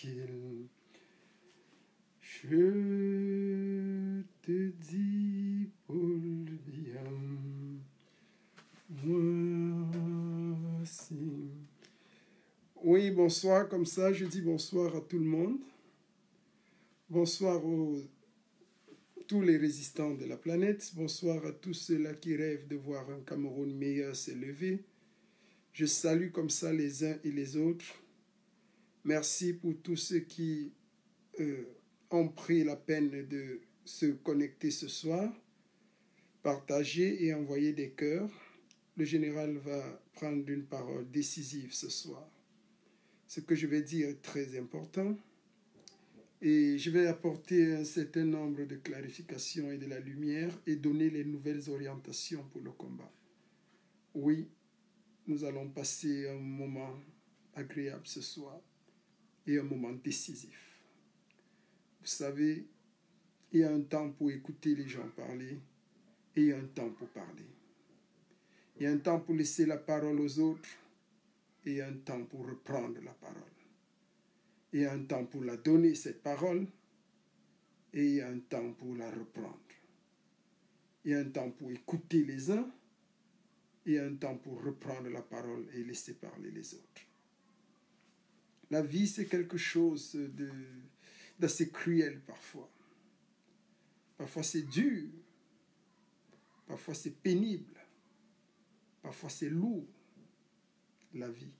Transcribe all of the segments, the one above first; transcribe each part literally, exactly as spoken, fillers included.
tranquille. Je te dis pour le bien, moi aussi. Oui, bonsoir, comme ça, je dis bonsoir à tout le monde. Bonsoir aux tous les résistants de la planète. Bonsoir à tous ceux-là qui rêvent de voir un Cameroun meilleur s'élever. Je salue comme ça les uns et les autres. Merci pour tous ceux qui euh, ont pris la peine de se connecter ce soir, partager et envoyer des cœurs. Le général va prendre une parole décisive ce soir. Ce que je vais dire est très important. Et je vais apporter un certain nombre de clarifications et de la lumière et donner les nouvelles orientations pour le combat. Oui, nous allons passer un moment agréable ce soir et un moment décisif. Vous savez, il y a un temps pour écouter les gens parler et il y a un temps pour parler. Il y a un temps pour laisser la parole aux autres et il y a un temps pour reprendre la parole. Il y a un temps pour la donner, cette parole, et il y a un temps pour la reprendre. Il y a un temps pour écouter les uns, et il y a un temps pour reprendre la parole et laisser parler les autres. La vie, c'est quelque chose de, d'assez cruel parfois. Parfois, c'est dur. Parfois, c'est pénible. Parfois, c'est lourd, la vie.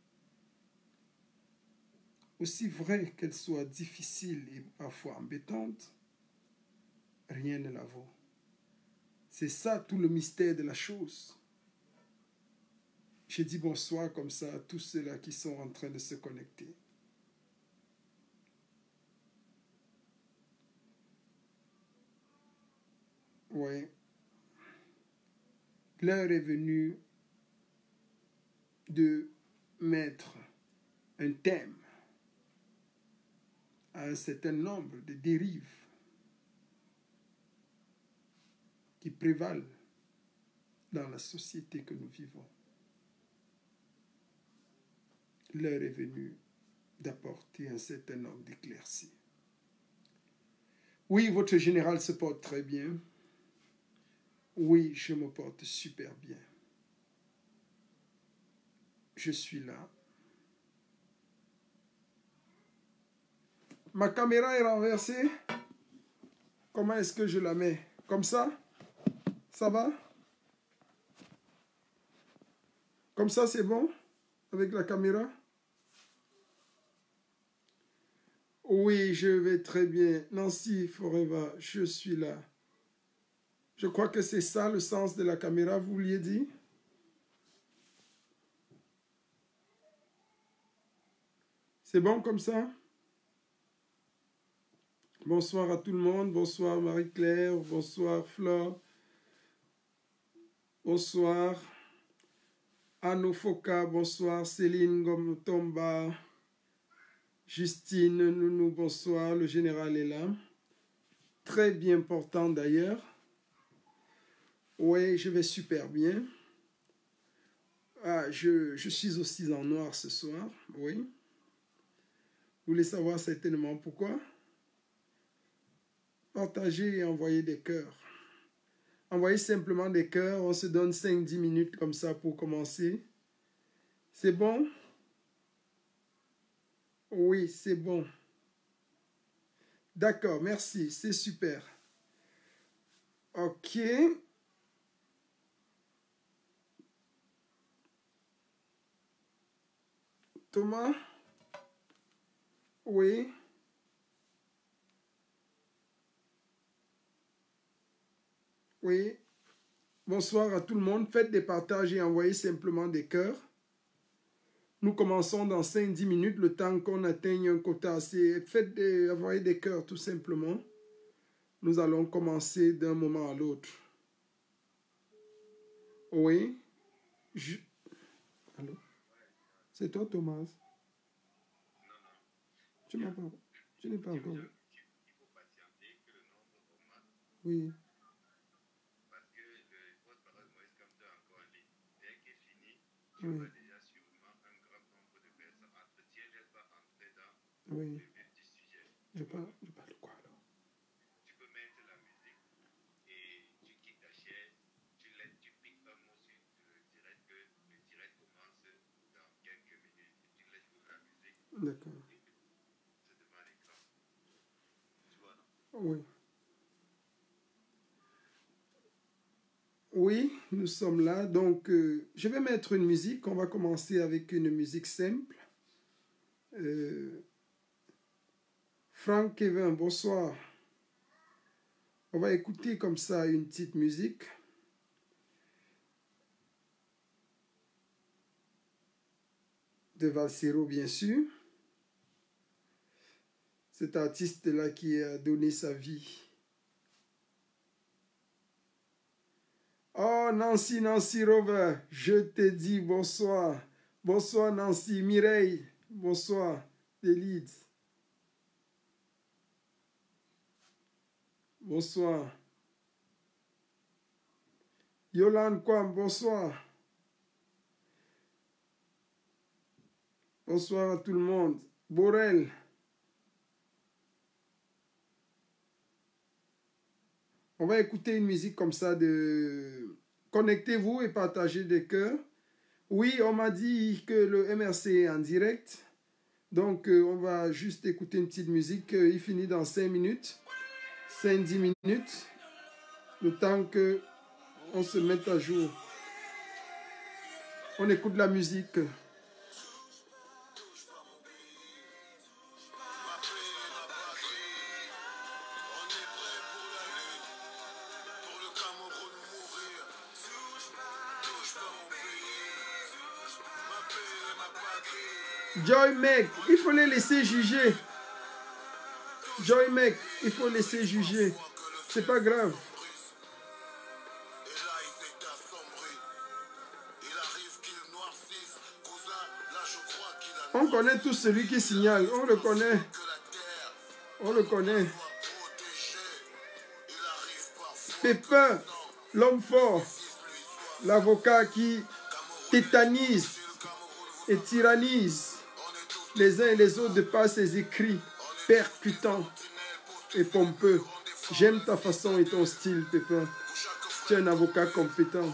Aussi vrai qu'elle soit difficile et parfois embêtante, rien ne la vaut. C'est ça tout le mystère de la chose. Je dis bonsoir comme ça à tous ceux-là qui sont en train de se connecter. Oui. L'heure est venue de mettre un thème à un certain nombre de dérives qui prévalent dans la société que nous vivons. L'heure est venue d'apporter un certain nombre d'éclaircies. Oui, votre général se porte très bien. Oui, je me porte super bien. Je suis là. Ma caméra est renversée. Comment est-ce que je la mets? Comme ça? Ça va? Comme ça, c'est bon? Avec la caméra? Oui, je vais très bien. Nancy Forever, je suis là. Je crois que c'est ça le sens de la caméra, vous vouliez dire? C'est bon comme ça? Bonsoir à tout le monde. Bonsoir Marie-Claire. Bonsoir Flore. Bonsoir Anno Foka. Bonsoir Céline Gomtomba. Justine Nounou. Bonsoir. Le général est là. Très bien portant d'ailleurs. Oui, je vais super bien. Ah, je, je suis aussi en noir ce soir. Oui. Vous voulez savoir certainement pourquoi? Partagez et envoyez des cœurs. Envoyez simplement des cœurs. On se donne cinq à dix minutes comme ça pour commencer. C'est bon? Oui, c'est bon. D'accord, merci. C'est super. Ok. Thomas? Oui. Oui. Bonsoir à tout le monde. Faites des partages et envoyez simplement des cœurs. Nous commençons dans cinq à dix minutes, le temps qu'on atteigne un quota assez. Faites des, envoyez des cœurs tout simplement. Nous allons commencer d'un moment à l'autre. Oui. Je... Allô? C'est toi, Thomas? Non, non. Tu m'as pas... Je n'ai pas encore... Oui. Parce que le porte-parole Moïse Kamto a encore un lit. Dès qu'il est fini, tu Oui. vois déjà sûrement un grand nombre de personnes. Le ciel n'est pas entré dans Oui. le vif du sujet. Je parle, je parle de quoi alors? Tu peux mettre la musique et tu quittes ta chaise, tu laisses, tu piques un mot sur le direct que le direct commence dans quelques minutes. Tu laisses jouer la musique D'accord. et c'est devant l'écran. Tu vois, non? Oui. Oui, nous sommes là. Donc, euh, je vais mettre une musique. On va commencer avec une musique simple. Euh, Franck Kevin, bonsoir. On va écouter comme ça une petite musique. De Valsero, bien sûr. Cet artiste-là qui a donné sa vie. Oh, Nancy, Nancy Rover, je te dis bonsoir. Bonsoir, Nancy. Mireille, bonsoir. Des Leeds. Bonsoir. Yolande Kwam, bonsoir. Bonsoir à tout le monde. Borel. On va écouter une musique comme ça de... Connectez-vous et partagez des cœurs. Oui, on m'a dit que le M R C est en direct. Donc, euh, on va juste écouter une petite musique. Euh, il finit dans cinq minutes. cinq à dix minutes. Le temps que on se mette à jour. On écoute la musique. Joy Mec, il faut les laisser juger. Joy Mec, il faut laisser juger. C'est pas grave. On connaît tous celui qui signale. On le connaît. On le connaît. Pépin, l'homme fort. L'avocat qui tétanise et tyrannise les uns et les autres de par ses écrits percutants et pompeux. J'aime ta façon et ton style, Pépin. Tu es un avocat compétent.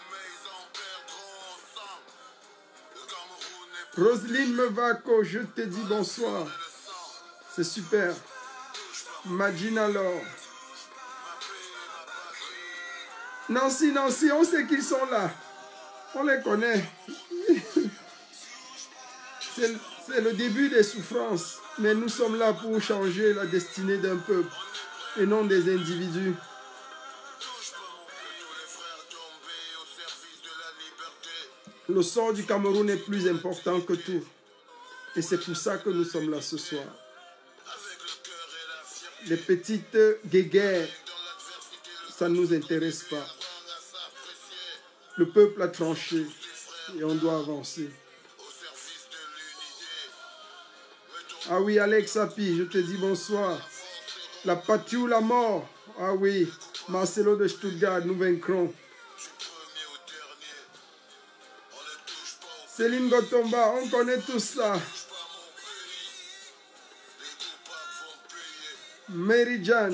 Roselyne Mevako, je te dis bonsoir. C'est super. Magina Laure. Nancy, Nancy, on sait qu'ils sont là. On les connaît. C'est le début des souffrances. Mais nous sommes là pour changer la destinée d'un peuple et non des individus. Le sort du Cameroun est plus important que tout. Et c'est pour ça que nous sommes là ce soir. Les petites guéguerres, ça ne nous intéresse pas. Le peuple a tranché et on doit avancer. Ah oui, Alex Api, je te dis bonsoir. La patrie ou la mort. Ah oui, Marcelo de Stuttgart, nous vaincrons. Céline Gotomba, on connaît tout ça. Mary Jan.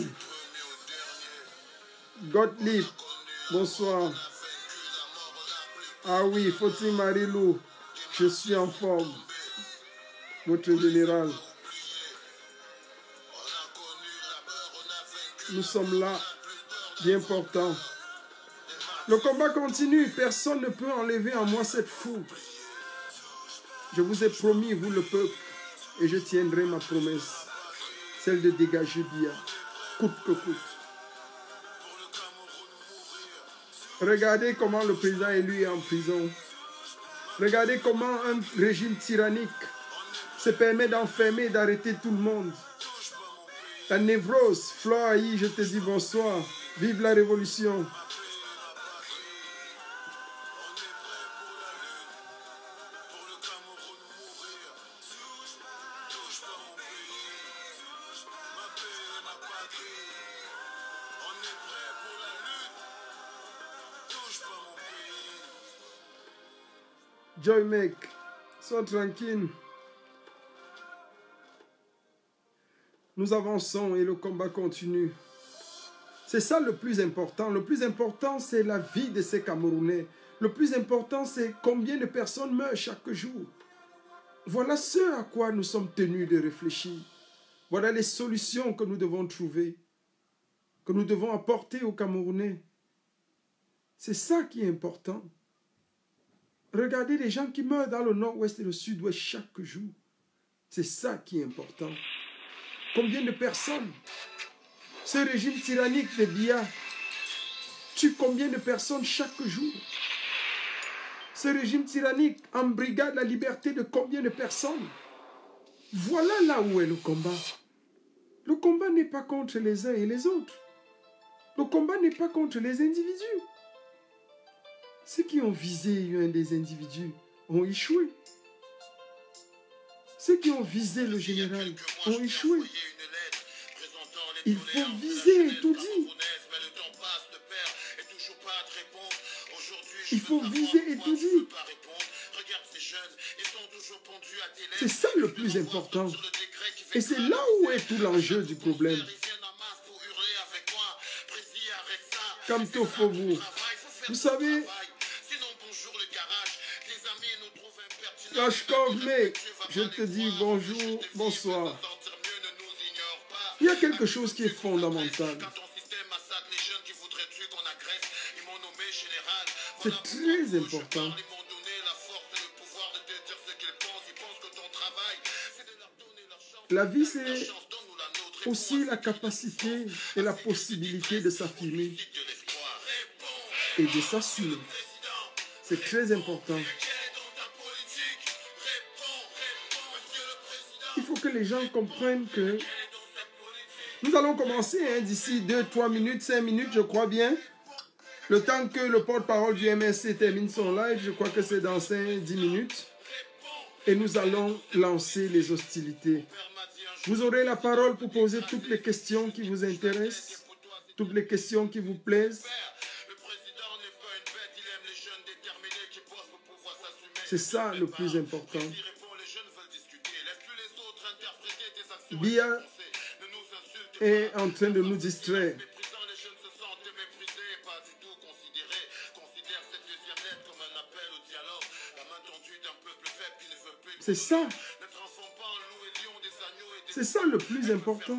Gottlieb, bonsoir. Ah oui, Foti Marilou, je suis en forme. Votre général. Nous sommes là, bien portants. Le combat continue, personne ne peut enlever en moi cette fougue. Je vous ai promis, vous le peuple, et je tiendrai ma promesse, celle de dégager bien, coûte que coûte. Regardez comment le président élu est en prison. Regardez comment un régime tyrannique se permet d'enfermer et d'arrêter tout le monde. La névrose, Flore Aïe, je te dis bonsoir. Vive la révolution. Joy Mec, sois tranquille. Nous avançons et le combat continue. C'est ça le plus important. Le plus important, c'est la vie de ces Camerounais. Le plus important, c'est combien de personnes meurent chaque jour. Voilà ce à quoi nous sommes tenus de réfléchir. Voilà les solutions que nous devons trouver, que nous devons apporter aux Camerounais. C'est ça qui est important. Regardez les gens qui meurent dans le nord-ouest et le sud-ouest chaque jour. C'est ça qui est important. Combien de personnes? Ce régime tyrannique de Biya tue combien de personnes chaque jour? Ce régime tyrannique embrigade la liberté de combien de personnes? Voilà là où est le combat. Le combat n'est pas contre les uns et les autres. Le combat n'est pas contre les individus. Ceux qui ont visé un des individus ont échoué. Ceux qui ont visé le général ont échoué. Il faut viser et tout dire. Il faut viser et tout dire. C'est ça le plus important. Et c'est là où est tout l'enjeu du problème. Comme tout faut vous. Vous savez, Kashkov, mais je te dis bonjour, bonsoir. Il y a quelque chose qui est fondamental. C'est très important. La vie, c'est aussi la capacité et la possibilité de s'affirmer et de s'assumer. C'est très important. Il faut que les gens comprennent que nous allons commencer hein, d'ici deux, trois minutes, cinq minutes, je crois bien. Le temps que le porte-parole du M S C termine son live, je crois que c'est dans cinq, dix minutes. Et nous allons lancer les hostilités. Vous aurez la parole pour poser toutes les questions qui vous intéressent, toutes les questions qui vous plaisent. C'est ça le plus important. Biya est en train de nous distraire. C'est ça. C'est ça le plus important.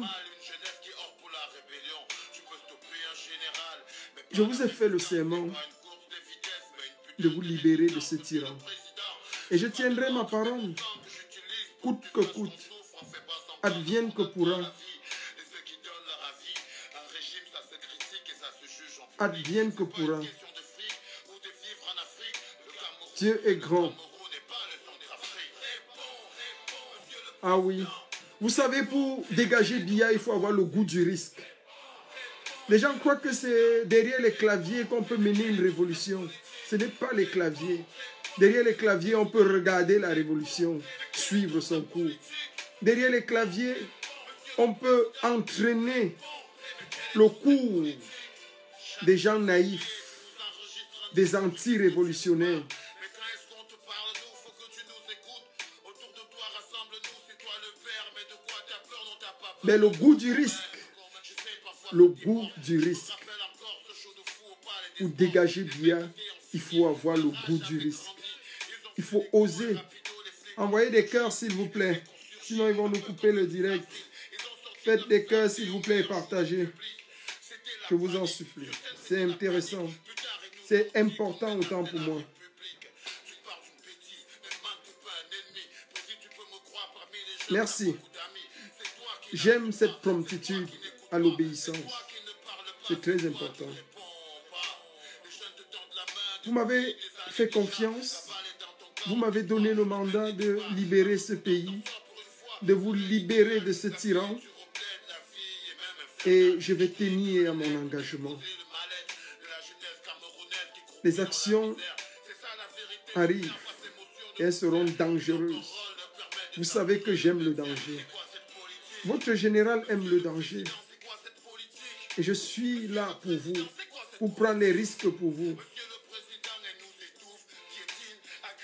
Je vous ai fait le serment de vous libérer de ce tyran. Et je tiendrai ma parole, coûte que coûte, advienne que pourra. Advienne que pourra. Dieu est grand. Ah oui. Vous savez, pour dégager Biya, il faut avoir le goût du risque. Les gens croient que c'est derrière les claviers qu'on peut mener une révolution. Ce n'est pas les claviers. Derrière les claviers, on peut regarder la révolution, suivre son cours. Derrière les claviers, on peut entraîner le cours des gens naïfs, des anti-révolutionnaires. Mais le goût du risque, le goût du risque, pour dégager Biya, il faut avoir le goût du risque. Il faut oser. Envoyez des cœurs, s'il vous plaît. Sinon, ils vont nous couper le direct. Faites des cœurs, s'il vous plaît, et partagez. Je vous en supplie. C'est intéressant. C'est important autant pour moi. Merci. J'aime cette promptitude à l'obéissance. C'est très important. Vous m'avez fait confiance. Vous m'avez donné le mandat de libérer ce pays, de vous libérer de ce tyran. Et je vais tenir à mon engagement. Les actions arrivent et elles seront dangereuses. Vous savez que j'aime le danger. Votre général aime le danger. Et je suis là pour vous, pour prendre les risques pour vous.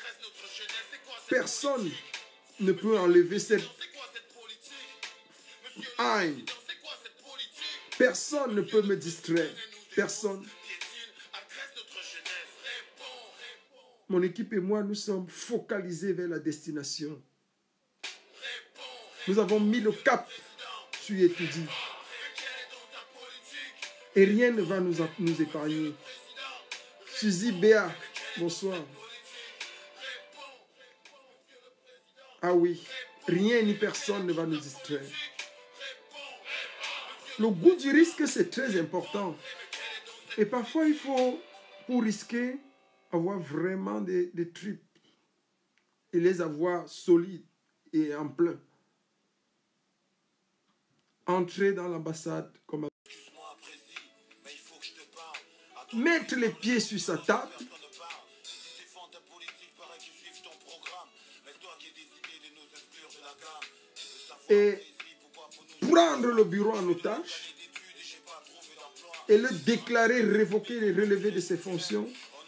Personne ne peut enlever cette Hein. Personne ne peut me distraire. Personne. Mon équipe et moi, nous sommes focalisés vers la destination. Nous avons mis le cap sur Étoudi. Et rien ne va nous, nous épargner. Suzy Béa, bonsoir. Ah oui, rien ni personne ne va nous distraire. Le goût du risque, c'est très important. Et parfois, il faut, pour risquer, avoir vraiment des, des tripes et les avoir solides et en plein. Entrer dans l'ambassade comme mettre les pieds sur sa table et prendre le bureau en otage et le déclarer, révoquer et relever de ses fonctions.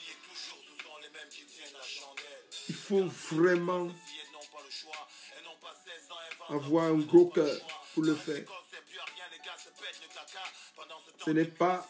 Il faut vraiment avoir un gros cœur pour le faire. Ce n'est pas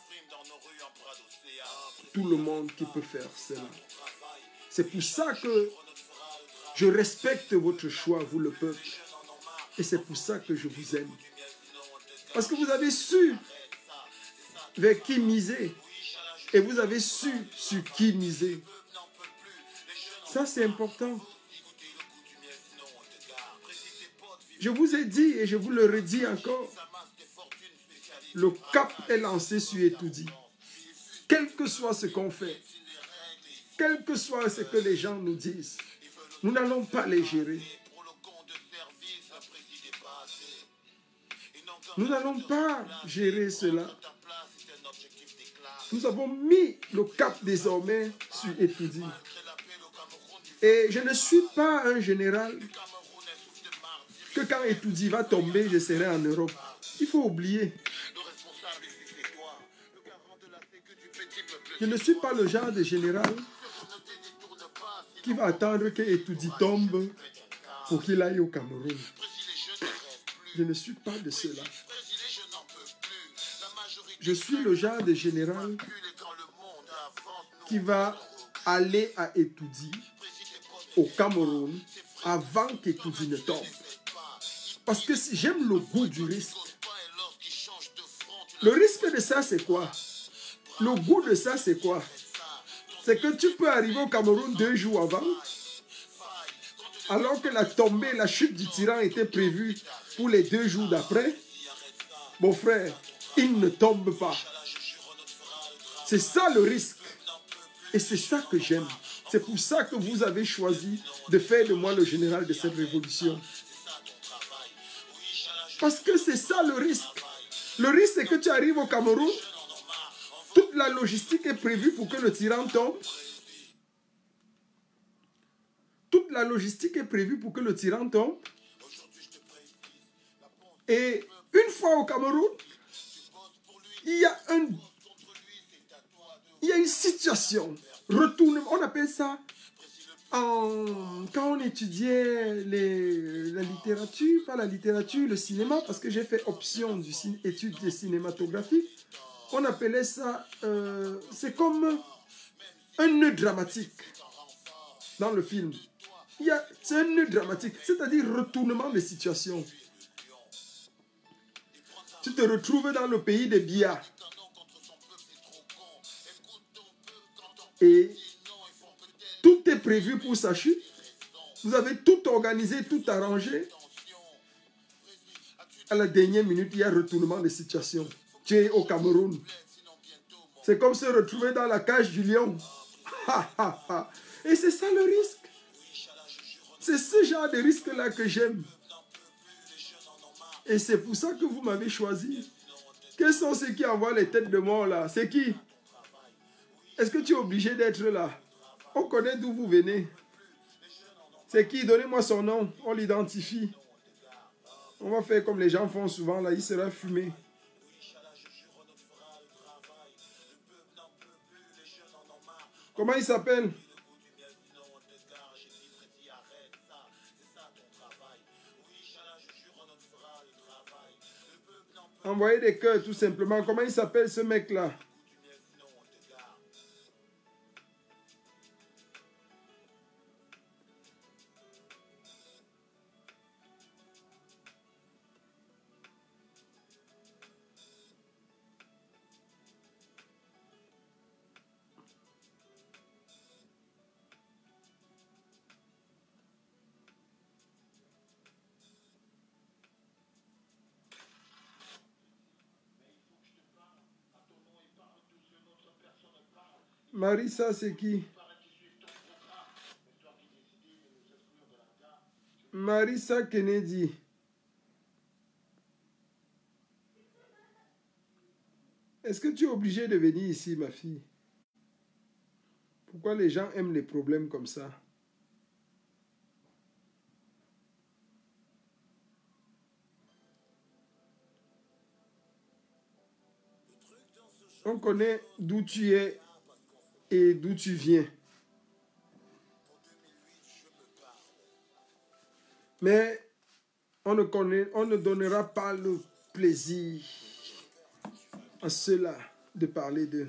tout le monde qui peut faire cela. C'est pour ça que je respecte votre choix, vous le peuple. Et c'est pour ça que je vous aime. Parce que vous avez su vers qui miser. Et vous avez su sur qui miser. Ça, c'est important. Je vous ai dit et je vous le redis encore. Le cap est lancé sur Étoudi. Quel que soit ce qu'on fait, quel que soit ce que les gens nous disent, nous n'allons pas les gérer. Nous n'allons pas gérer cela. Nous avons mis le cap désormais sur Étoudi. Et je ne suis pas un général que quand Étoudi va tomber, je serai en Europe. Il faut oublier. Je ne suis pas le genre de général qui va attendre que Étoudi tombe pour qu'il aille au Cameroun. Je ne suis pas de cela. Je suis le genre de général qui va aller à Étoudi, au Cameroun, avant qu'Étoudi ne tombe. Parce que si j'aime le goût du risque. Le risque de ça, c'est quoi? Le goût de ça, c'est quoi? C'est que tu peux arriver au Cameroun deux jours avant, alors que la tombée, la chute du tyran était prévue pour les deux jours d'après. Mon frère, il ne tombe pas. C'est ça le risque. Et c'est ça que j'aime. C'est pour ça que vous avez choisi de faire de moi le général de cette révolution. Parce que c'est ça le risque. Le risque, c'est que tu arrives au Cameroun, toute la logistique est prévue pour que le tyran tombe. Toute la logistique est prévue pour que le tyran tombe. Et une fois au Cameroun, il y a, un, il y a une situation. Retournement, on appelle ça, en, quand on étudiait les, la littérature, pas la littérature, le cinéma, parce que j'ai fait option du études cinématographiques, on appelait ça, euh, c'est comme un nœud dramatique dans le film. C'est un nœud dramatique, c'est-à-dire retournement de situation. Tu te retrouves dans le pays des Biya. Et tout est prévu pour sa chute. Vous avez tout organisé, tout arrangé. À la dernière minute, il y a retournement de situation. Tu es au Cameroun. C'est comme se retrouver dans la cage du lion. Et c'est ça le risque. C'est ce genre de risque-là que j'aime. Et c'est pour ça que vous m'avez choisi. Quels sont ceux qui envoient les têtes de mort là? C'est qui? Est-ce que tu es obligé d'être là? On connaît d'où vous venez. C'est qui? Donnez-moi son nom. On l'identifie. On va faire comme les gens font souvent là. Il sera fumé. Comment il s'appelle? Envoyez des cœurs tout simplement. Comment il s'appelle ce mec-là? Marissa, c'est qui? Marissa Kennedy. Est-ce que tu es obligée de venir ici, ma fille? Pourquoi les gens aiment les problèmes comme ça? On connaît d'où tu es et d'où tu viens. Mais on ne, connaît, on ne donnera pas le plaisir à ceux-là de parler d'eux.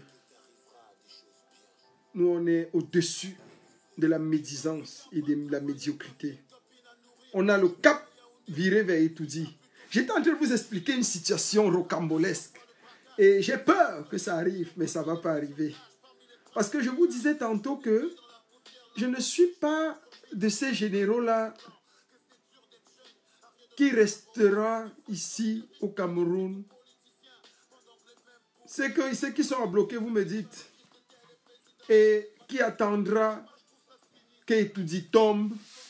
Nous, on est au-dessus de la médisance et de la médiocrité. On a le cap viré vers Etoudi. J'étais en train de vous expliquer une situation rocambolesque. Et j'ai peur que ça arrive, mais ça ne va pas arriver. Parce que je vous disais tantôt que je ne suis pas de ces généraux-là qui restera ici au Cameroun. C'est que ceux qui sont à bloquer, vous me dites, et qui attendra qu'Etoudi tombe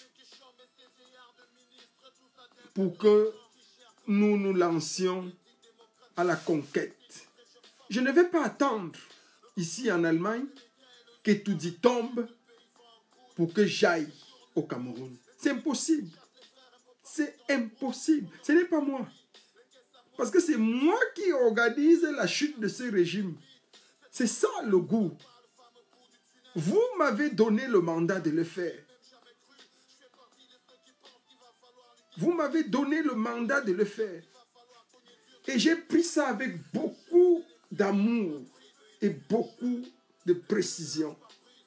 pour que nous nous lancions à la conquête. Je ne vais pas attendre ici en Allemagne qu'Etoudi tombe pour que j'aille au Cameroun. C'est impossible. C'est impossible. Ce n'est pas moi. Parce que c'est moi qui organise la chute de ce régime. C'est ça le goût. Vous m'avez donné le mandat de le faire. Vous m'avez donné le mandat de le faire. Et j'ai pris ça avec beaucoup d'amour et beaucoup de précision.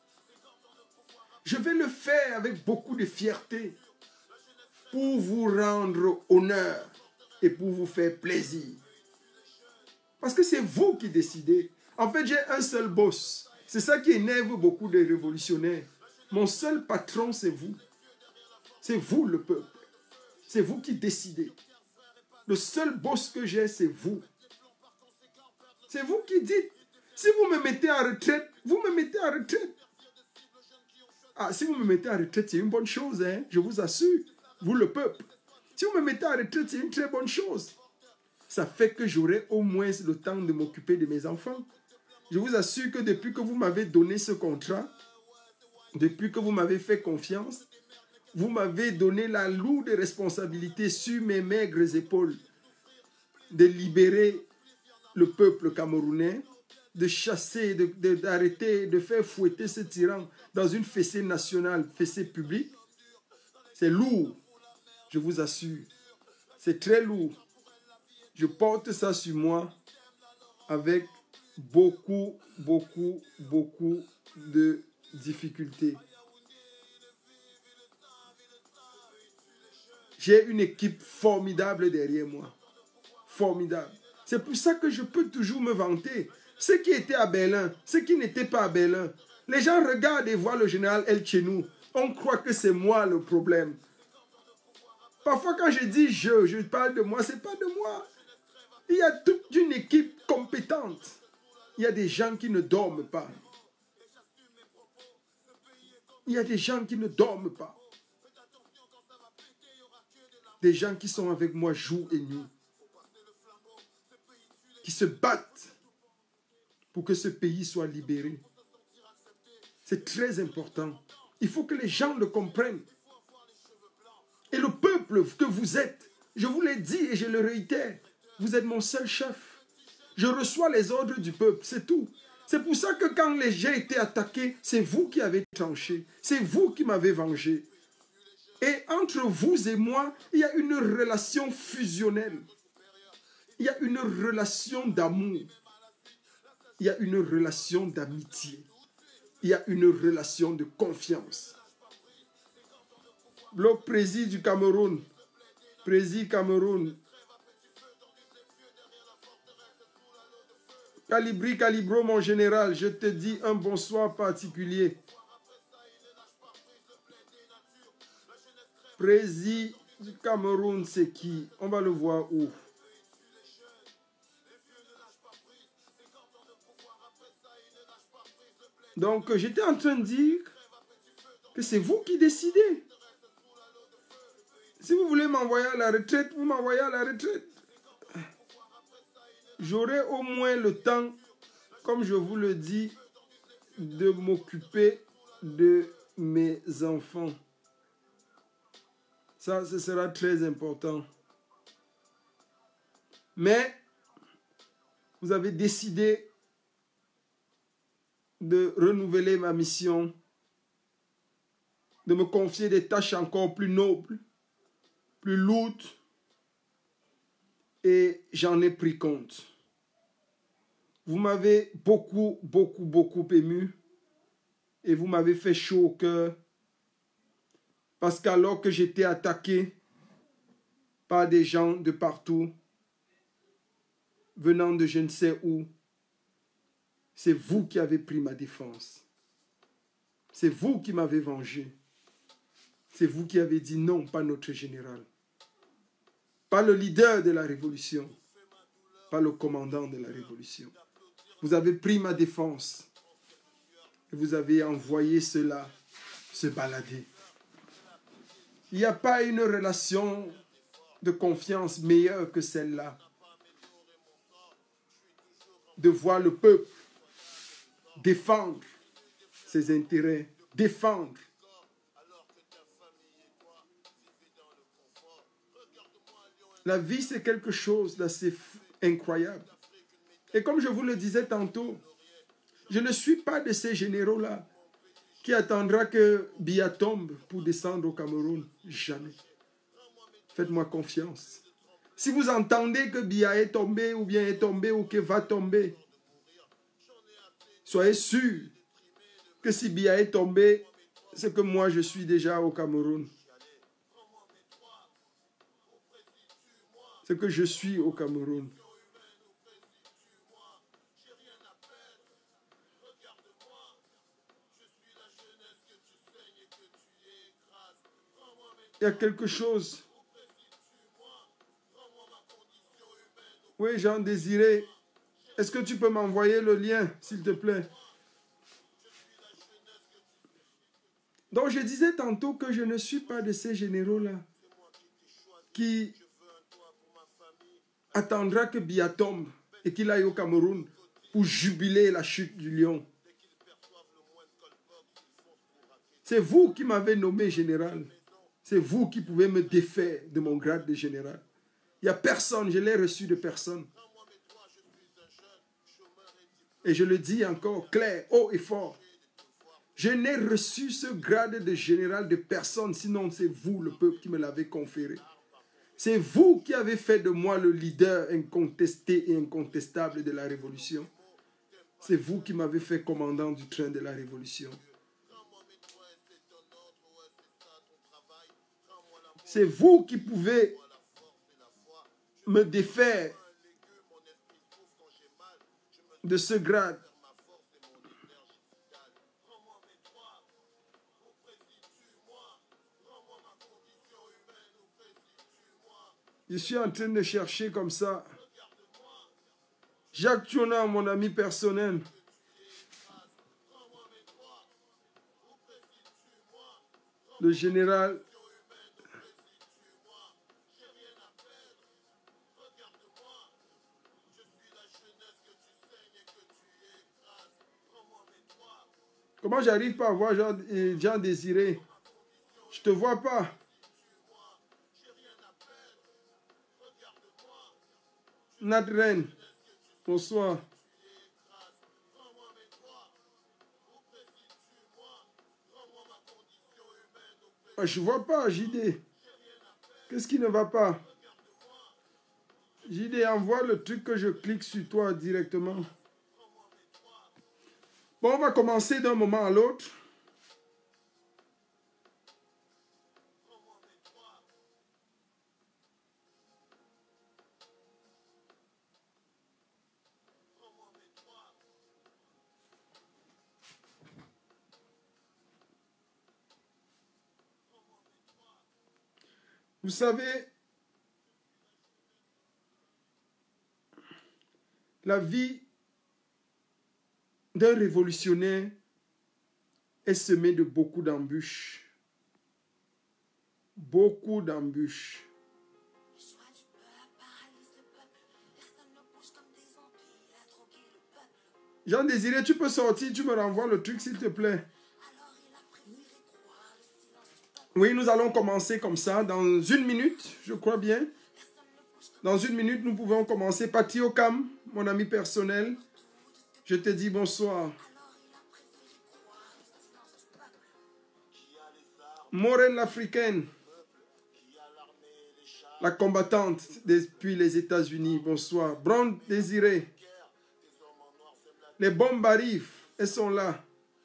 Je vais le faire avec beaucoup de fierté pour vous rendre honneur et pour vous faire plaisir. Parce que c'est vous qui décidez. En fait, j'ai un seul boss. C'est ça qui énerve beaucoup de révolutionnaires. Mon seul patron, c'est vous. C'est vous, le peuple. C'est vous qui décidez. Le seul boss que j'ai, c'est vous. C'est vous qui dites. Si vous me mettez en retraite, vous me mettez en retraite. Ah, si vous me mettez en retraite, c'est une bonne chose, hein? Je vous assure. Vous, le peuple. Si vous me mettez en retraite, c'est une très bonne chose. Ça fait que j'aurai au moins le temps de m'occuper de mes enfants. Je vous assure que depuis que vous m'avez donné ce contrat, depuis que vous m'avez fait confiance, vous m'avez donné la lourde responsabilité sur mes maigres épaules de libérer le peuple camerounais, de chasser, de, de, d'arrêter, de faire fouetter ce tyran dans une fessée nationale, fessée publique. C'est lourd, je vous assure. C'est très lourd. Je porte ça sur moi avec beaucoup, beaucoup, beaucoup de difficultés. J'ai une équipe formidable derrière moi. Formidable. C'est pour ça que je peux toujours me vanter. Ceux qui étaient à Berlin, ceux qui n'étaient pas à Berlin, les gens regardent et voient le général El Chenou. On croit que c'est moi le problème. Parfois quand je dis je, je parle de moi, ce n'est pas de moi. Il y a toute une équipe compétente. Il y a des gens qui ne dorment pas. Il y a des gens qui ne dorment pas. Des gens qui sont avec moi jour et nuit. Qui se battent pour que ce pays soit libéré. C'est très important. Il faut que les gens le comprennent. Et le peuple que vous êtes, je vous l'ai dit et je le réitère, vous êtes mon seul chef. Je reçois les ordres du peuple, c'est tout. C'est pour ça que quand les gens étaient attaqués, c'est vous qui avez tranché. C'est vous qui m'avez vengé. Et entre vous et moi, il y a une relation fusionnelle. Il y a une relation d'amour. Il y a une relation d'amitié. Il y a une relation de confiance. Le président du Cameroun, président Cameroun, Calibri, Calibro, mon général, je te dis un bonsoir particulier. Président du Cameroun, c'est qui? On va le voir où? Donc, j'étais en train de dire que c'est vous qui décidez. Si vous voulez m'envoyer à la retraite, vous m'envoyez à la retraite. J'aurai au moins le temps, comme je vous le dis, de m'occuper de mes enfants. Ça, ce sera très important. Mais, vous avez décidé de renouveler ma mission, de me confier des tâches encore plus nobles, plus lourdes, et j'en ai pris compte. Vous m'avez beaucoup, beaucoup, beaucoup ému, et vous m'avez fait chaud au cœur, parce qu'alors que j'étais attaqué par des gens de partout, venant de je ne sais où, c'est vous qui avez pris ma défense. C'est vous qui m'avez vengé. C'est vous qui avez dit non, pas notre général. Pas le leader de la révolution. Pas le commandant de la révolution. Vous avez pris ma défense. Et vous avez envoyé cela se balader. Il n'y a pas une relation de confiance meilleure que celle-là. De voir le peuple défendre ses intérêts, défendre. La vie, c'est quelque chose d'assez incroyable. Et comme je vous le disais tantôt, je ne suis pas de ces généraux-là qui attendra que Biya tombe pour descendre au Cameroun. Jamais. Faites-moi confiance. Si vous entendez que Biya est tombé, ou bien est tombé, ou que va tomber, soyez sûr que si Biya est tombé, c'est que moi je suis déjà au Cameroun. C'est que je suis au Cameroun. Il y a quelque chose. Oui, Jean Désiré, est-ce que tu peux m'envoyer le lien, s'il te plaît? Donc, je disais tantôt que je ne suis pas de ces généraux-là qui attendra que Biya tombe et qu'il aille au Cameroun pour jubiler la chute du lion. C'est vous qui m'avez nommé général. C'est vous qui pouvez me défaire de mon grade de général. Il n'y a personne, je l'ai reçu de personne. Et je le dis encore clair, haut et fort. Je n'ai reçu ce grade de général de personne, sinon c'est vous, le peuple, qui me l'avez conféré. C'est vous qui avez fait de moi le leader incontesté et incontestable de la révolution. C'est vous qui m'avez fait commandant du train de la révolution. C'est vous qui pouvez me défaire de ce grade. Je suis en train de chercher comme ça. Jacques Thiona, mon ami personnel. Le général. Comment j'arrive pas à voir Jean, Jean Désiré? Je te vois pas. Natren, bonsoir. Je vois pas, J D. Qu'est-ce qui ne va pas? J D, envoie le truc que je clique sur toi directement. Bon, on va commencer d'un moment à l'autre. Vous savez, la vie d'un révolutionnaire est semée de beaucoup d'embûches. Beaucoup d'embûches. Jean-Désiré, tu peux sortir, tu me renvoies le truc s'il te plaît. Oui, nous allons commencer comme ça, dans une minute, je crois bien. Dans une minute, nous pouvons commencer. Pati Okam, mon ami personnel, je te dis bonsoir. Maureen l'Africaine, la combattante depuis les États-Unis, bonsoir. Brown Désiré, les bombes arrivent, elles sont là.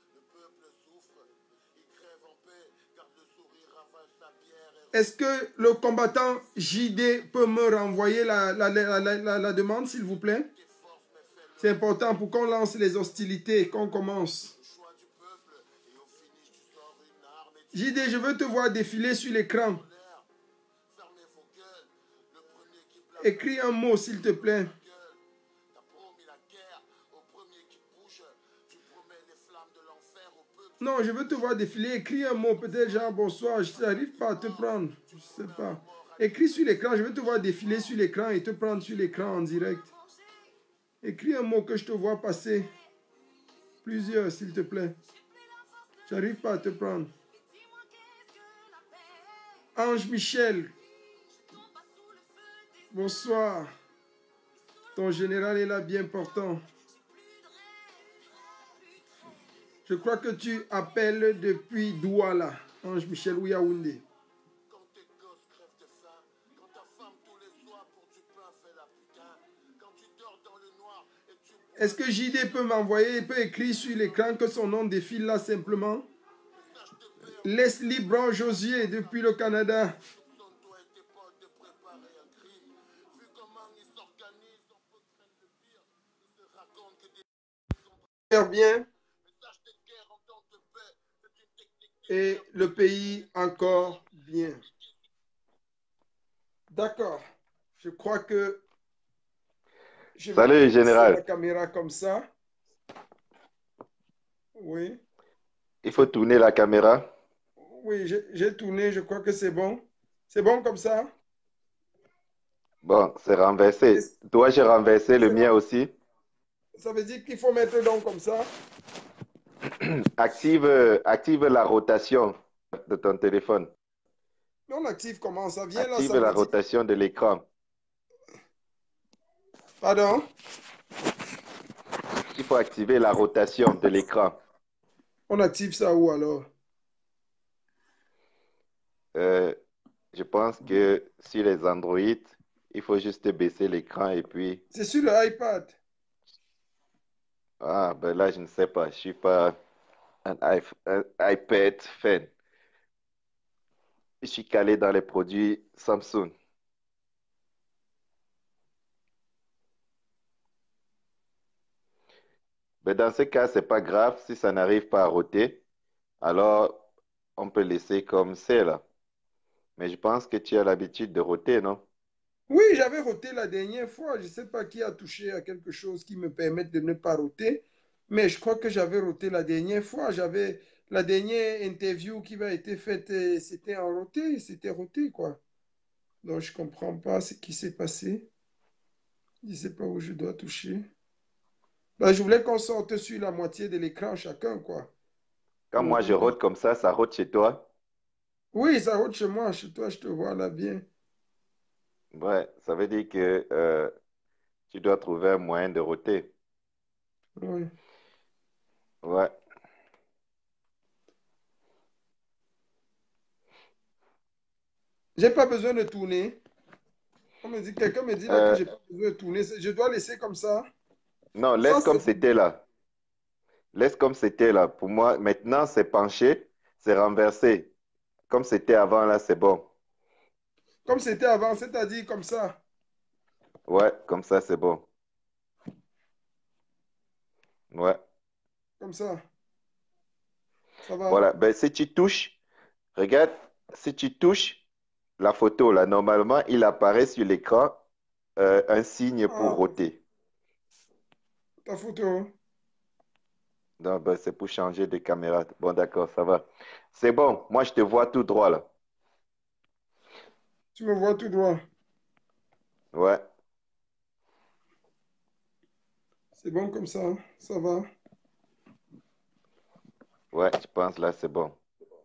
Est-ce que le combattant J D peut me renvoyer la, la, la, la, la, la demande, s'il vous plaît? C'est important pour qu'on lance les hostilités, qu'on commence. J D, je veux te voir défiler sur l'écran. Écris un mot, s'il te plaît. Non, je veux te voir défiler. Écris un mot, peut-être genre bonsoir. Je n'arrive pas à te prendre. Je ne sais pas. Écris sur l'écran. Je veux te voir défiler sur l'écran et te prendre sur l'écran en direct. Écris un mot que je te vois passer. Plusieurs, s'il te plaît. Je n'arrive pas à te prendre. Ange Michel. Bonsoir. Ton général est là, bien portant. Je crois que tu appelles depuis Douala, Ange Michel ou Yaoundé. Est-ce que J D peut m'envoyer, il peut écrire sur l'écran que son nom défile là simplement? Leslie Brown Josier depuis le Canada. Bien. Et le pays encore bien. D'accord. Je crois que je Salut, vais général. la caméra comme ça. Oui. Il faut tourner la caméra. Oui, j'ai tourné. Je crois que c'est bon. C'est bon comme ça? Bon, c'est renversé. Toi, j'ai renversé le mien aussi. Ça veut dire qu'il faut mettre donc comme ça. Active, active la rotation de ton téléphone. On active comment? Ça vient là, active ça la veut dire... rotation de l'écran. Pardon? Il faut activer la rotation de l'écran. On active ça où alors? Euh, je pense que sur les Android, il faut juste baisser l'écran et puis... C'est sur le iPad. Ah, ben là, je ne sais pas. Je ne suis pas un, un iPad fan. Je suis calé dans les produits Samsung. Mais dans ce cas, ce n'est pas grave si ça n'arrive pas à roter. Alors, on peut laisser comme c'est là. Mais je pense que tu as l'habitude de roter, non? Oui, j'avais roté la dernière fois. Je ne sais pas qui a touché à quelque chose qui me permette de ne pas roter. Mais je crois que j'avais roté la dernière fois. J'avais la dernière interview qui m'a été faite, c'était en roté. C'était roté, quoi. Donc, je ne comprends pas ce qui s'est passé. Je ne sais pas où je dois toucher. Ben, je voulais qu'on sorte sur la moitié de l'écran chacun, quoi. Quand moi je rote comme ça, ça rote chez toi? Oui, ça rote chez moi. Chez toi, je te vois là bien. Ouais, ça veut dire que euh, tu dois trouver un moyen de roter. Oui. Ouais. J'ai pas besoin de tourner. On me dit, quelqu'un me dit là que Euh, j'ai pas besoin de tourner. Je dois laisser comme ça. non, Ça, laisse comme c'est... c'était là. Laisse comme c'était là. Pour moi, maintenant, c'est penché, c'est renversé. Comme c'était avant, là, c'est bon. Comme c'était avant, c'est-à-dire comme ça. Ouais, comme ça, c'est bon. Ouais. Comme ça. Ça va. Voilà. Ben, si tu touches, regarde, si tu touches la photo, là, normalement, il apparaît sur l'écran euh, un signe pour Ah, roter. ta photo. Non, ben, c'est pour changer de caméra. Bon, d'accord, ça va. C'est bon. Moi, je te vois tout droit, là. Tu me vois tout droit. Ouais. C'est bon comme ça. Ça va. Ouais, je pense là, c'est bon.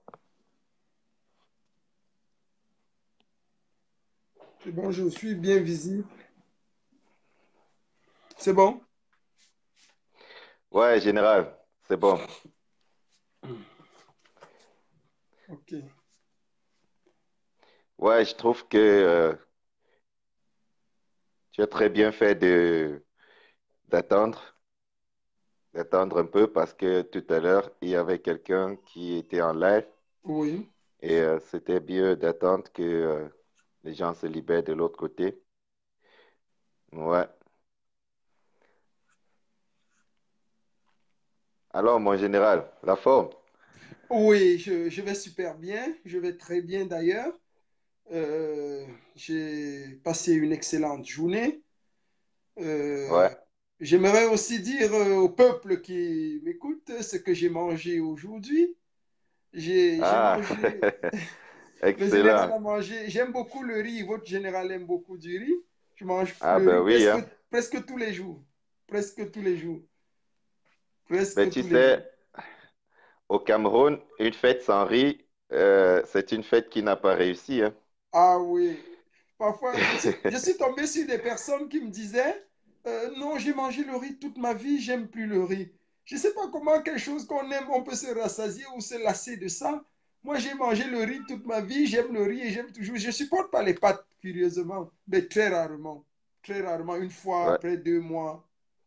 C'est bon, je suis bien visible. C'est bon? Ouais, général, c'est bon. Ok. Ouais, je trouve que euh, tu as très bien fait de d'attendre, d'attendre un peu parce que tout à l'heure, il y avait quelqu'un qui était en live Oui. et euh, c'était mieux d'attendre que euh, les gens se libèrent de l'autre côté. Ouais. Alors, mon général, la forme? Oui, je, je vais super bien. Je vais très bien d'ailleurs. Euh, j'ai passé une excellente journée. Euh, Ouais. j'aimerais aussi dire euh, au peuple qui m'écoute ce que j'ai mangé aujourd'hui. J'ai, j'ai Ah, mangé, le général excellent. a mangé, j'aime beaucoup le riz, votre général aime beaucoup du riz. Je mange Ah, le ben riz oui, presque, hein. presque tous les jours. Presque tous les jours. Ben, Presque tu tous les jours. sais, au Cameroun, une fête sans riz, euh, c'est une fête qui n'a pas réussi, hein. Ah oui. Parfois, je suis, je suis tombé sur des personnes qui me disaient, euh, non, j'ai mangé le riz toute ma vie, j'aime plus le riz. Je ne sais pas comment quelque chose qu'on aime, on peut se rassasier ou se lasser de ça. Moi, j'ai mangé le riz toute ma vie, j'aime le riz et j'aime toujours. Je ne supporte pas les pâtes, curieusement, mais très rarement. Très rarement, une fois Ouais. après deux mois,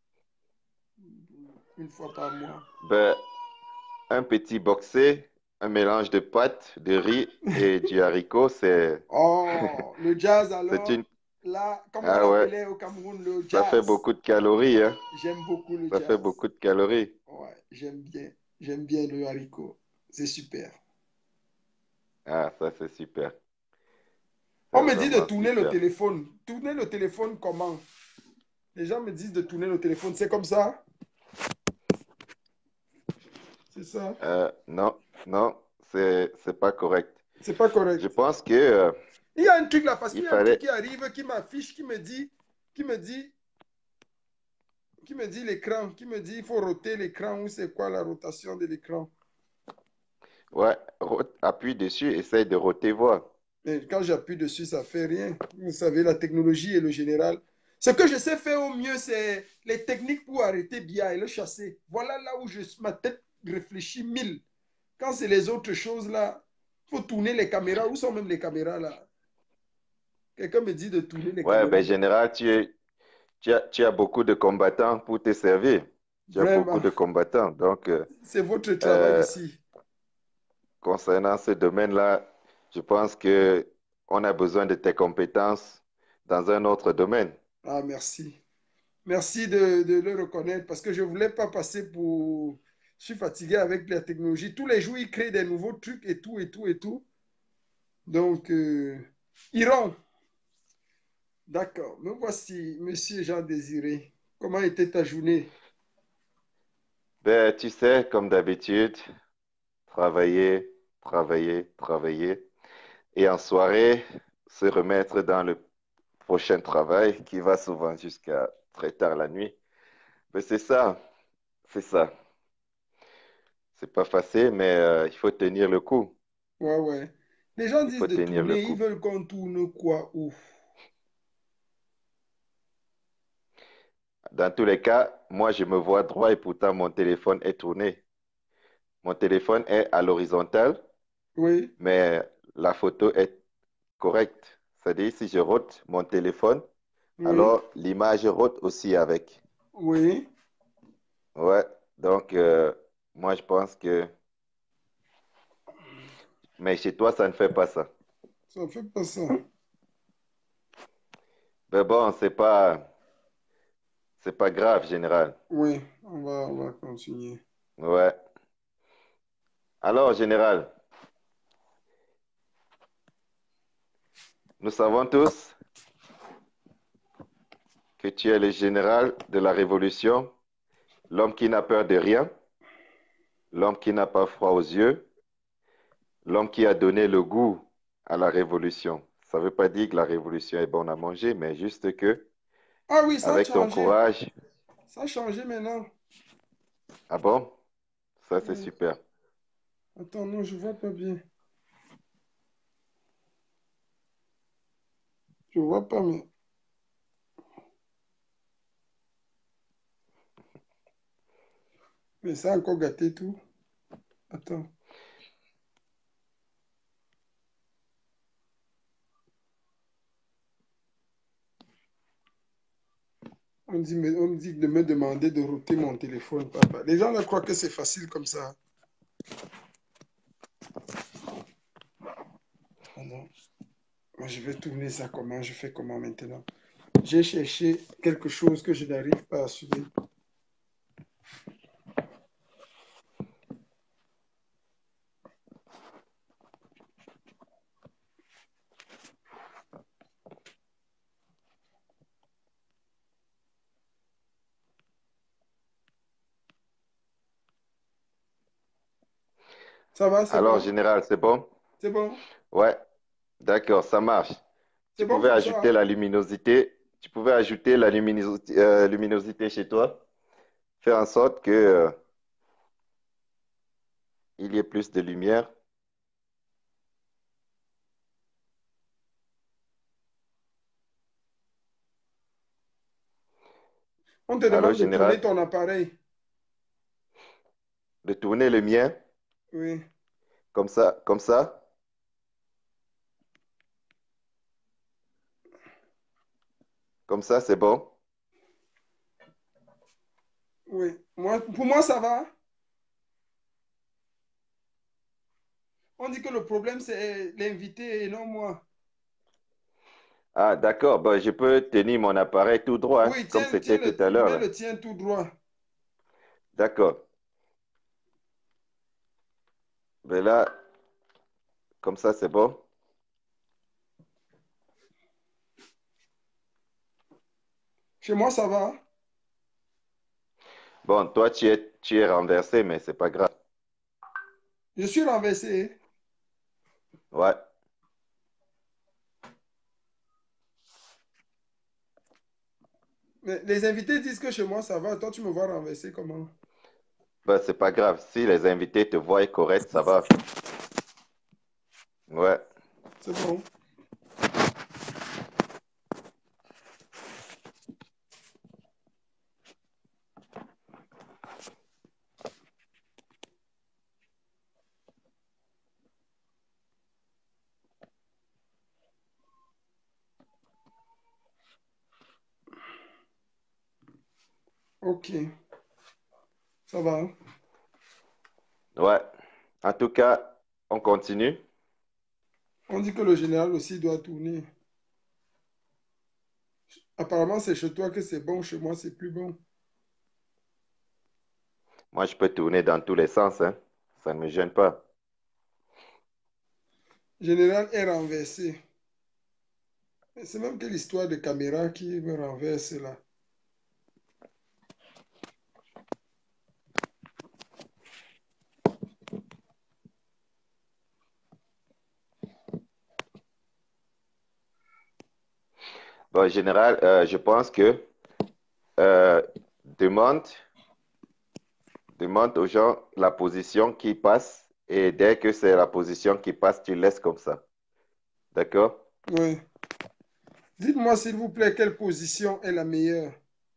une fois par mois. Ben, un petit boxé, un mélange de pâtes, de riz et du haricot, c'est, Oh, le jazz c'est alors, une... là, comme on Ah ouais, l'appelait au Cameroun, le ça fait jazz. beaucoup de calories, hein. J'aime beaucoup le Ça fait jazz. beaucoup de calories. Ouais, j'aime bien. J'aime bien le haricot. C'est super. Ah, ça, c'est super. On C'est me dit de vraiment tourner le super. téléphone. Tourner le téléphone comment? Les gens me disent de tourner le téléphone. C'est comme ça? C'est ça? Euh, non, non, c'est, c'est pas correct. C'est pas Je correct. pense que, euh, Il y a un truc là, parce il qu'il y a un truc fallait... qui arrive, qui m'affiche, qui me dit, qui me dit, qui me dit l'écran, qui me dit il faut roter l'écran ou c'est quoi la rotation de l'écran. Ouais, ro- appuie dessus, essaye de roter, voir. Mais quand j'appuie dessus, ça fait rien. Vous savez, la technologie et le général. Ce que je sais faire au mieux, c'est les techniques pour arrêter bien et le chasser. Voilà là où je, ma tête réfléchit mille. Quand c'est les autres choses là, il faut tourner les caméras. Où sont même les caméras là? Quelqu'un me dit de tourner les Ouais, caméras. ben, général, tu, es- tu as, tu as beaucoup de combattants pour te servir. Tu as beaucoup Vraiment, de combattants. Donc, euh, c'est votre travail euh, ici. concernant ce domaine-là, je pense que on a besoin de tes compétences dans un autre domaine. Ah, merci. Merci de, de le reconnaître parce que je ne voulais pas passer pour... Je suis fatigué avec la technologie. Tous les jours, ils créent des nouveaux trucs et tout, et tout, et tout. Donc, euh, Iran, d'accord. Me voici, monsieur Jean Désiré. Comment était ta journée? Ben, tu sais, comme d'habitude, travailler, travailler, travailler. Et en soirée, se remettre dans le prochain travail qui va souvent jusqu'à très tard la nuit. Mais c'est ça, c'est ça. C'est pas facile, mais euh, il faut tenir le coup. Ouais, ouais. Les gens Il disent faut de tenir le tourner, ils coup. veulent qu'on tourne quoi? Ouf. Dans tous les cas, moi, je me vois droit et pourtant mon téléphone est tourné. Mon téléphone est à l'horizontale, Oui. mais la photo est correcte. C'est-à-dire, si je rote mon téléphone, Oui, alors l'image rote aussi avec. oui. Ouais, donc euh, moi je pense que... Mais chez toi, ça ne fait pas ça. Ça fait pas ça. Mais bon, c'est pas, c'est pas grave, général. Oui, on va, on va continuer. Ouais. Alors, général, nous savons tous que tu es le général de la révolution, l'homme qui n'a peur de rien, l'homme qui n'a pas froid aux yeux, l'homme qui a donné le goût à la révolution. Ça ne veut pas dire que la révolution est bonne à manger, mais juste que, Ah oui, ça a avec ton changé. courage, Ça a changé maintenant. ah bon, ça c'est Oui. super. Attends, non, je vois pas bien. Je vois pas, mais, mais ça a encore gâté tout. Attends. On dit, mais- on me dit de me demander de router mon téléphone, papa. Les gens là croient que c'est facile comme ça. Ah non. Moi, je vais tourner ça comment? Je fais comment maintenant? J'ai cherché quelque chose que je n'arrive pas à suivre. Ça va, c'est Alors, bon? général, c'est bon? C'est bon? Ouais, d'accord, ça marche. C'est Tu bon pouvais comme ajouter ça? la luminosité, tu pouvais ajouter la luminosité, euh, luminosité chez toi, faire en sorte que, euh, il y ait plus de lumière. On te Allô, demande de tourner général, ton appareil. de tourner le mien, Oui, comme ça, comme ça. Comme ça, c'est bon. oui. Moi, pour moi, ça va. On dit que le problème, c'est l'invité et non moi. Ah, d'accord. Bah, je peux tenir mon appareil tout droit, hein, Oui, comme tiens, tiens c'était tout le, à l'heure, mets là. le tien tout droit. D'accord. Ben là, comme ça, c'est bon. Chez moi, ça va. Bon, toi, tu es, tu es renversé, mais c'est pas grave. Je suis renversé. Ouais. Mais les invités disent que chez moi, ça va. Toi, tu me vois renversé comment? Ben, c'est pas grave. Si les invités te voient correct, ça va. Ouais. C'est bon. Ok, ça va. Ouais. En tout cas, on continue. On dit que le général aussi doit tourner. Apparemment, c'est chez toi que c'est bon. Chez moi, c'est plus bon. Moi, je peux tourner dans tous les sens, hein. Ça ne me gêne pas. Général est renversé. Mais c'est même que l'histoire de caméra qui me renverse là. Bon, en général, euh, je pense que euh, demande, demande aux gens la position qui passe et dès que c'est la position qui passe, tu laisses comme ça. D'accord? Oui. Dites-moi, s'il vous plaît, quelle position est la meilleure?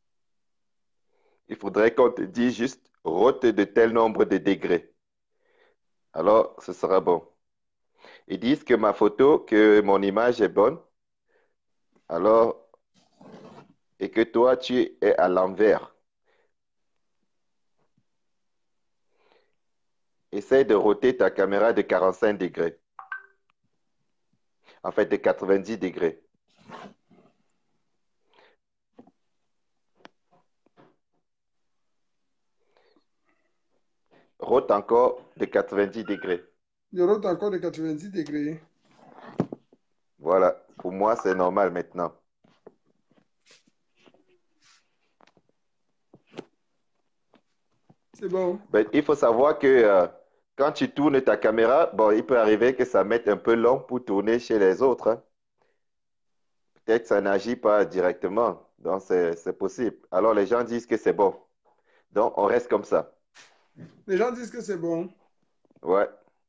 Il faudrait qu'on te dise juste rote de tel nombre de degrés. Alors, ce sera bon. Ils disent que ma photo, que mon image est bonne. Alors, et que toi, tu es à l'envers. Essaye de roter ta caméra de quarante-cinq degrés. En fait, de quatre-vingt-dix degrés. Rote encore de quatre-vingt-dix degrés. Je rote encore de quatre-vingt-dix degrés. Voilà. Pour moi, c'est normal maintenant. C'est bon. Ben, il faut savoir que euh, quand tu tournes ta caméra, bon, il peut arriver que ça mette un peu long pour tourner chez les autres, hein. Peut-être que ça n'agit pas directement. Donc, c'est c'est possible. Alors, les gens disent que c'est bon. Donc, on reste comme ça. Les gens disent que c'est bon. Ouais,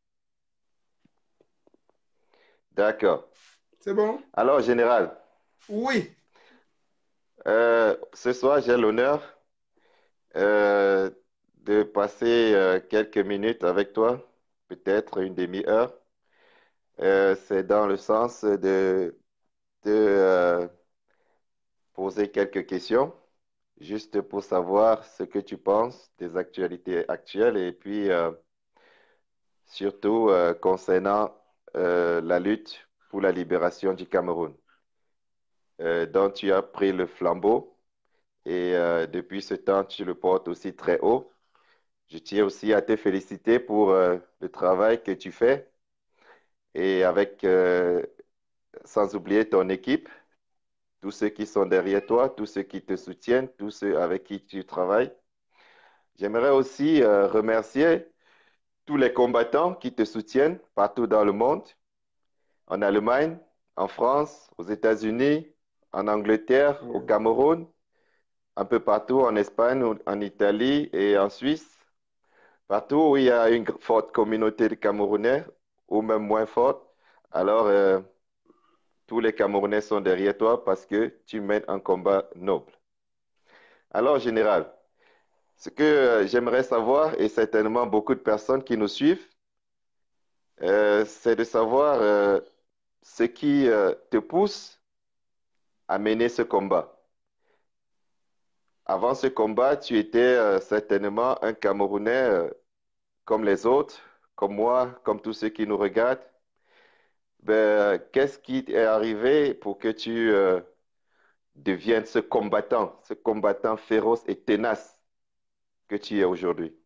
d'accord. C'est bon? Alors, général, Oui. euh, ce soir, j'ai l'honneur euh, de passer euh, quelques minutes avec toi, peut-être une demi-heure. Euh, c'est dans le sens de, de euh, poser quelques questions, juste pour savoir ce que tu penses des actualités actuelles et puis euh, surtout euh, concernant euh, la lutte pour la libération du Cameroun, euh, dont tu as pris le flambeau et euh, depuis ce temps, tu le portes aussi très haut. Je tiens aussi à te féliciter pour euh, le travail que tu fais et avec, euh, sans oublier ton équipe, tous ceux qui sont derrière toi, tous ceux qui te soutiennent, tous ceux avec qui tu travailles. J'aimerais aussi euh, remercier tous les combattants qui te soutiennent partout dans le monde, en Allemagne, en France, aux États-Unis, en Angleterre, au Cameroun, un peu partout en Espagne, en Italie et en Suisse. Partout où il y a une forte communauté de Camerounais, ou même moins forte, alors euh, tous les Camerounais sont derrière toi parce que tu mènes un combat noble. Alors, général, ce que euh, j'aimerais savoir, et certainement beaucoup de personnes qui nous suivent, euh, c'est de savoir euh, ce qui euh, te pousse à mener ce combat. Avant ce combat, tu étais euh, certainement un Camerounais euh, comme les autres, comme moi, comme tous ceux qui nous regardent. Ben, qu'est-ce qui est arrivé pour que tu euh, deviennes ce combattant, ce combattant féroce et tenace que tu es aujourd'hui?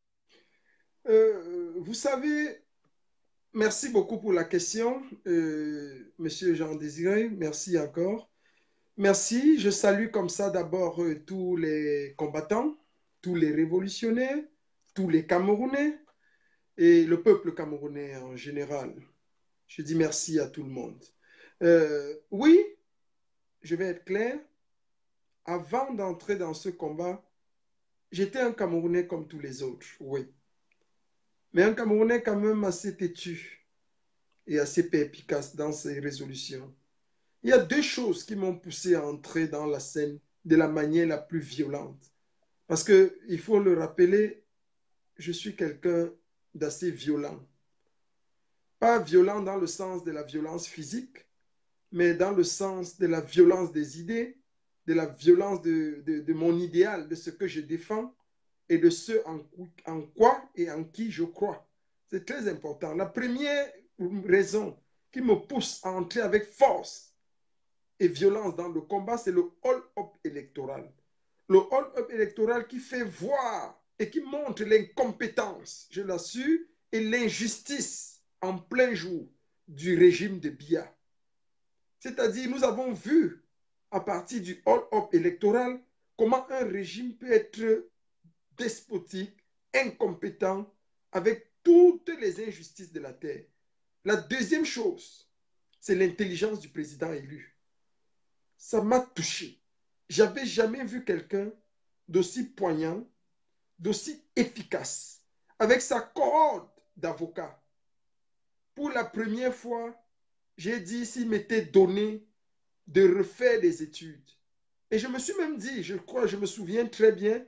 Euh, vous savez, merci beaucoup pour la question, euh, Monsieur Jean Désiré. Merci encore. Merci. Je salue comme ça d'abord euh, tous les combattants, tous les révolutionnaires, tous les Camerounais et le peuple camerounais en général. Je dis merci à tout le monde. Euh, oui, je vais être clair. Avant d'entrer dans ce combat, j'étais un Camerounais comme tous les autres, oui. Mais un Camerounais quand même assez têtu et assez perspicace dans ses résolutions. Il y a deux choses qui m'ont poussé à entrer dans la scène de la manière la plus violente. Parce que, il faut le rappeler, je suis quelqu'un d'assez violent. Pas violent dans le sens de la violence physique, mais dans le sens de la violence des idées, de la violence de, de, de mon idéal, de ce que je défends et de ce en, en quoi et en qui je crois. C'est très important. La première raison qui me pousse à entrer avec force et violence dans le combat, c'est le hold-up électoral. Le hold-up électoral qui fait voir et qui montre l'incompétence, je l'assure, et l'injustice en plein jour du régime de Biya. C'est-à-dire, nous avons vu à partir du hold-up électoral comment un régime peut être despotique, incompétent, avec toutes les injustices de la terre. La deuxième chose, c'est l'intelligence du président élu. Ça m'a touché. J'avais jamais vu quelqu'un d'aussi poignant, d'aussi efficace, avec sa cohorte d'avocats. Pour la première fois, j'ai dit s'il m'était donné de refaire des études. Et je me suis même dit, je crois, je me souviens très bien,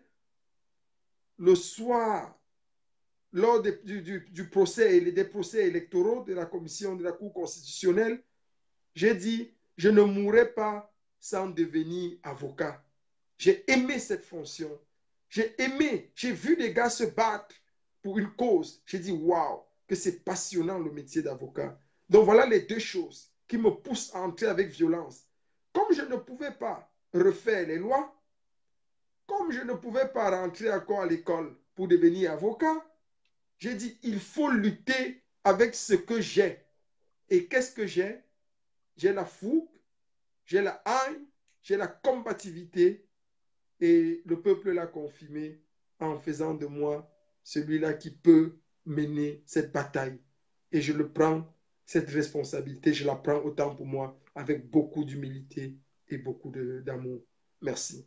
le soir, lors de, du, du, du procès et des procès électoraux de la commission de la Cour constitutionnelle, j'ai dit, je ne mourrai pas sans devenir avocat. J'ai aimé cette fonction. J'ai aimé, j'ai vu des gars se battre pour une cause. J'ai dit, waouh, que c'est passionnant le métier d'avocat. Donc voilà les deux choses qui me poussent à entrer avec violence. Comme je ne pouvais pas refaire les lois, comme je ne pouvais pas rentrer encore à l'école pour devenir avocat, j'ai dit, il faut lutter avec ce que j'ai. Et qu'est-ce que j'ai? J'ai la fougue, j'ai la haine, j'ai la combativité. Et le peuple l'a confirmé en faisant de moi celui-là qui peut mener cette bataille. Et je le prends, cette responsabilité, je la prends autant pour moi, avec beaucoup d'humilité et beaucoup d'amour. Merci.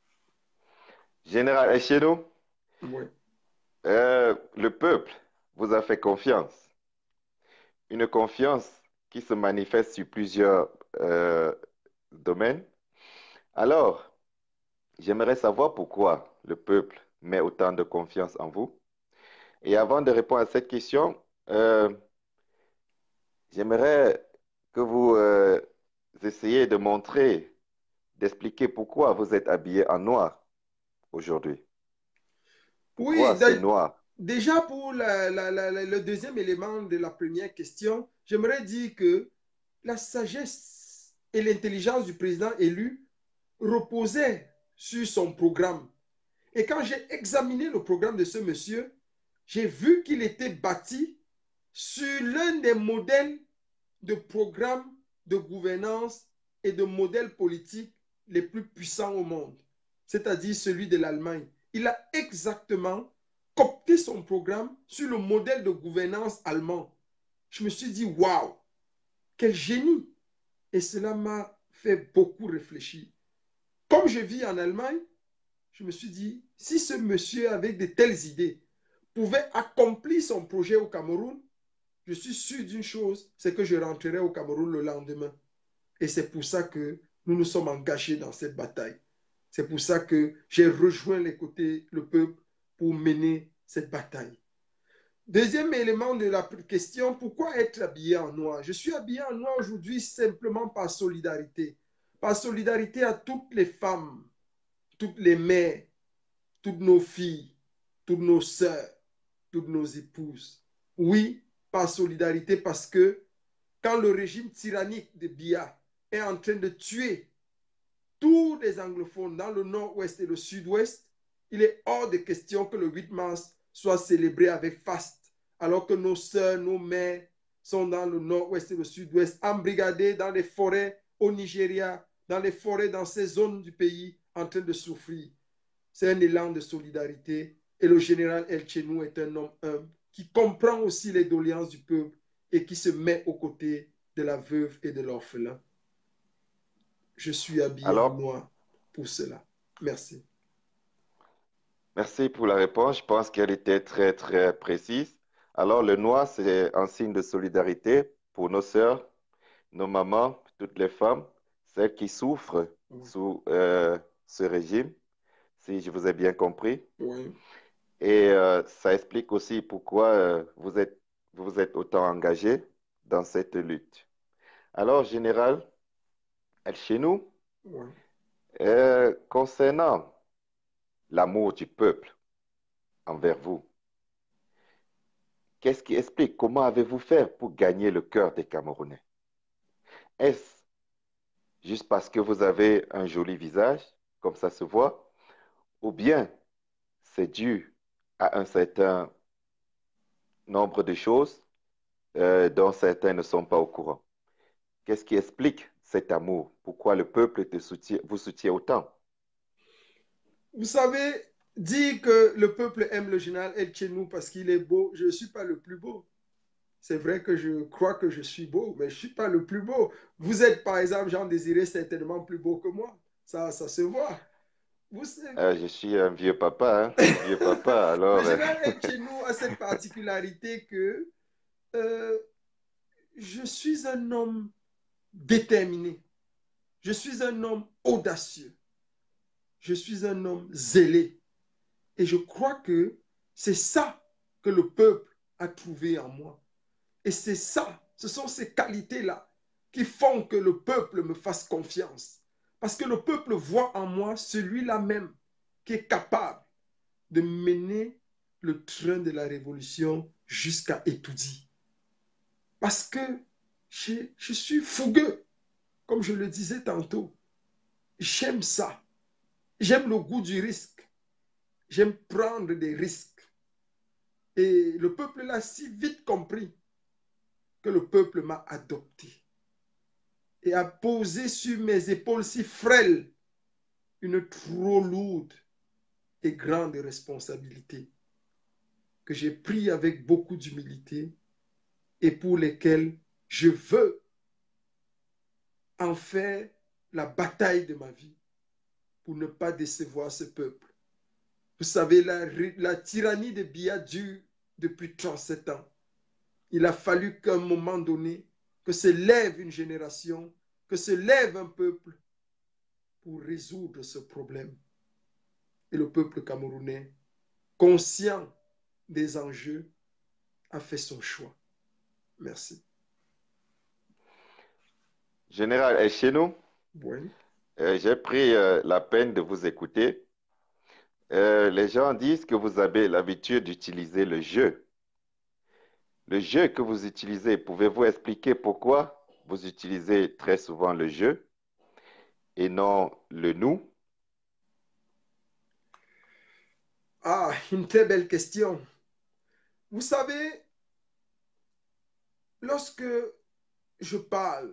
Général Echeno, Oui. euh, le peuple vous a fait confiance. Une confiance qui se manifeste sur plusieurs euh, domaines. Alors, j'aimerais savoir pourquoi le peuple met autant de confiance en vous. Et avant de répondre à cette question, euh, j'aimerais que vous euh, essayiez de montrer, d'expliquer pourquoi vous êtes habillé en noir aujourd'hui. Pourquoi Oui, c'est noir? déjà pour la, la, la, le deuxième élément de la première question, j'aimerais dire que la sagesse et l'intelligence du président élu reposaient sur son programme. Et quand j'ai examiné le programme de ce monsieur, j'ai vu qu'il était bâti sur l'un des modèles de programme de gouvernance et de modèles politiques les plus puissants au monde, c'est-à-dire celui de l'Allemagne. Il a exactement copté son programme sur le modèle de gouvernance allemand. Je me suis dit, waouh, quel génie! Et cela m'a fait beaucoup réfléchir. Comme je vis en Allemagne, je me suis dit, si ce monsieur avec de telles idées pouvait accomplir son projet au Cameroun, je suis sûr d'une chose, c'est que je rentrerai au Cameroun le lendemain. Et c'est pour ça que nous nous sommes engagés dans cette bataille. C'est pour ça que j'ai rejoint les côtés, le peuple, pour mener cette bataille. Deuxième élément de la question, pourquoi être habillé en noir? Je suis habillé en noir aujourd'hui simplement par solidarité. Par solidarité à toutes les femmes, toutes les mères, toutes nos filles, toutes nos sœurs, toutes nos épouses. Oui, par solidarité parce que quand le régime tyrannique de Biya est en train de tuer tous les anglophones dans le nord-ouest et le sud-ouest, il est hors de question que le huit mars soit célébré avec faste, alors que nos sœurs, nos mères sont dans le nord-ouest et le sud-ouest, embrigadées dans les forêts au Nigeria, dans les forêts dans ces zones du pays en train de souffrir. C'est un élan de solidarité et le général El Chenou est un homme humble qui comprend aussi les doléances du peuple et qui se met aux côtés de la veuve et de l'orphelin. Je suis habillé en Alors, noir pour cela. Merci. merci pour la réponse. Je pense qu'elle était très, très précise. Alors, le noir, c'est un signe de solidarité pour nos sœurs, nos mamans, toutes les femmes, celles qui souffrent Oui. sous euh, ce régime, si je vous ai bien compris. Oui. Et euh, ça explique aussi pourquoi euh, vous êtes, vous êtes autant engagé dans cette lutte. Alors, Général, chez nous, Oui. euh, concernant l'amour du peuple envers vous, qu'est-ce qui explique comment avez-vous fait pour gagner le cœur des Camerounais? Est-ce juste parce que vous avez un joli visage, comme ça se voit, ou bien c'est dû à un certain nombre de choses euh, dont certains ne sont pas au courant? Qu'est-ce qui explique cet amour? Pourquoi le peuple te soutient, vous soutient autant? Vous savez, dire que le peuple aime le général El Chenou parce qu'il est beau, je ne suis pas le plus beau. C'est vrai que je crois que je suis beau, mais je ne suis pas le plus beau. Vous êtes, par exemple, Jean Désiré, certainement plus beau que moi. Ça, ça se voit. Vous savez, Euh, je suis un vieux papa, hein, un vieux papa, le alors... euh, général El Chenou a cette particularité que euh, je suis un homme déterminé. Je suis un homme audacieux. Je suis un homme zélé. Et je crois que c'est ça que le peuple a trouvé en moi. Et c'est ça, ce sont ces qualités-là qui font que le peuple me fasse confiance. Parce que le peuple voit en moi celui-là même qui est capable de mener le train de la révolution jusqu'à Etoudi. Parce que je, je suis fougueux, comme je le disais tantôt. J'aime ça. J'aime le goût du risque. J'aime prendre des risques. Et le peuple l'a si vite compris que le peuple m'a adopté et a posé sur mes épaules si frêles une trop lourde et grande responsabilité que j'ai pris avec beaucoup d'humilité et pour lesquelles je veux en faire la bataille de ma vie pour ne pas décevoir ce peuple. Vous savez, la, la tyrannie de Biya dure depuis trente-sept ans. Il a fallu qu'à un moment donné, que se lève une génération, que se lève un peuple pour résoudre ce problème. Et le peuple camerounais, conscient des enjeux, a fait son choix. Merci. Général Eshenu, Oui. euh, j'ai pris euh, la peine de vous écouter. Euh, les gens disent que vous avez l'habitude d'utiliser le jeu. Le jeu que vous utilisez, pouvez-vous expliquer pourquoi vous utilisez très souvent le jeu et non le nous? Ah, une très belle question. Vous savez, lorsque je parle,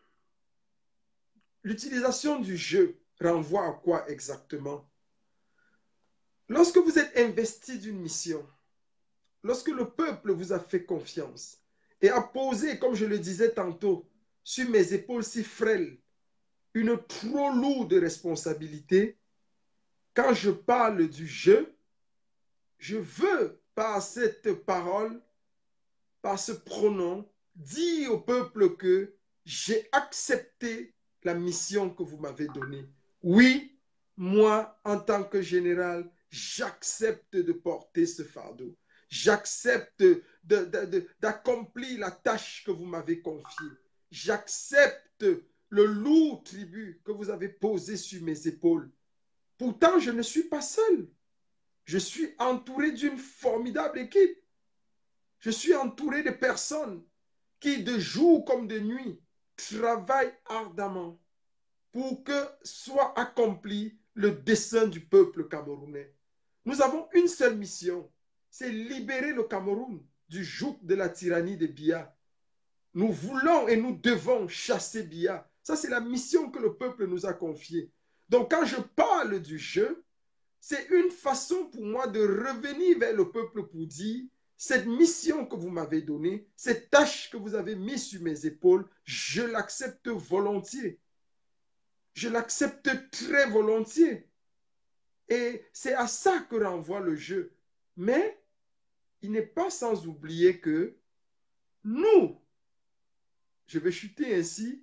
l'utilisation du jeu renvoie à quoi exactement? Lorsque vous êtes investi d'une mission, lorsque le peuple vous a fait confiance et a posé, comme je le disais tantôt, sur mes épaules si frêles, une trop lourde responsabilité, quand je parle du jeu, je veux, par cette parole, par ce pronom, dire au peuple que j'ai accepté la mission que vous m'avez donnée. Oui, moi, en tant que général, j'accepte de porter ce fardeau. J'accepte d'accomplir la tâche que vous m'avez confiée. J'accepte le lourd tribut que vous avez posé sur mes épaules. Pourtant, je ne suis pas seul. Je suis entouré d'une formidable équipe. Je suis entouré de personnes qui, de jour comme de nuit, travaillent ardemment pour que soit accompli le dessein du peuple camerounais. Nous avons une seule mission, c'est libérer le Cameroun du joug de la tyrannie de Biya. Nous voulons et nous devons chasser Biya. Ça, c'est la mission que le peuple nous a confiée. Donc, quand je parle du jeu, c'est une façon pour moi de revenir vers le peuple pour dire, cette mission que vous m'avez donnée, cette tâche que vous avez mise sur mes épaules, je l'accepte volontiers. Je l'accepte très volontiers. Et c'est à ça que renvoie le jeu. Mais il n'est pas sans oublier que nous, je vais chuter ainsi,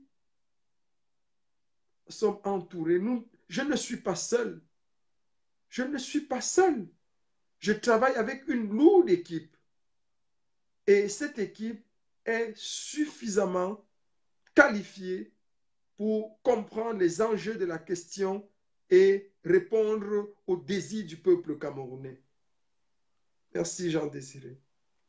sommes entourés. Nous, je ne suis pas seul. Je ne suis pas seul. Je travaille avec une lourde équipe. Et cette équipe est suffisamment qualifiée pour comprendre les enjeux de la question et répondre aux désirs du peuple camerounais. Merci, Jean Désiré.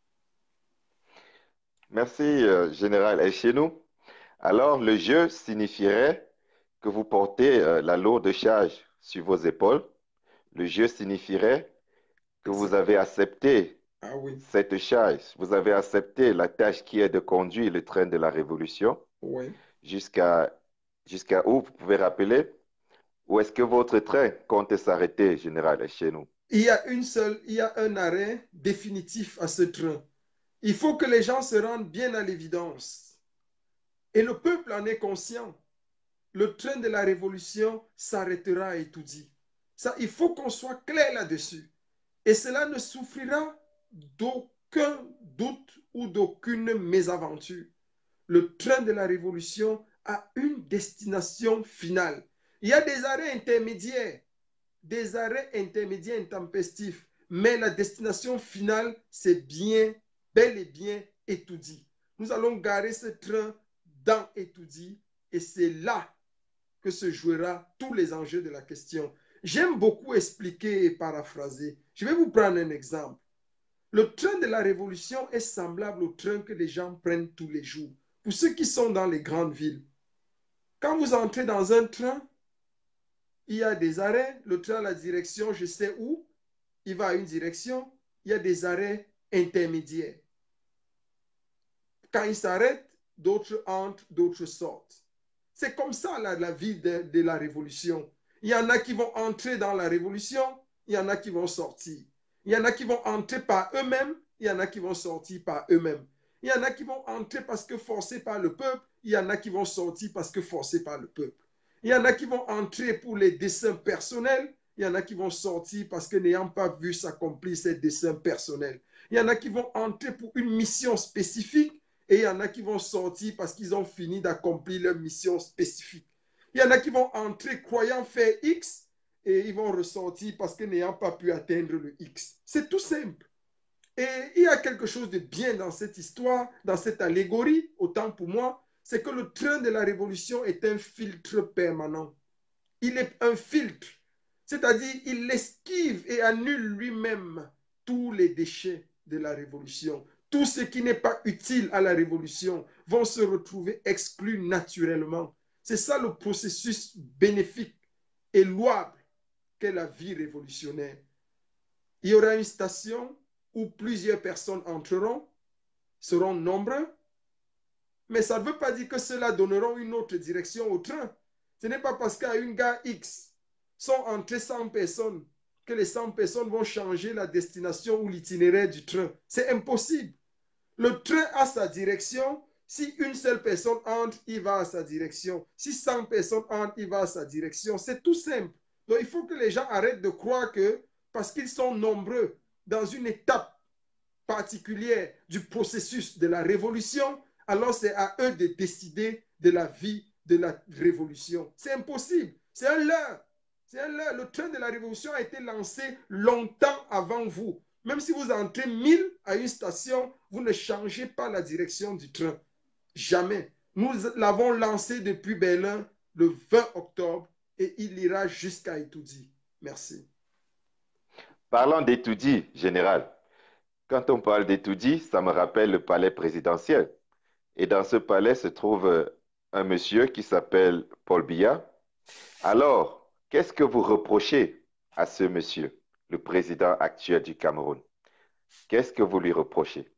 Merci, euh, Général Eshenu. Alors, le jeu signifierait que vous portez euh, la lourde charge sur vos épaules. Le jeu signifierait que vous avez accepté ah oui. cette charge. Vous avez accepté la tâche qui est de conduire le train de la révolution. Oui. Jusqu'à jusqu'à où, vous pouvez rappeler? Où est-ce que votre train compte s'arrêter, Général Eshenu? Il y a une seule, il y a un arrêt définitif à ce train. Il faut que les gens se rendent bien à l'évidence. Et le peuple en est conscient. Le train de la révolution s'arrêtera à Etoudi. Ça, il faut qu'on soit clair là-dessus. Et cela ne souffrira d'aucun doute ou d'aucune mésaventure. Le train de la révolution a une destination finale. Il y a des arrêts intermédiaires, des arrêts intermédiaires intempestifs, mais la destination finale, c'est bien, bel et bien Etoudi. Nous allons garer ce train dans Étoudi, et c'est là que se jouera tous les enjeux de la question. J'aime beaucoup expliquer et paraphraser. Je vais vous prendre un exemple. Le train de la révolution est semblable au train que les gens prennent tous les jours. Pour ceux qui sont dans les grandes villes, quand vous entrez dans un train, il y a des arrêts, le train a la direction, je sais où, il va à une direction, il y a des arrêts intermédiaires. Quand il s'arrête, d'autres entrent, d'autres sortent. C'est comme ça la, la vie de, de la révolution. Il y en a qui vont entrer dans la révolution, il y en a qui vont sortir. Il y en a qui vont entrer par eux-mêmes, il y en a qui vont sortir par eux-mêmes. Il y en a qui vont entrer parce que forcés par le peuple, il y en a qui vont sortir parce que forcés par le peuple. Il y en a qui vont entrer pour les desseins personnels, il y en a qui vont sortir parce que n'ayant pas vu s'accomplir ces desseins personnels. Il y en a qui vont entrer pour une mission spécifique et il y en a qui vont sortir parce qu'ils ont fini d'accomplir leur mission spécifique. Il y en a qui vont entrer croyant faire X et ils vont ressortir parce que n'ayant pas pu atteindre le X. C'est tout simple. Et il y a quelque chose de bien dans cette histoire, dans cette allégorie, autant pour moi, c'est que le train de la révolution est un filtre permanent. Il est un filtre, c'est-à-dire il esquive et annule lui-même tous les déchets de la révolution. Tout ce qui n'est pas utile à la révolution vont se retrouver exclus naturellement. C'est ça le processus bénéfique et louable qu'est la vie révolutionnaire. Il y aura une station où plusieurs personnes entreront, seront nombreux, mais ça ne veut pas dire que ceux-là donneront une autre direction au train. Ce n'est pas parce qu'à une gare X sont entrées cent personnes que les cent personnes vont changer la destination ou l'itinéraire du train. C'est impossible. Le train a sa direction. Si une seule personne entre, il va à sa direction. Si cent personnes entrent, il va à sa direction. C'est tout simple. Donc il faut que les gens arrêtent de croire que parce qu'ils sont nombreux dans une étape particulière du processus de la révolution, alors c'est à eux de décider de la vie de la révolution. C'est impossible. C'est un leurre. C'est un leurre. Le train de la révolution a été lancé longtemps avant vous. Même si vous entrez mille à une station, vous ne changez pas la direction du train. Jamais. Nous l'avons lancé depuis Berlin le vingt octobre et il ira jusqu'à Étoudi. Merci. Parlant d'Étoudi, général, quand on parle d'Étoudi, ça me rappelle le palais présidentiel. Et dans ce palais se trouve un monsieur qui s'appelle Paul Biya. Alors, qu'est-ce que vous reprochez à ce monsieur, le président actuel du Cameroun? Qu'est-ce que vous lui reprochez?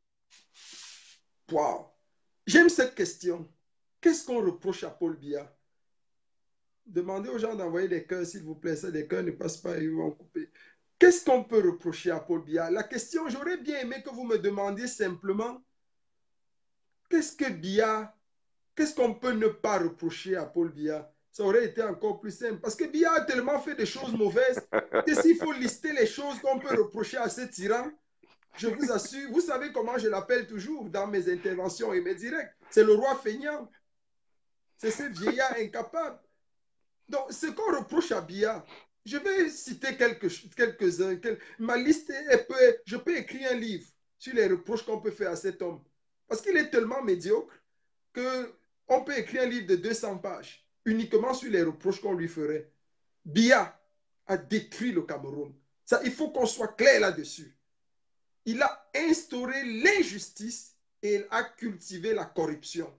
Wow. J'aime cette question. Qu'est-ce qu'on reproche à Paul Biya? Demandez aux gens d'envoyer des cœurs, s'il vous plaît. Ça, des cœurs ne passent pas et ils vont couper. Qu'est-ce qu'on peut reprocher à Paul Biya? La question, j'aurais bien aimé que vous me demandiez simplement qu'est-ce que Biya, qu'est-ce qu'on peut ne pas reprocher à Paul Biya? Ça aurait été encore plus simple. Parce que Biya a tellement fait des choses mauvaises que s'il faut lister les choses qu'on peut reprocher à ce tyran, je vous assure, vous savez comment je l'appelle toujours dans mes interventions et mes directs. C'est le roi feignant. C'est ce vieillard incapable. Donc, ce qu'on reproche à Biya, je vais citer quelques-uns. Quelques quelques, ma liste, est peu, je peux écrire un livre sur les reproches qu'on peut faire à cet homme. Parce qu'il est tellement médiocre qu'on peut écrire un livre de deux cents pages uniquement sur les reproches qu'on lui ferait. Biya a détruit le Cameroun. Ça, il faut qu'on soit clair là-dessus. Il a instauré l'injustice et il a cultivé la corruption.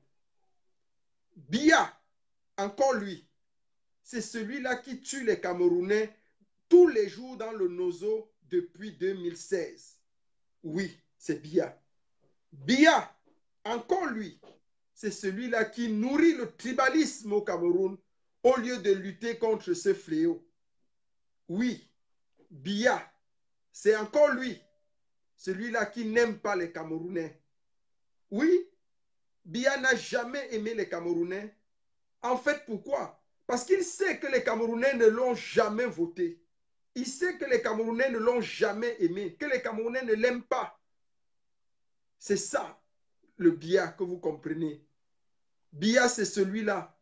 Biya, encore lui, c'est celui-là qui tue les Camerounais tous les jours dans le Nozo depuis deux mille seize. Oui, c'est Biya. Biya, encore lui, c'est celui-là qui nourrit le tribalisme au Cameroun au lieu de lutter contre ce fléau. Oui, Biya, c'est encore lui, celui-là qui n'aime pas les Camerounais. Oui, Biya n'a jamais aimé les Camerounais. En fait, pourquoi? Parce qu'il sait que les Camerounais ne l'ont jamais voté. Il sait que les Camerounais ne l'ont jamais aimé, que les Camerounais ne l'aiment pas. C'est ça le Biya que vous comprenez. Biya, c'est celui-là.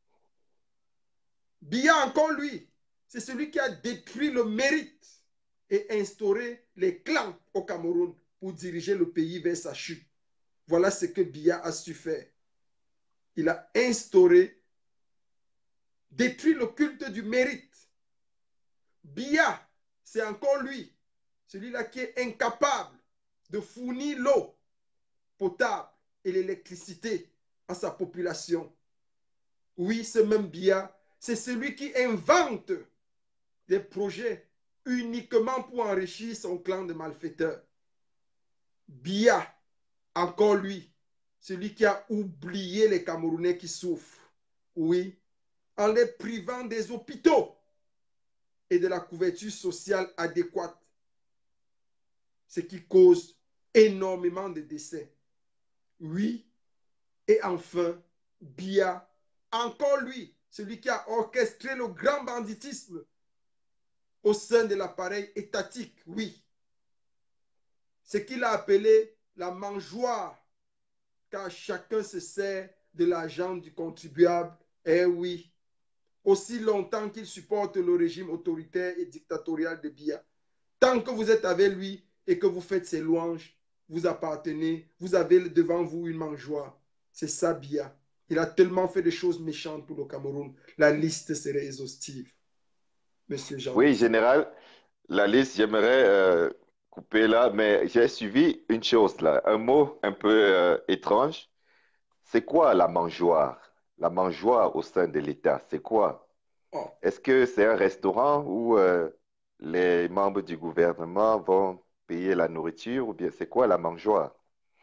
Biya, encore lui, c'est celui qui a détruit le mérite et instauré les clans au Cameroun pour diriger le pays vers sa chute. Voilà ce que Biya a su faire. il a instauré, détruit le culte du mérite. Biya, c'est encore lui, celui-là qui est incapable de fournir l'eau potable et l'électricité à sa population. Oui, ce même Biya, c'est celui qui invente des projets uniquement pour enrichir son clan de malfaiteurs. Biya, encore lui, celui qui a oublié les Camerounais qui souffrent. Oui, en les privant des hôpitaux et de la couverture sociale adéquate, ce qui cause énormément de décès. Oui, et enfin, Biya, encore lui, celui qui a orchestré le grand banditisme au sein de l'appareil étatique, oui. Ce qu'il a appelé la mangeoire, car chacun se sert de l'argent du contribuable, eh oui, aussi longtemps qu'il supporte le régime autoritaire et dictatorial de Biya. Tant que vous êtes avec lui et que vous faites ses louanges, vous appartenez, vous avez devant vous une mangeoire. C'est ça, Biya. Il a tellement fait de choses méchantes pour le Cameroun. La liste serait exhaustive. Monsieur Jean. Oui, général, la liste, j'aimerais euh, couper là, mais j'ai suivi une chose là, un mot un peu euh, étrange. C'est quoi la mangeoire? La mangeoire au sein de l'État, c'est quoi? Oh. Est-ce que c'est un restaurant où euh, les membres du gouvernement vont payer la nourriture ou bien c'est quoi la mangeoire?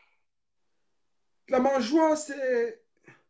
La mangeoire, c'est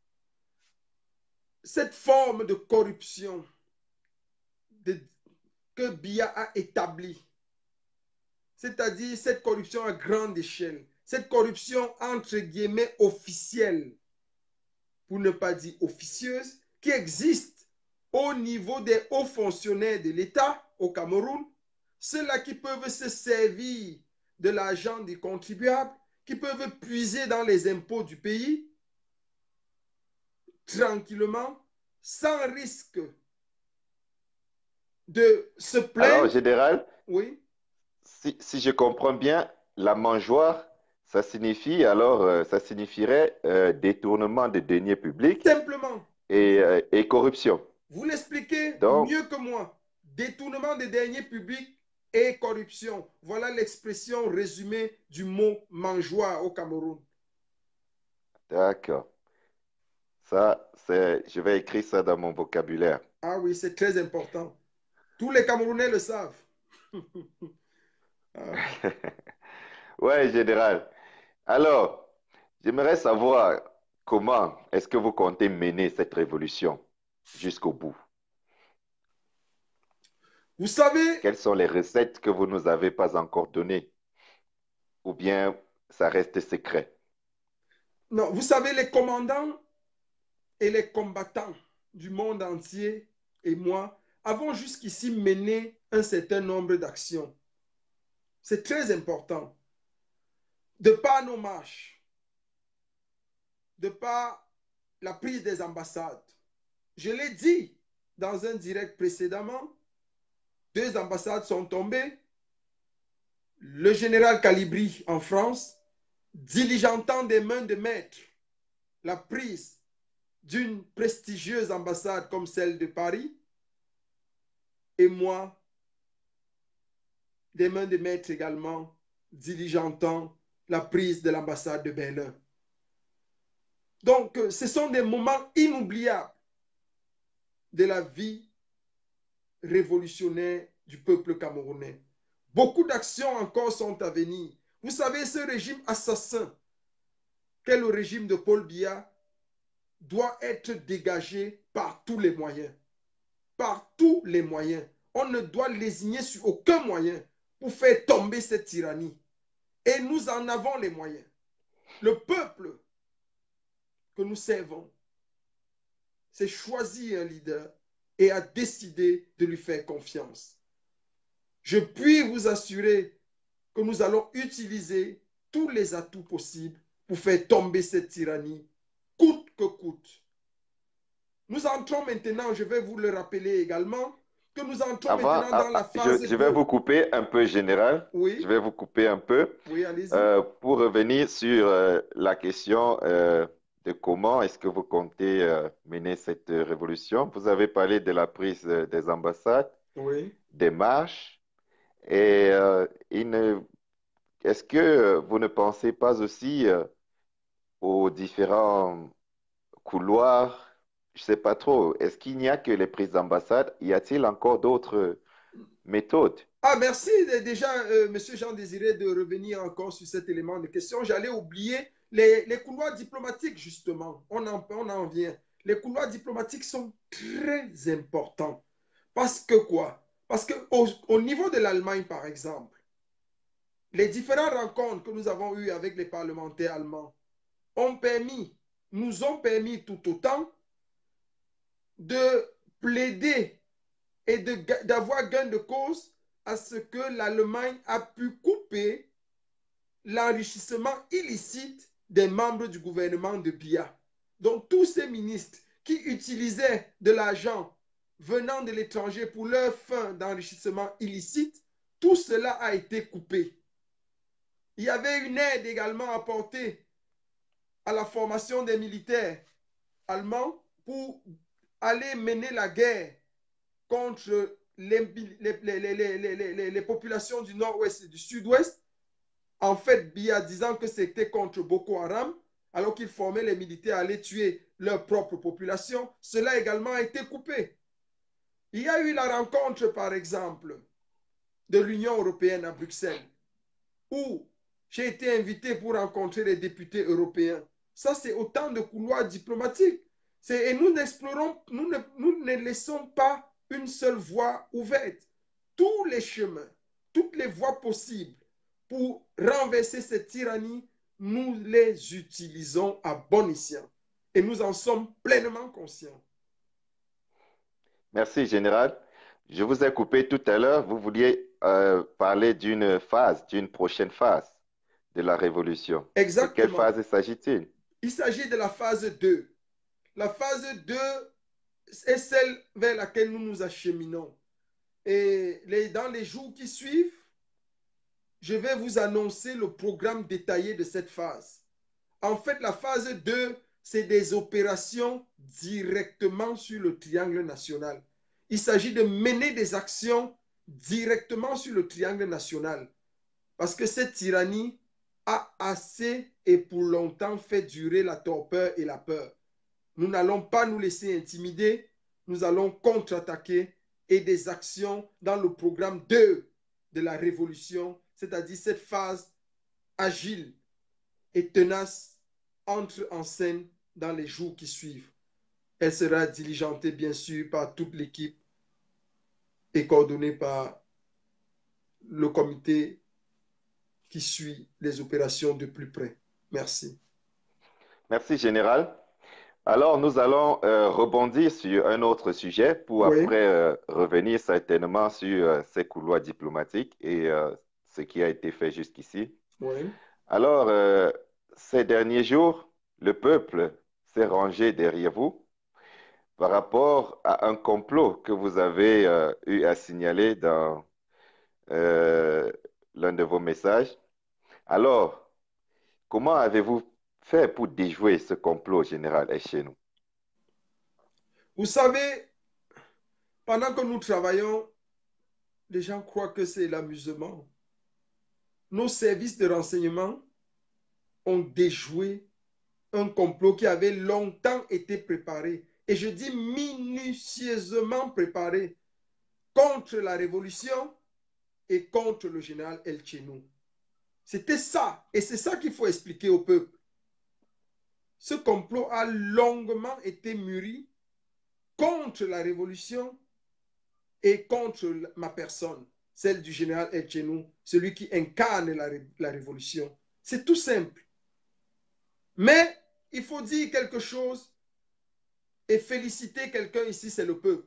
cette forme de corruption de, que Biya a établie. C'est-à-dire cette corruption à grande échelle. Cette corruption entre guillemets officielle, pour ne pas dire officieuse, qui existe au niveau des hauts fonctionnaires de l'État au Cameroun, ceux-là qui peuvent se servir de l'argent des contribuables, qui peuvent puiser dans les impôts du pays tranquillement, sans risque de se Alors, plaindre. général, Oui, si, si je comprends bien, la mangeoire, ça signifie alors, euh, ça signifierait euh, détournement de deniers publics simplement. et, euh, et corruption. Vous l'expliquez Donc, mieux que moi. Détournement des deniers publics et corruption. Voilà l'expression résumée du mot mangeoire au Cameroun. d'accord. Ça, c'est, je vais écrire ça dans mon vocabulaire. Ah oui, c'est très important. Tous les Camerounais le savent. Ah. Ouais, général. Alors, j'aimerais savoir comment est-ce que vous comptez mener cette révolution jusqu'au bout? Vous savez, Quelles sont les recettes que vous nous avez pas encore données? Ou bien ça reste secret? non, vous savez, les commandants et les combattants du monde entier et moi avons jusqu'ici mené un certain nombre d'actions. C'est très important. De par nos marches, de par la prise des ambassades. Je l'ai dit dans un direct précédemment, deux ambassades sont tombées. Le général Calibri en France, diligentant des mains de maître la prise d'une prestigieuse ambassade comme celle de Paris, et moi, des mains de maître également, diligentant la prise de l'ambassade de Berlin. Donc, ce sont des moments inoubliables de la vie révolutionnaire du peuple camerounais. Beaucoup d'actions encore sont à venir. Vous savez, ce régime assassin, qu'est le régime de Paul Biya, doit être dégagé par tous les moyens. Par tous les moyens. On ne doit lésigner sur aucun moyen pour faire tomber cette tyrannie. Et nous en avons les moyens. Le peuple que nous servons s'est choisi un leader et a décidé de lui faire confiance. Je puis vous assurer que nous allons utiliser tous les atouts possibles pour faire tomber cette tyrannie, coûte que coûte. Nous entrons maintenant, je vais vous le rappeler également, que nous entrons Avant, maintenant ah, dans la ah, phase je, je vais deux. vous couper un peu, général. Oui. Je vais vous couper un peu Oui, allez-y. euh, pour revenir sur euh, la question euh, de comment est-ce que vous comptez euh, mener cette euh, révolution. Vous avez parlé de la prise euh, des ambassades, Oui. des marches, et euh, il ne- est-ce que euh, vous ne pensez pas aussi euh, aux différents couloirs? Je sais pas trop. Est-ce qu'il n'y a que les prises d'ambassade? Y a-t-il encore d'autres méthodes? Ah, merci déjà, euh, Monsieur Jean Désiré, de revenir encore sur cet élément de question. J'allais oublier les, les couloirs diplomatiques, justement. On en, on en vient. Les couloirs diplomatiques sont très importants. Parce que quoi? Parce qu'au au niveau de l'Allemagne, par exemple, les différentes rencontres que nous avons eues avec les parlementaires allemands ont permis, nous ont permis tout autant de plaider et d'avoir gain de cause à ce que l'Allemagne a pu couper l'enrichissement illicite des membres du gouvernement de Biya. Donc tous ces ministres qui utilisaient de l'argent venant de l'étranger pour leur fin d'enrichissement illicite, tout cela a été coupé. Il y avait une aide également apportée à la formation des militaires allemands pour aller mener la guerre contre les, les, les, les, les populations du nord-ouest et du sud-ouest. En fait, Biya disant que c'était contre Boko Haram, alors qu'ils formaient les militaires à aller tuer leur propre population. Cela également a été coupé. Il y a eu la rencontre, par exemple, de l'Union européenne à Bruxelles, où j'ai été invité pour rencontrer les députés européens. Ça, c'est autant de couloirs diplomatiques. Et nous n'explorons, nous ne, nous ne laissons pas une seule voie ouverte. Tous les chemins, toutes les voies possibles pour renverser cette tyrannie, nous les utilisons à bon escient. Et nous en sommes pleinement conscients. Merci, Général. Je vous ai coupé tout à l'heure. Vous vouliez euh, parler d'une phase, d'une prochaine phase de la révolution. De quelle Exactement. phase s'agit-il? Il s'agit de la phase deux. La phase deux est celle vers laquelle nous nous acheminons. Et les, dans les jours qui suivent, je vais vous annoncer le programme détaillé de cette phase. En fait, la phase deux, c'est des opérations directement sur le triangle national. Il s'agit de mener des actions directement sur le triangle national. Parce que cette tyrannie a assez et pour longtemps fait durer la torpeur et la peur. Nous n'allons pas nous laisser intimider, nous allons contre-attaquer et des actions dans le programme deux de la révolution, c'est-à-dire cette phase agile et tenace, entre en scène dans les jours qui suivent. Elle sera diligentée bien sûr par toute l'équipe et coordonnée par le comité qui suit les opérations de plus près. Merci. Merci, Général. Alors, nous allons euh, rebondir sur un autre sujet pour Oui. après euh, revenir certainement sur euh, ces couloirs diplomatiques et euh, ce qui a été fait jusqu'ici. Oui. Alors, euh, ces derniers jours, le peuple s'est rangé derrière vous par rapport à un complot que vous avez euh, eu à signaler dans euh, l'un de vos messages. Alors, comment avez-vous fait pour déjouer ce complot général chez nous? Vous savez, pendant que nous travaillons, les gens croient que c'est l'amusement. Nos services de renseignement ont déjoué un complot qui avait longtemps été préparé, et je dis minutieusement préparé, contre la révolution et contre le général El Chenou. C'était ça, et c'est ça qu'il faut expliquer au peuple. Ce complot a longuement été mûri contre la révolution et contre ma personne, celle du général El Chenou, celui qui incarne la, la révolution. C'est tout simple. Mais il faut dire quelque chose et féliciter quelqu'un ici, c'est le peuple.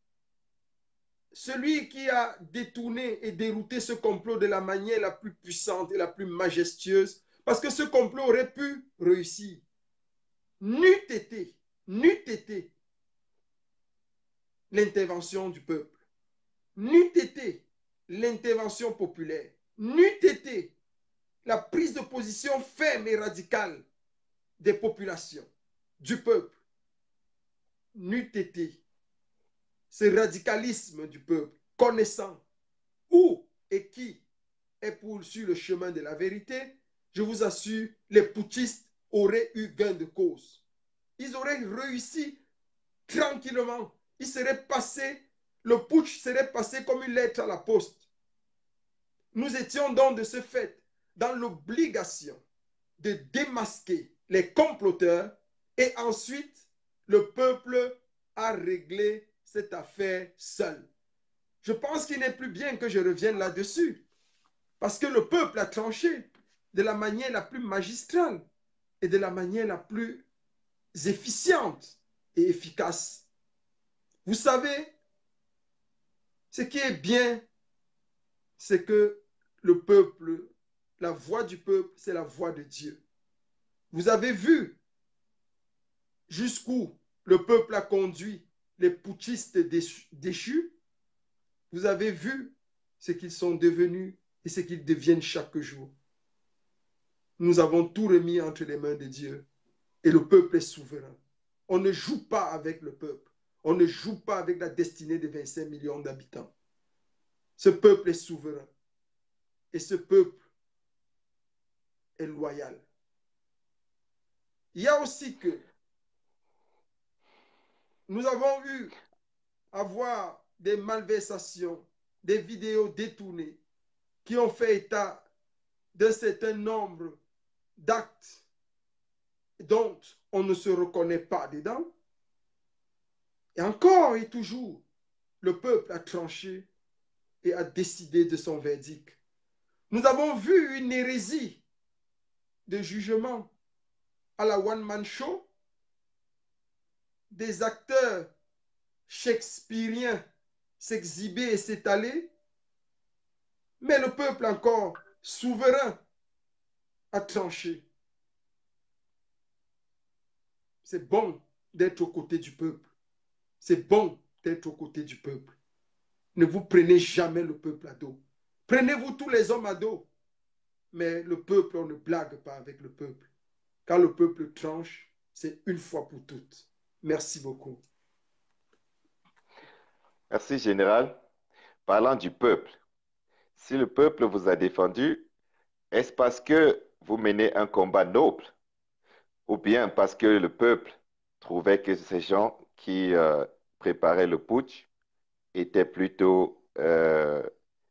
Celui qui a détourné et dérouté ce complot de la manière la plus puissante et la plus majestueuse, parce que ce complot aurait pu réussir, n'eût été, n'eût été l'intervention du peuple, n'eût été l'intervention populaire, n'eût été la prise de position ferme et radicale des populations. du peuple n'eût été ce radicalisme du peuple, connaissant où et qui est pour sur le chemin de la vérité, je vous assure, les putschistes auraient eu gain de cause. Ils auraient réussi tranquillement. Ils seraient passés, le putsch serait passé comme une lettre à la poste. Nous étions donc de ce fait dans l'obligation de démasquer les comploteurs et ensuite le peuple a réglé cette affaire seul. Je pense qu'il n'est plus bien que je revienne là-dessus parce que le peuple a tranché de la manière la plus magistrale et de la manière la plus efficiente et efficace. Vous savez, ce qui est bien, c'est que le peuple, la voix du peuple, c'est la voix de Dieu. Vous avez vu jusqu'où le peuple a conduit les putschistes déchus. Vous avez vu ce qu'ils sont devenus et ce qu'ils deviennent chaque jour. Nous avons tout remis entre les mains de Dieu et le peuple est souverain. On ne joue pas avec le peuple. On ne joue pas avec la destinée de vingt-cinq millions d'habitants. Ce peuple est souverain et ce peuple est loyal. Il y a aussi que nous avons eu à voir des malversations, des vidéos détournées qui ont fait état d'un certain nombre d'actes dont on ne se reconnaît pas dedans. Et encore et toujours, le peuple a tranché et a décidé de son verdict. Nous avons vu une hérésie de jugement à la one-man show, des acteurs shakespeariens s'exhiber et s'étaler, mais le peuple encore souverain a tranché. C'est bon d'être aux côtés du peuple. C'est bon d'être aux côtés du peuple. Ne vous prenez jamais le peuple à dos. Prenez-vous tous les hommes à dos. Mais le peuple, on ne blague pas avec le peuple. Quand le peuple tranche, c'est une fois pour toutes. Merci beaucoup. Merci, Général. Parlant du peuple, si le peuple vous a défendu, est-ce parce que vous menez un combat noble ou bien parce que le peuple trouvait que ces gens qui euh, préparaient le putsch étaient plutôt euh,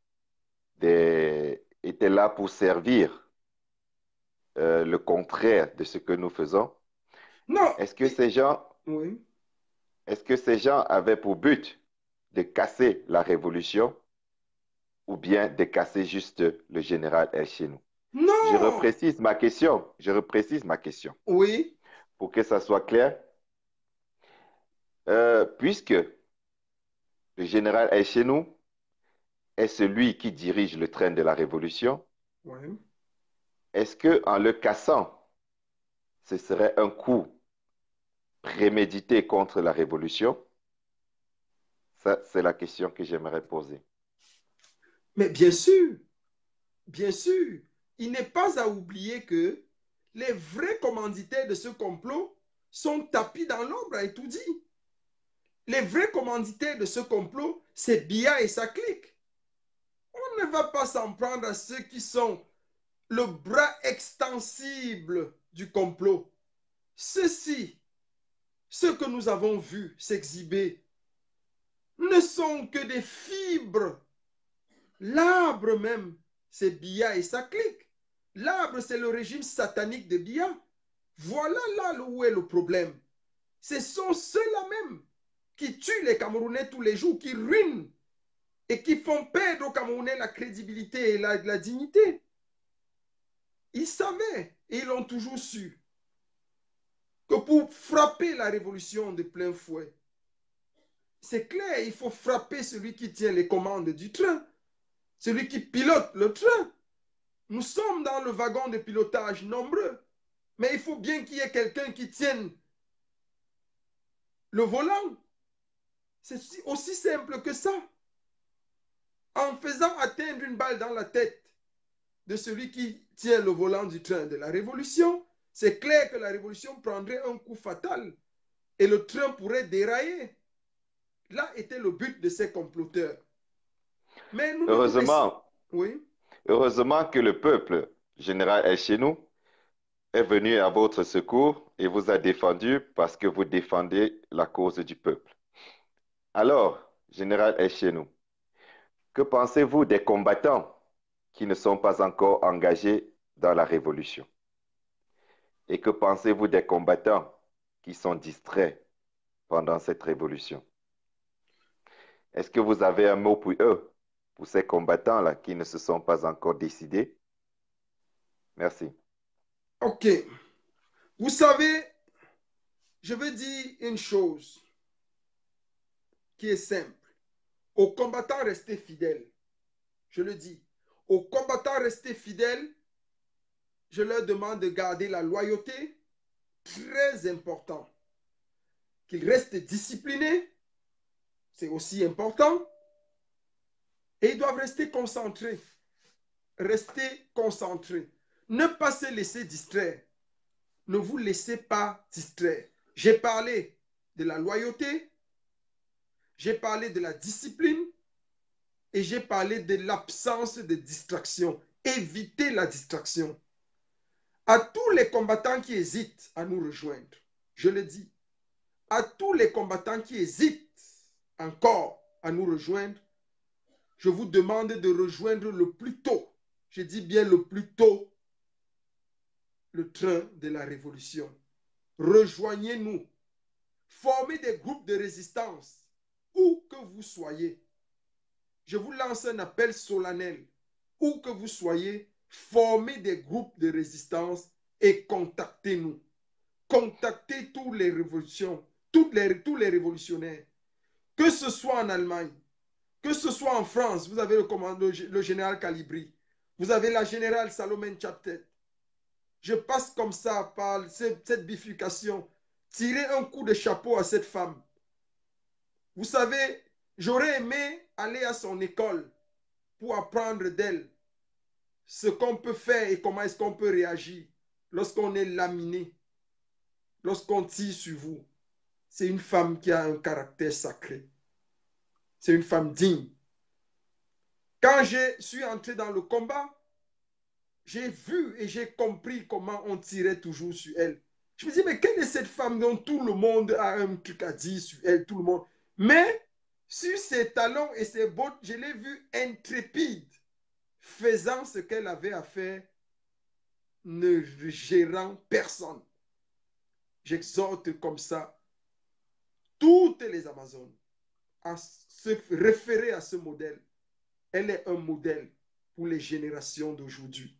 des, étaient là pour servir euh, le contraire de ce que nous faisons? Non. Est-ce que ces gens, oui. est-ce que ces gens avaient pour but de casser la révolution ou bien de casser juste le général El-Chenou? Non. Je reprécise ma question. Je reprécise ma question. Oui. Pour que ça soit clair. Euh, puisque le général El-Chenou est celui qui dirige le train de la révolution, oui. Est-ce qu'en le cassant, ce serait un coup prémédité contre la révolution? Ça, c'est la question que j'aimerais poser. Mais bien sûr, bien sûr, il n'est pas à oublier que les vrais commanditaires de ce complot sont tapis dans l'ombre, a tout dit. Les vrais commanditaires de ce complot, c'est Biya et sa clique. On ne va pas s'en prendre à ceux qui sont le bras extensible du complot. Ceux-ci, ceux que nous avons vus s'exhiber, ne sont que des fibres. L'arbre même, c'est Biya et sa clique. L'arbre, c'est le régime satanique de Biya. Voilà là où est le problème. Ce sont ceux-là même qui tuent les Camerounais tous les jours, qui ruinent et qui font perdre aux Camerounais la crédibilité et la, la dignité. Ils savaient et ils l'ont toujours su que pour frapper la révolution de plein fouet, c'est clair, il faut frapper celui qui tient les commandes du train, celui qui pilote le train. Nous sommes dans le wagon de pilotage nombreux, mais il faut bien qu'il y ait quelqu'un qui tienne le volant. C'est aussi simple que ça. En faisant atteindre une balle dans la tête de celui qui tient le volant du train de la révolution, c'est clair que la révolution prendrait un coup fatal et le train pourrait dérailler. Là était le but de ces comploteurs. Mais nous ne nous laissons... Heureusement, Oui. heureusement que le peuple, général Elchenou, est venu à votre secours et vous a défendu parce que vous défendez la cause du peuple. Alors, général Elchenou, que pensez-vous des combattants qui ne sont pas encore engagés dans la révolution? Et que pensez-vous des combattants qui sont distraits pendant cette révolution? Est-ce que vous avez un mot pour eux, pour ces combattants-là qui ne se sont pas encore décidés? Merci. Ok. Vous savez, je veux dire une chose qui est simple. Aux combattants, restez fidèles. Je le dis. Aux combattants, restez fidèles. Je leur demande de garder la loyauté. Très important. Qu'ils restent disciplinés. C'est aussi important. Et ils doivent rester concentrés. Restez concentrés. Ne pas se laisser distraire. Ne vous laissez pas distraire. J'ai parlé de la loyauté. J'ai parlé de la discipline. Et j'ai parlé de l'absence de distraction. Évitez la distraction. À tous les combattants qui hésitent à nous rejoindre, je le dis, à tous les combattants qui hésitent encore à nous rejoindre, je vous demande de rejoindre le plus tôt, je dis bien le plus tôt, le train de la révolution. Rejoignez-nous. Formez des groupes de résistance, où que vous soyez. Je vous lance un appel solennel. Où que vous soyez, formez des groupes de résistance et contactez-nous. Contactez tous les révolutions, toutes les, tous les révolutionnaires. Que ce soit en Allemagne, que ce soit en France, vous avez le, commandant, le général Calibri, vous avez la générale Salomon Chaptet. Je passe comme ça par cette, cette bifurcation. Tirez un coup de chapeau à cette femme. Vous savez, j'aurais aimé aller à son école pour apprendre d'elle ce qu'on peut faire et comment est-ce qu'on peut réagir lorsqu'on est laminé, lorsqu'on tire sur vous. C'est une femme qui a un caractère sacré. C'est une femme digne. Quand je suis entré dans le combat, j'ai vu et j'ai compris comment on tirait toujours sur elle. Je me dis, mais quelle est cette femme dont tout le monde a un truc à dire sur elle, tout le monde. Mais sur ses talons et ses bottes, je l'ai vue intrépide, faisant ce qu'elle avait à faire, ne gérant personne. J'exhorte comme ça toutes les Amazones à se référer à ce modèle. Elle est un modèle pour les générations d'aujourd'hui.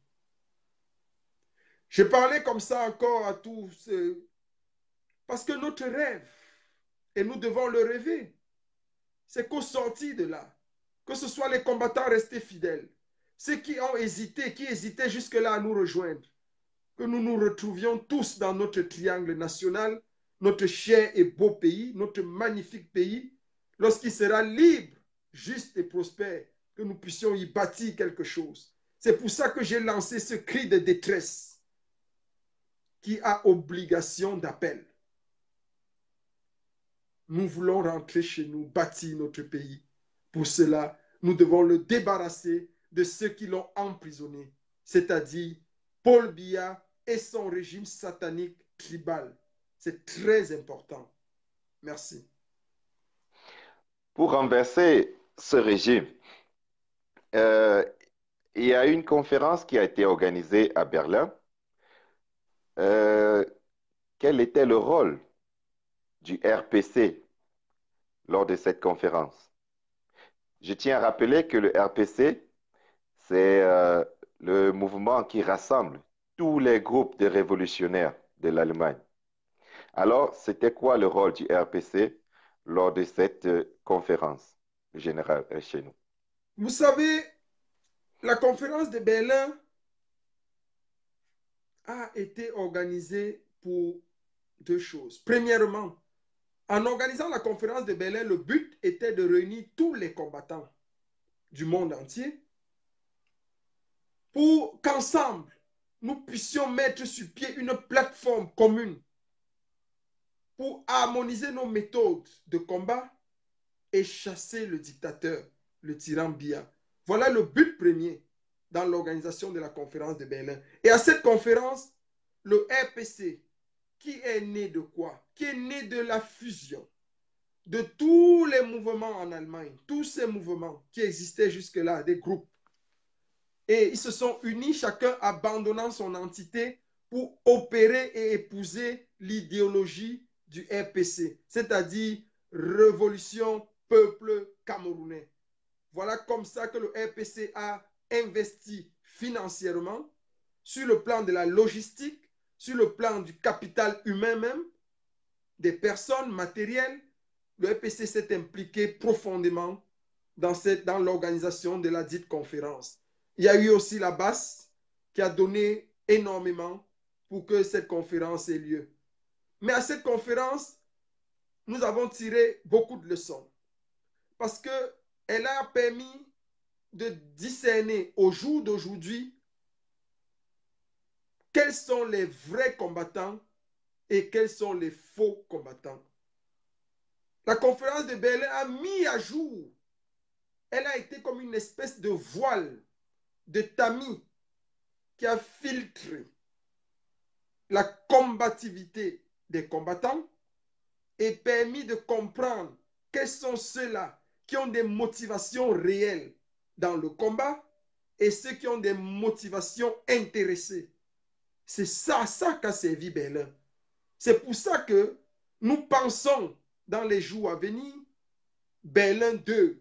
Je parlais comme ça encore à tous, euh, parce que notre rêve, et nous devons le rêver, c'est qu'au sortir de là, que ce soit les combattants restés fidèles, ceux qui ont hésité, qui hésitaient jusque-là à nous rejoindre, que nous nous retrouvions tous dans notre triangle national, notre cher et beau pays, notre magnifique pays, lorsqu'il sera libre, juste et prospère, que nous puissions y bâtir quelque chose. C'est pour ça que j'ai lancé ce cri de détresse qui a obligation d'appel. Nous voulons rentrer chez nous, bâtir notre pays. Pour cela, nous devons le débarrasser de ceux qui l'ont emprisonné, c'est-à-dire Paul Biya et son régime satanique tribal. C'est très important. Merci. Pour renverser ce régime, euh, il y a une conférence qui a été organisée à Berlin. Euh, quel était le rôle du R P C lors de cette conférence? Je tiens à rappeler que le R P C, c'est euh, le mouvement qui rassemble tous les groupes de révolutionnaires de l'Allemagne. Alors, c'était quoi le rôle du R P C lors de cette euh, conférence générale euh, chez nous? Vous savez, la conférence de Berlin a été organisée pour deux choses. Premièrement, en organisant la conférence de Berlin, le but était de réunir tous les combattants du monde entier pour qu'ensemble, nous puissions mettre sur pied une plateforme commune pour harmoniser nos méthodes de combat et chasser le dictateur, le tyran Biya. Voilà le but premier dans l'organisation de la conférence de Berlin. Et à cette conférence, le R P C, qui est né de quoi? Qui est né de la fusion de tous les mouvements en Allemagne, tous ces mouvements qui existaient jusque-là, des groupes. Et ils se sont unis, chacun abandonnant son entité pour opérer et épouser l'idéologie du R P C, c'est-à-dire Révolution Peuple Camerounais. Voilà comme ça que le R P C a investi financièrement, sur le plan de la logistique, sur le plan du capital humain même, des personnes matérielles. Le R P C s'est impliqué profondément dans, cette, dans l'organisation de la dite conférence. Il y a eu aussi la B A S qui a donné énormément pour que cette conférence ait lieu. Mais à cette conférence, nous avons tiré beaucoup de leçons parce qu'elle a permis de discerner au jour d'aujourd'hui quels sont les vrais combattants et quels sont les faux combattants. La conférence de Berlin a mis à jour, elle a été comme une espèce de voile, de tamis qui a filtré la combativité des combattants et permis de comprendre quels sont ceux-là qui ont des motivations réelles dans le combat et ceux qui ont des motivations intéressées. C'est ça, ça qu'a servi Berlin. C'est pour ça que nous pensons dans les jours à venir, Berlin deux.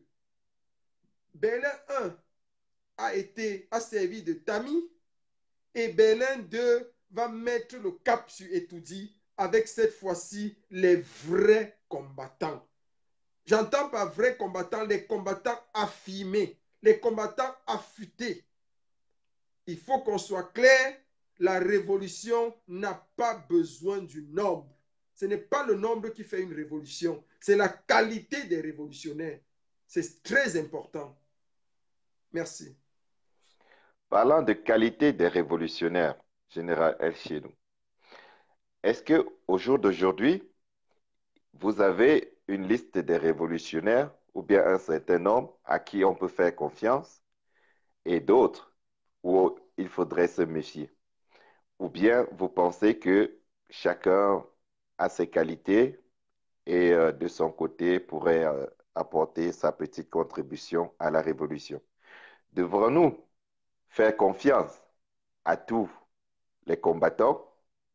Berlin un a été, a servi de tamis et Berlin deux va mettre le cap sur Etoudi avec cette fois-ci les vrais combattants. J'entends par vrais combattants les combattants affirmés, les combattants affûtés. Il faut qu'on soit clair, la révolution n'a pas besoin du nombre. Ce n'est pas le nombre qui fait une révolution, c'est la qualité des révolutionnaires. C'est très important. Merci. Parlant de qualité des révolutionnaires, Général El Chedou, est-ce qu'au jour d'aujourd'hui, vous avez une liste des révolutionnaires ou bien un certain nombre à qui on peut faire confiance et d'autres où il faudrait se méfier? Ou bien vous pensez que chacun a ses qualités et euh, de son côté pourrait euh, apporter sa petite contribution à la révolution? Devrons-nous faire confiance à tous les combattants?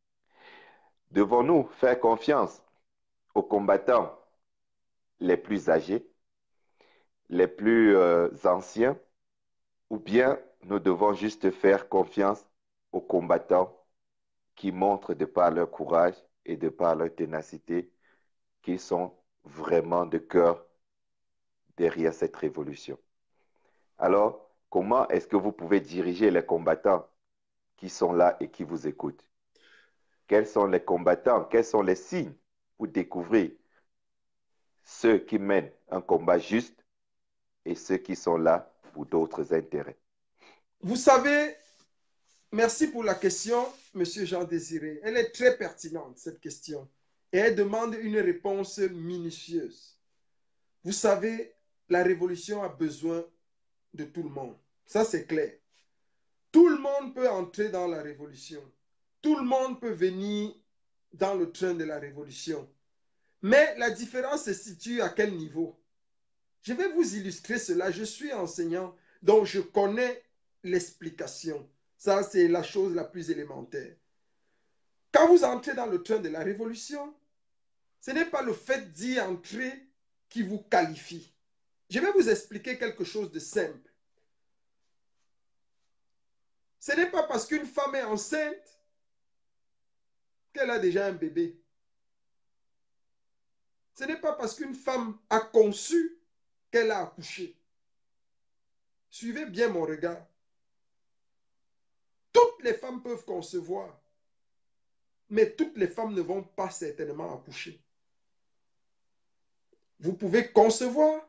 Devons-nous faire confiance aux combattants les plus âgés, les plus euh, anciens, ou bien nous devons juste faire confiance aux combattants qui montrent de par leur courage et de par leur ténacité qu'ils sont vraiment de cœur derrière cette révolution? Alors, comment est-ce que vous pouvez diriger les combattants qui sont là et qui vous écoutent? Quels sont les combattants? Quels sont les signes pour découvrir ceux qui mènent un combat juste et ceux qui sont là pour d'autres intérêts? Vous savez, merci pour la question, Monsieur Jean-Désiré. Elle est très pertinente, cette question. Et elle demande une réponse minutieuse. Vous savez, la révolution a besoin de tout le monde. Ça, c'est clair. Tout le monde peut entrer dans la révolution. Tout le monde peut venir dans le train de la révolution. Mais la différence se situe à quel niveau? Je vais vous illustrer cela. Je suis enseignant, donc je connais l'explication. Ça, c'est la chose la plus élémentaire. Quand vous entrez dans le train de la révolution, ce n'est pas le fait d'y entrer qui vous qualifie. Je vais vous expliquer quelque chose de simple. Ce n'est pas parce qu'une femme est enceinte qu'elle a déjà un bébé. Ce n'est pas parce qu'une femme a conçu qu'elle a accouché. Suivez bien mon regard. Toutes les femmes peuvent concevoir, mais toutes les femmes ne vont pas certainement accoucher. Vous pouvez concevoir,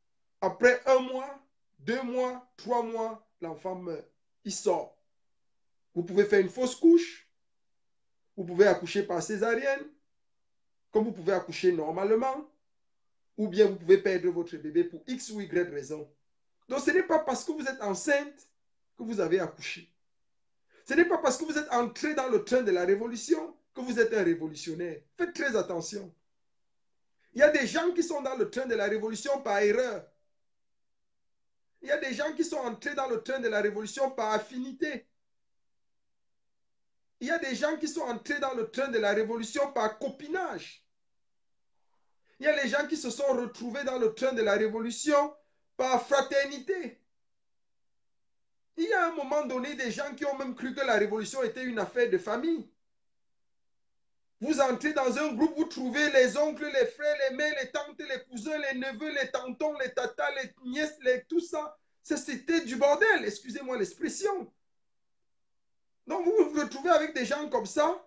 après un mois, deux mois, trois mois, l'enfant meurt, il sort. Vous pouvez faire une fausse couche. Vous pouvez accoucher par césarienne, comme vous pouvez accoucher normalement. Ou bien vous pouvez perdre votre bébé pour X ou Y raison. Donc ce n'est pas parce que vous êtes enceinte que vous avez accouché. Ce n'est pas parce que vous êtes entré dans le train de la révolution que vous êtes un révolutionnaire. Faites très attention. Il y a des gens qui sont dans le train de la révolution par erreur. Il y a des gens qui sont entrés dans le train de la révolution par affinité. Il y a des gens qui sont entrés dans le train de la révolution par copinage. Il y a les gens qui se sont retrouvés dans le train de la révolution par fraternité. Il y a un moment donné des gens qui ont même cru que la révolution était une affaire de famille. Vous entrez dans un groupe, vous trouvez les oncles, les frères, les mères, les tantes, les cousins, les neveux, les tantons, les tatas, les nièces, les, tout ça. C'était du bordel, excusez-moi l'expression. Donc vous vous retrouvez avec des gens comme ça.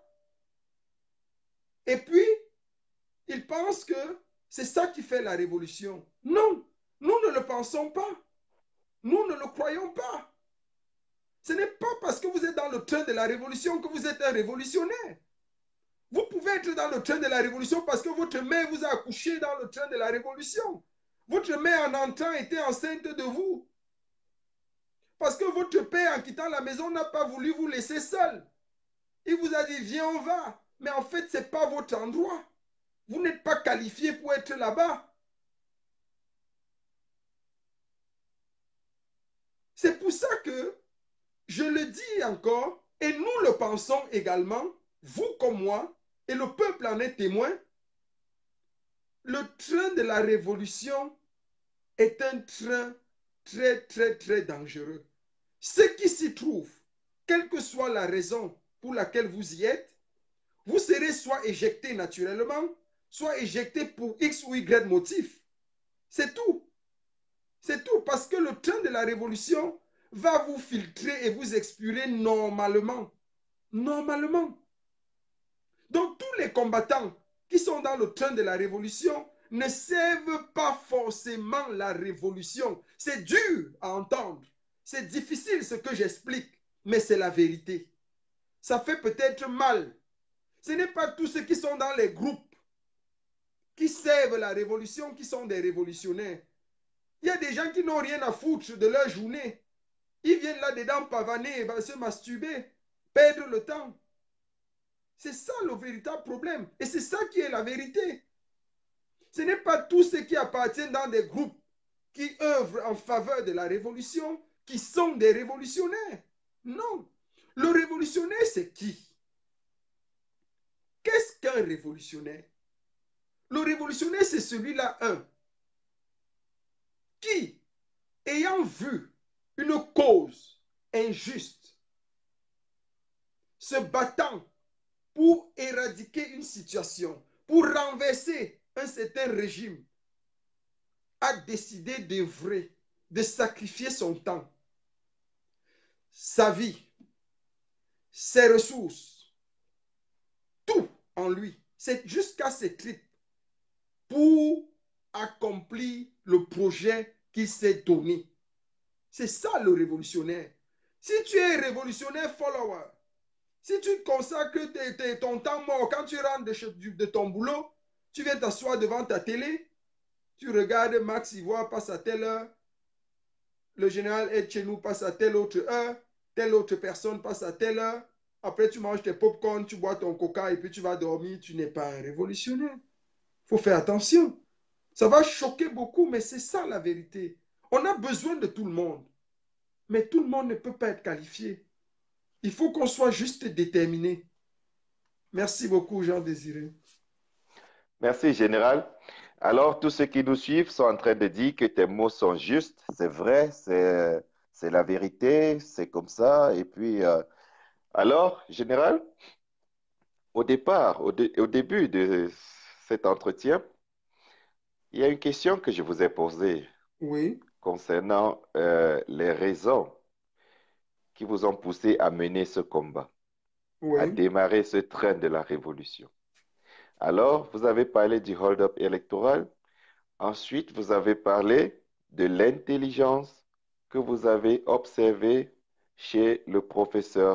Et puis, ils pensent que c'est ça qui fait la révolution. Non, nous ne le pensons pas. Nous ne le croyons pas. Ce n'est pas parce que vous êtes dans le train de la révolution que vous êtes un révolutionnaire. Vous pouvez être dans le train de la révolution parce que votre mère vous a accouché dans le train de la révolution. Votre mère en entrant était enceinte de vous. Parce que votre père en quittant la maison n'a pas voulu vous laisser seul. Il vous a dit viens on va. Mais en fait ce n'est pas votre endroit. Vous n'êtes pas qualifié pour être là-bas. C'est pour ça que je le dis encore et nous le pensons également, vous comme moi, et le peuple en est témoin, le train de la révolution est un train très, très, très dangereux. Ceux qui s'y trouvent, quelle que soit la raison pour laquelle vous y êtes, vous serez soit éjecté naturellement, soit éjecté pour X ou Y motif. C'est tout. C'est tout, parce que le train de la révolution va vous filtrer et vous expurer normalement. Normalement. Donc tous les combattants qui sont dans le train de la révolution ne servent pas forcément la révolution. C'est dur à entendre. C'est difficile ce que j'explique, mais c'est la vérité. Ça fait peut-être mal. Ce n'est pas tous ceux qui sont dans les groupes qui servent la révolution qui sont des révolutionnaires. Il y a des gens qui n'ont rien à foutre de leur journée. Ils viennent là-dedans pavaner, se masturber, perdre le temps. C'est ça le véritable problème. Et c'est ça qui est la vérité. Ce n'est pas tous ceux qui appartiennent dans des groupes qui œuvrent en faveur de la révolution qui sont des révolutionnaires. Non. Le révolutionnaire, c'est qui? Qu'est-ce qu'un révolutionnaire? Le révolutionnaire, c'est celui-là, un, qui, ayant vu une cause injuste, se battant pour éradiquer une situation, pour renverser un certain régime, a décidé d'œuvrer, de sacrifier son temps, sa vie, ses ressources, tout en lui, c'est jusqu'à ses tripes, pour accomplir le projet qu'il s'est donné. C'est ça le révolutionnaire. Si tu es révolutionnaire follower, si tu consacres tes, tes, ton temps mort, quand tu rentres de, de ton boulot, tu viens t'asseoir devant ta télé, tu regardes Max Ivoire passe à telle heure, le général Etchenou passe à telle autre heure, telle autre personne passe à telle heure, après tu manges tes popcorn, tu bois ton coca et puis tu vas dormir, tu n'es pas un révolutionnaire. Il faut faire attention. Ça va choquer beaucoup, mais c'est ça la vérité. On a besoin de tout le monde, mais tout le monde ne peut pas être qualifié. Il faut qu'on soit juste déterminé. Merci beaucoup, Jean-Désiré. Merci, Général. Alors, tous ceux qui nous suivent sont en train de dire que tes mots sont justes. C'est vrai, c'est, c'est la vérité, c'est comme ça. Et puis, euh, alors, Général, au départ, au, dé- au début de cet entretien, il y a une question que je vous ai posée Oui, concernant euh, les raisons qui vous ont poussé à mener ce combat, à oui, démarrer ce train de la révolution. Alors, vous avez parlé du hold-up électoral. Ensuite, vous avez parlé de l'intelligence que vous avez observée chez le professeur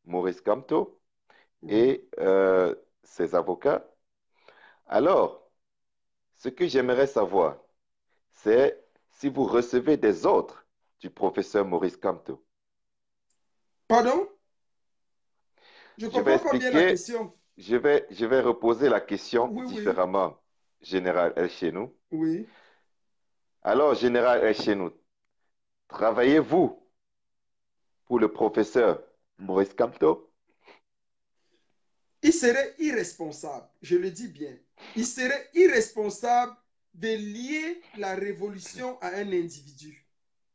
Maurice Kamto Oui. et euh, ses avocats. Alors, ce que j'aimerais savoir, c'est si vous recevez des ordres du professeur Maurice Kamto. Pardon? Je ne Je vais comprends pas bien la expliquer, question. je vais, je vais reposer la question Oui, oui, différemment, Général El Chenou. oui. Alors, Général El Chenou, travaillez-vous pour le professeur Maurice Kamto? Il serait irresponsable, je le dis bien. Il serait irresponsable de lier la révolution à un individu.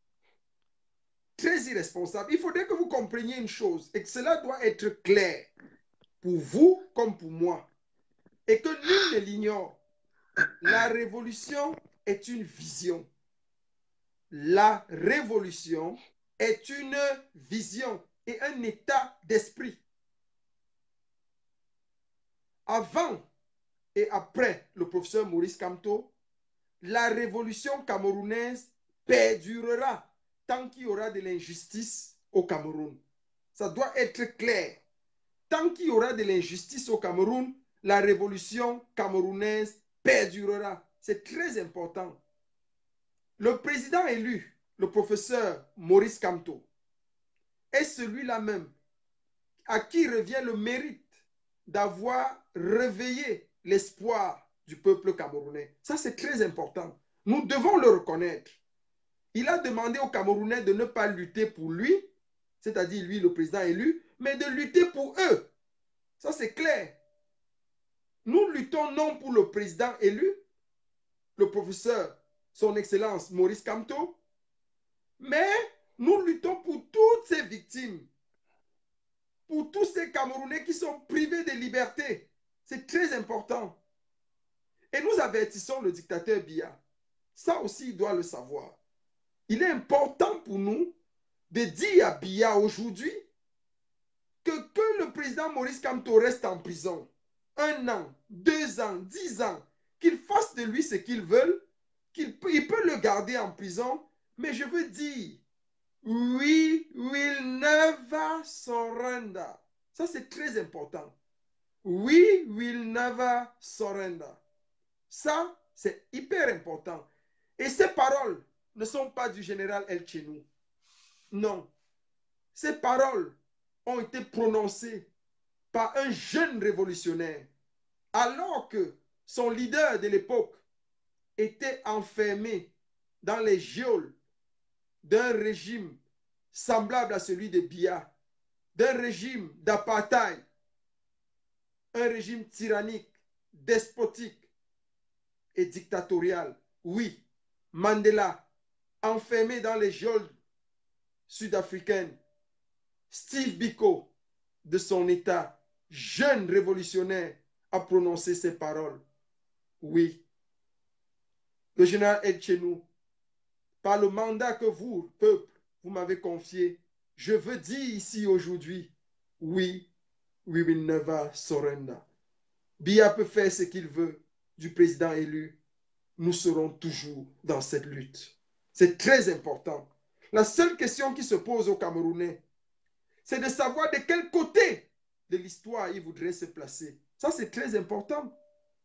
Très irresponsable. Il faudrait que vous compreniez une chose et que cela doit être clair pour vous comme pour moi et que nul ne l'ignore. La révolution est une vision. La révolution est une vision et un état d'esprit. Avant et après le professeur Maurice Kamto, la révolution camerounaise perdurera tant qu'il y aura de l'injustice au Cameroun. Ça doit être clair. Tant qu'il y aura de l'injustice au Cameroun, la révolution camerounaise perdurera. C'est très important. Le président élu, le professeur Maurice Kamto, est celui-là même à qui revient le mérite d'avoir réveillé l'espoir du peuple camerounais. Ça, c'est très important. Nous devons le reconnaître. Il a demandé aux Camerounais de ne pas lutter pour lui, c'est-à-dire lui, le président élu, mais de lutter pour eux. Ça, c'est clair. Nous luttons non pour le président élu, le professeur, son Excellence Maurice Kamto, mais nous luttons pour toutes ces victimes, pour tous ces Camerounais qui sont privés de liberté. C'est très important. Et nous avertissons le dictateur Biya. Ça aussi, il doit le savoir. Il est important pour nous de dire à Biya aujourd'hui que, que le président Maurice Kamto reste en prison un an, deux ans, dix ans, qu'il fasse de lui ce qu'il veut, qu'il peut, il peut le garder en prison, mais je veux dire, we will never surrender. Ça, c'est très important. We will never surrender. Ça, c'est hyper important. Et ces paroles ne sont pas du général El Chenou. Non. Ces paroles ont été prononcées par un jeune révolutionnaire, alors que son leader de l'époque était enfermé dans les geôles d'un régime semblable à celui de Biya, d'un régime d'apartheid, un régime tyrannique, despotique et dictatorial. Oui, Mandela, enfermé dans les geôles sud-africaines, Steve Biko, de son état, jeune révolutionnaire, a prononcé ces paroles. Oui, le général El Chenou, par le mandat que vous, peuple, vous m'avez confié, je veux dire ici aujourd'hui, oui, we will never surrender. Biya peut faire ce qu'il veut du président élu. Nous serons toujours dans cette lutte. C'est très important. La seule question qui se pose aux Camerounais, c'est de savoir de quel côté de l'histoire ils voudraient se placer. Ça, c'est très important.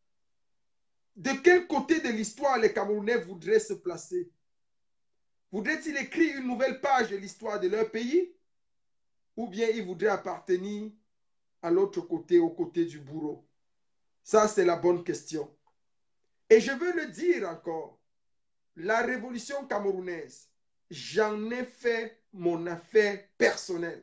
De quel côté de l'histoire les Camerounais voudraient se placer? Voudraient-ils écrire une nouvelle page de l'histoire de leur pays? Ou bien ils voudraient appartenir à l'autre côté, au côté du bourreau? Ça, c'est la bonne question. Et je veux le dire encore, la révolution camerounaise, j'en ai fait mon affaire personnelle.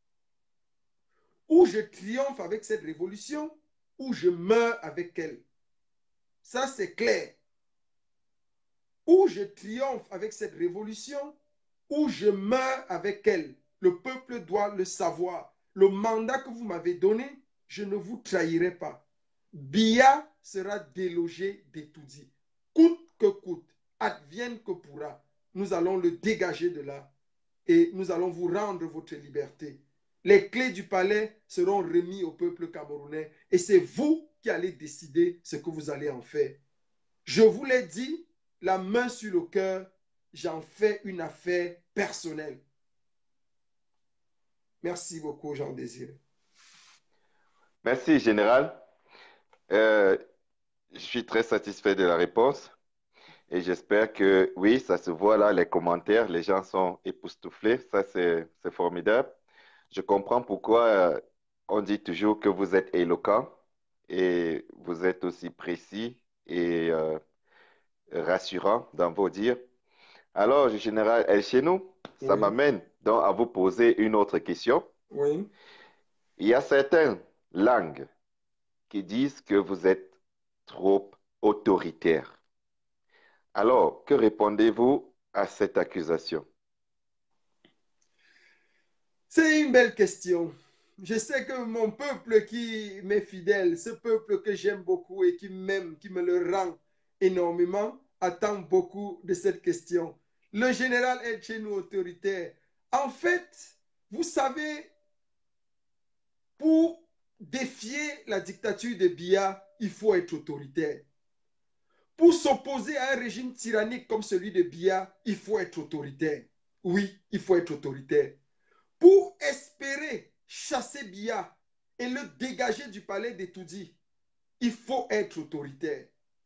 Ou je triomphe avec cette révolution, ou je meurs avec elle. Ça, c'est clair. Ou je triomphe avec cette révolution, ou je meurs avec elle. Le peuple doit le savoir. Le mandat que vous m'avez donné, je ne vous trahirai pas. Biya sera délogé d'Etoudi. Coûte que coûte, advienne que pourra, nous allons le dégager de là et nous allons vous rendre votre liberté. Les clés du palais seront remises au peuple camerounais et c'est vous qui allez décider ce que vous allez en faire. Je vous l'ai dit, la main sur le cœur, j'en fais une affaire personnelle. Merci beaucoup, Jean Désiré. Merci, Général. Euh, je suis très satisfait de la réponse et j'espère que, oui, ça se voit là, les commentaires, les gens sont époustouflés. Ça, c'est, c'est formidable. Je comprends pourquoi euh, on dit toujours que vous êtes éloquent et vous êtes aussi précis et euh, rassurant dans vos dires. Alors, Général El Chenou, ça Oui, m'amène donc à vous poser une autre question. oui. Il y a certaines langues qui disent que vous êtes trop autoritaire. Alors, que répondez-vous à cette accusation? C'est une belle question. Je sais que mon peuple qui m'est fidèle, ce peuple que j'aime beaucoup et qui m'aime, qui me le rend énormément, attend beaucoup de cette question. Le général est chez nous autoritaire. En fait, vous savez, pour défier la dictature de Biya, il faut être autoritaire. Pour s'opposer à un régime tyrannique comme celui de Biya, il faut être autoritaire. Oui, il faut être autoritaire. Pour espérer chasser Biya et le dégager du palais d'Etoudi, il faut être autoritaire.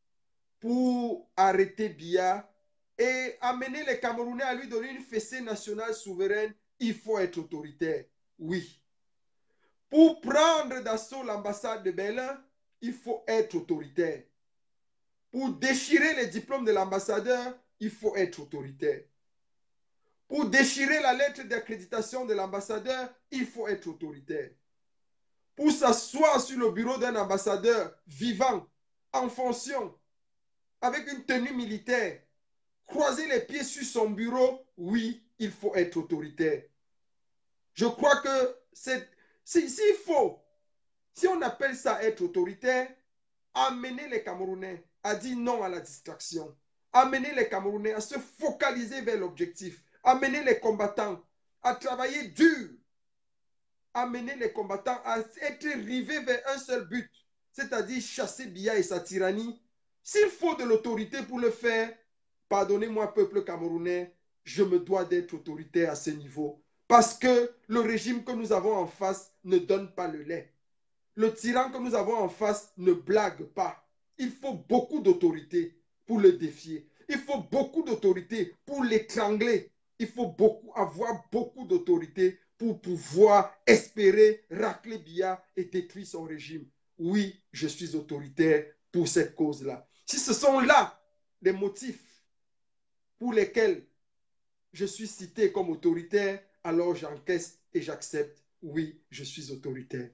Pour arrêter Biya et amener les Camerounais à lui donner une fessée nationale souveraine, il faut être autoritaire. Oui. Pour prendre d'assaut l'ambassade de Berlin, il faut être autoritaire. Pour déchirer les diplômes de l'ambassadeur, il faut être autoritaire. Pour déchirer la lettre d'accréditation de l'ambassadeur, il faut être autoritaire. Pour s'asseoir sur le bureau d'un ambassadeur vivant, en fonction, avec une tenue militaire, croiser les pieds sur son bureau, oui, il faut être autoritaire. Je crois que c'est, s'il si, si faut, si on appelle ça être autoritaire, amener les Camerounais à dire non à la distraction, amener les Camerounais à se focaliser vers l'objectif, amener les combattants à travailler dur, amener les combattants à être rivés vers un seul but, c'est-à-dire chasser Biya et sa tyrannie. S'il faut de l'autorité pour le faire, pardonnez-moi, peuple camerounais, je me dois d'être autoritaire à ce niveau. Parce que le régime que nous avons en face ne donne pas le lait. Le tyran que nous avons en face ne blague pas. Il faut beaucoup d'autorité pour le défier. Il faut beaucoup d'autorité pour l'étrangler. Il faut beaucoup, avoir beaucoup d'autorité pour pouvoir espérer racler Biya et détruire son régime. Oui, je suis autoritaire pour cette cause-là. Si ce sont là les motifs pour lesquels je suis cité comme autoritaire, alors j'encaisse et j'accepte. Oui, je suis autoritaire.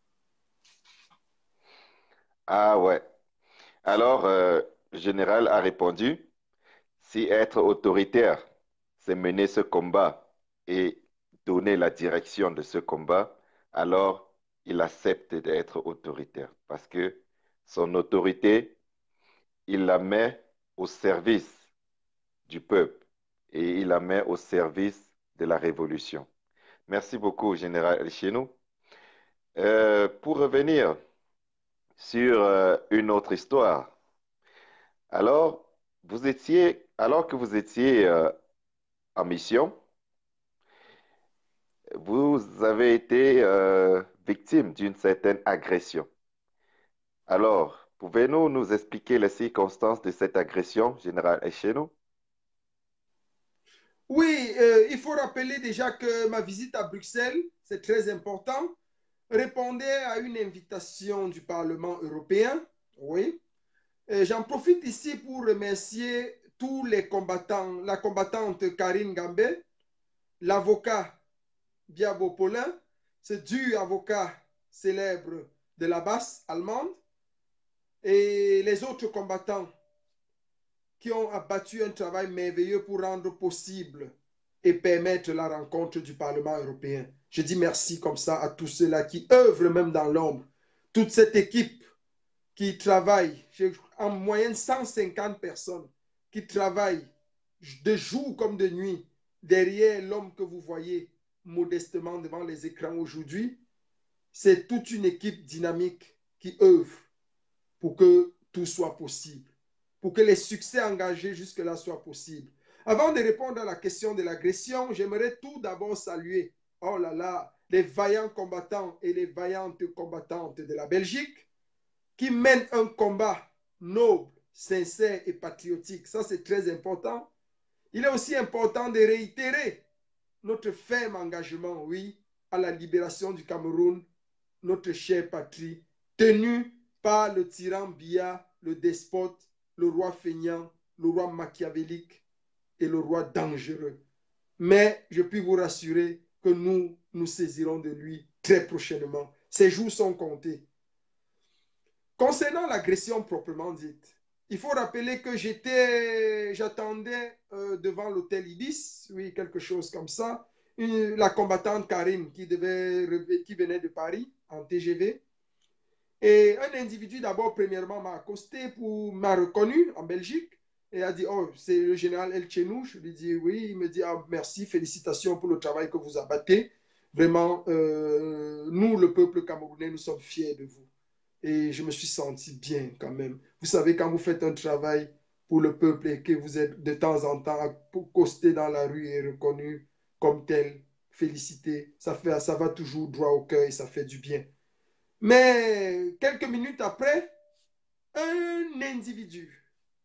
Ah ouais. Alors, euh, le général a répondu, si être autoritaire, c'est mener ce combat et donner la direction de ce combat, alors il accepte d'être autoritaire parce que son autorité, il la met au service du peuple et il la met au service de la révolution. Merci beaucoup, Général El Chenou. Euh, pour revenir sur euh, une autre histoire, alors, vous étiez, alors que vous étiez euh, en mission, vous avez été euh, victime d'une certaine agression. Alors, pouvez-vous nous expliquer les circonstances de cette agression, Général Echeno? Oui, euh, il faut rappeler déjà que ma visite à Bruxelles, c'est très important, répondait à une invitation du Parlement européen. Oui. J'en profite ici pour remercier tous les combattants, la combattante Karine Gambel, l'avocat Biabo Paulin, ce dur avocat célèbre de la basse allemande, et les autres combattants qui ont abattu un travail merveilleux pour rendre possible et permettre la rencontre du Parlement européen. Je dis merci comme ça à tous ceux-là qui œuvrent même dans l'ombre. Toute cette équipe qui travaille, en moyenne cent cinquante personnes, qui travaillent de jour comme de nuit derrière l'homme que vous voyez modestement devant les écrans aujourd'hui. C'est toute une équipe dynamique qui œuvre pour que tout soit possible, pour que les succès engagés jusque-là soient possibles. Avant de répondre à la question de l'agression, j'aimerais tout d'abord saluer, oh là là, les vaillants combattants et les vaillantes combattantes de la Belgique qui mènent un combat noble, sincère et patriotique. Ça, c'est très important. Il est aussi important de réitérer notre ferme engagement, oui, à la libération du Cameroun, notre chère patrie, tenue par le tyran Biya, le despote, le roi feignant, le roi machiavélique et le roi dangereux. Mais je puis vous rassurer que nous nous saisirons de lui très prochainement. Ces jours sont comptés. Concernant l'agression proprement dite, il faut rappeler que j'étais, j'attendais euh, devant l'hôtel Ibis, oui, quelque chose comme ça, une, la combattante Karine qui, devait, qui venait de Paris en T G V. Et un individu d'abord, premièrement, m'a accosté, pour m'a reconnu en Belgique et a dit, oh, c'est le général El Chenou. Je lui dis oui. Il me dit, ah, merci, félicitations pour le travail que vous abattez. Vraiment, euh, nous, le peuple camerounais, nous sommes fiers de vous. Et je me suis senti bien quand même. Vous savez, quand vous faites un travail pour le peuple et que vous êtes de temps en temps accosté dans la rue et reconnu comme tel, félicité, ça, fait, ça va toujours droit au cœur et ça fait du bien. Mais quelques minutes après, un individu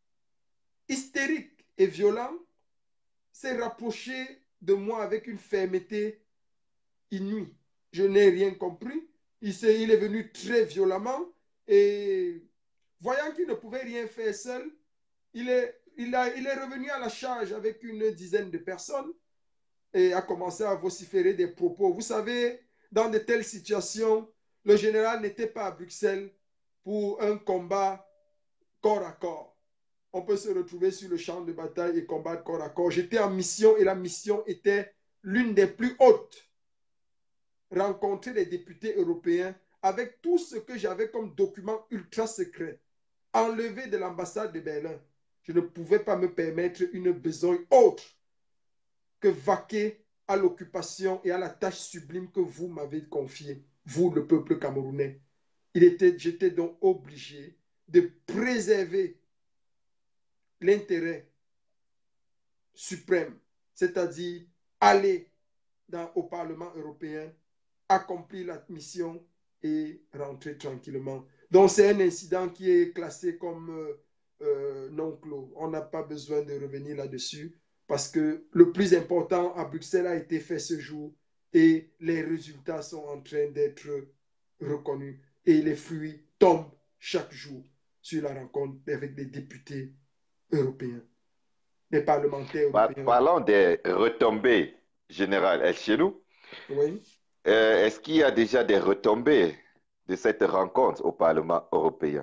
hystérique et violent s'est rapproché de moi avec une fermeté inouïe. Je n'ai rien compris. Il, est, il est venu très violemment et voyant qu'il ne pouvait rien faire seul, il est, il, a, il est revenu à la charge avec une dizaine de personnes et a commencé à vociférer des propos. Vous savez, dans de telles situations, le général n'était pas à Bruxelles pour un combat corps à corps. On peut se retrouver sur le champ de bataille et combattre corps à corps. J'étais en mission et la mission était l'une des plus hautes. Rencontrer les députés européens avec tout ce que j'avais comme document ultra secret, enlevé de l'ambassade de Berlin. Je ne pouvais pas me permettre une besogne autre que vaquer à l'occupation et à la tâche sublime que vous m'avez confiée, vous, le peuple camerounais. Il était, j'étais donc obligé de préserver l'intérêt suprême, c'est-à-dire aller dans, au Parlement européen, accomplir la mission et rentrer tranquillement. Donc c'est un incident qui est classé comme euh, euh, non clos. On n'a pas besoin de revenir là-dessus parce que le plus important à Bruxelles a été fait ce jour et les résultats sont en train d'être reconnus et les fruits tombent chaque jour sur la rencontre avec les députés européens, les parlementaires européens. Parlons des retombées générales chez nous. Oui. Euh, est-ce qu'il y a déjà des retombées de cette rencontre au Parlement européen?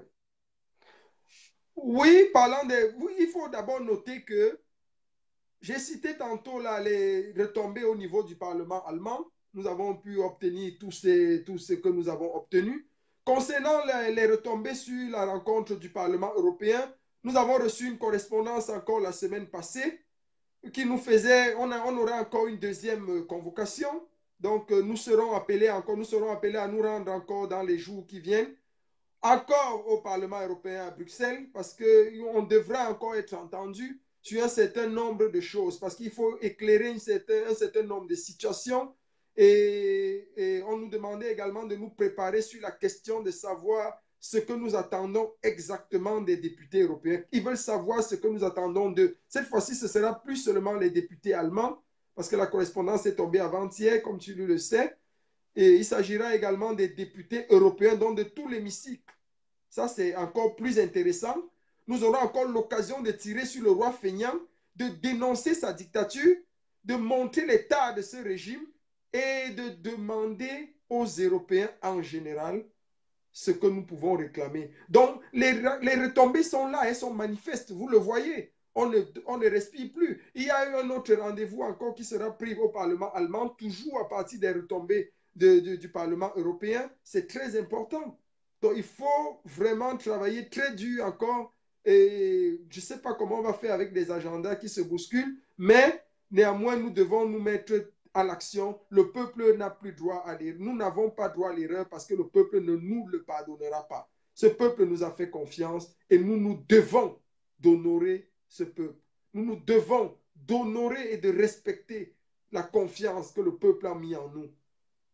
Oui, parlant des... Oui, il faut d'abord noter que j'ai cité tantôt là, les retombées au niveau du Parlement allemand. Nous avons pu obtenir tout, ces, tout ce que nous avons obtenu. Concernant les, les retombées sur la rencontre du Parlement européen, nous avons reçu une correspondance encore la semaine passée qui nous faisait, on, a, on aura encore une deuxième convocation. Donc, nous serons appelés encore, nous serons appelés à nous rendre encore dans les jours qui viennent, encore au Parlement européen à Bruxelles, parce qu'on devra encore être entendu sur un certain nombre de choses, parce qu'il faut éclairer un certain, un certain nombre de situations. Et, et on nous demandait également de nous préparer sur la question de savoir ce que nous attendons exactement des députés européens. Ils veulent savoir ce que nous attendons d'eux. Cette fois-ci, ce sera plus seulement les députés allemands, parce que la correspondance est tombée avant-hier, comme tu le sais. Et il s'agira également des députés européens, donc de tout l'hémicycle. Ça, c'est encore plus intéressant. Nous aurons encore l'occasion de tirer sur le roi feignant, de dénoncer sa dictature, de montrer l'état de ce régime et de demander aux Européens en général ce que nous pouvons réclamer. Donc, les, les retombées sont là, elles sont manifestes, vous le voyez. On ne, on ne respire plus. Il y a eu un autre rendez-vous encore qui sera pris au Parlement allemand, toujours à partir des retombées de, de, du Parlement européen. C'est très important. Donc, il faut vraiment travailler très dur encore. Et je ne sais pas comment on va faire avec des agendas qui se bousculent, mais néanmoins, nous devons nous mettre à l'action. Le peuple n'a plus droit à l'erreur. Nous n'avons pas droit à l'erreur parce que le peuple ne nous le pardonnera pas. Ce peuple nous a fait confiance et nous nous devons d'honorer ce peuple. Nous nous devons d'honorer et de respecter la confiance que le peuple a mis en nous.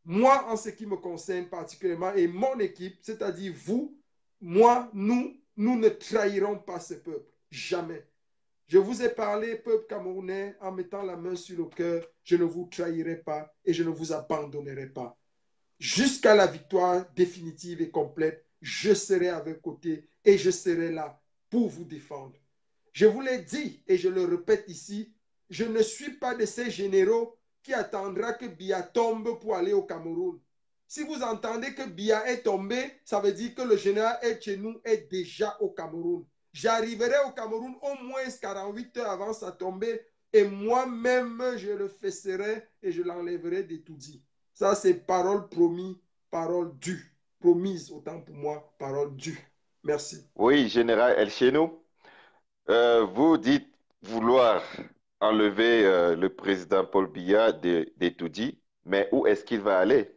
Moi, en ce qui me concerne particulièrement, et mon équipe, c'est-à-dire vous, moi, nous, nous ne trahirons pas ce peuple. Jamais. Je vous ai parlé, peuple camerounais, en mettant la main sur le cœur, je ne vous trahirai pas et je ne vous abandonnerai pas. Jusqu'à la victoire définitive et complète, je serai à vos côtés et je serai là pour vous défendre. Je vous l'ai dit et je le répète ici, je ne suis pas de ces généraux qui attendra que Biya tombe pour aller au Cameroun. Si vous entendez que Biya est tombé, ça veut dire que le général Etchenou est déjà au Cameroun. J'arriverai au Cameroun au moins quarante-huit heures avant sa tombée et moi-même je le fesserai et je l'enlèverai des tout dit. Ça, c'est parole promise, parole due. Promise, autant pour moi, parole due. Merci. Oui, général Elchenou, euh, vous dites vouloir enlever euh, le président Paul Biya de, d'Etoudi, mais où est-ce qu'il va aller?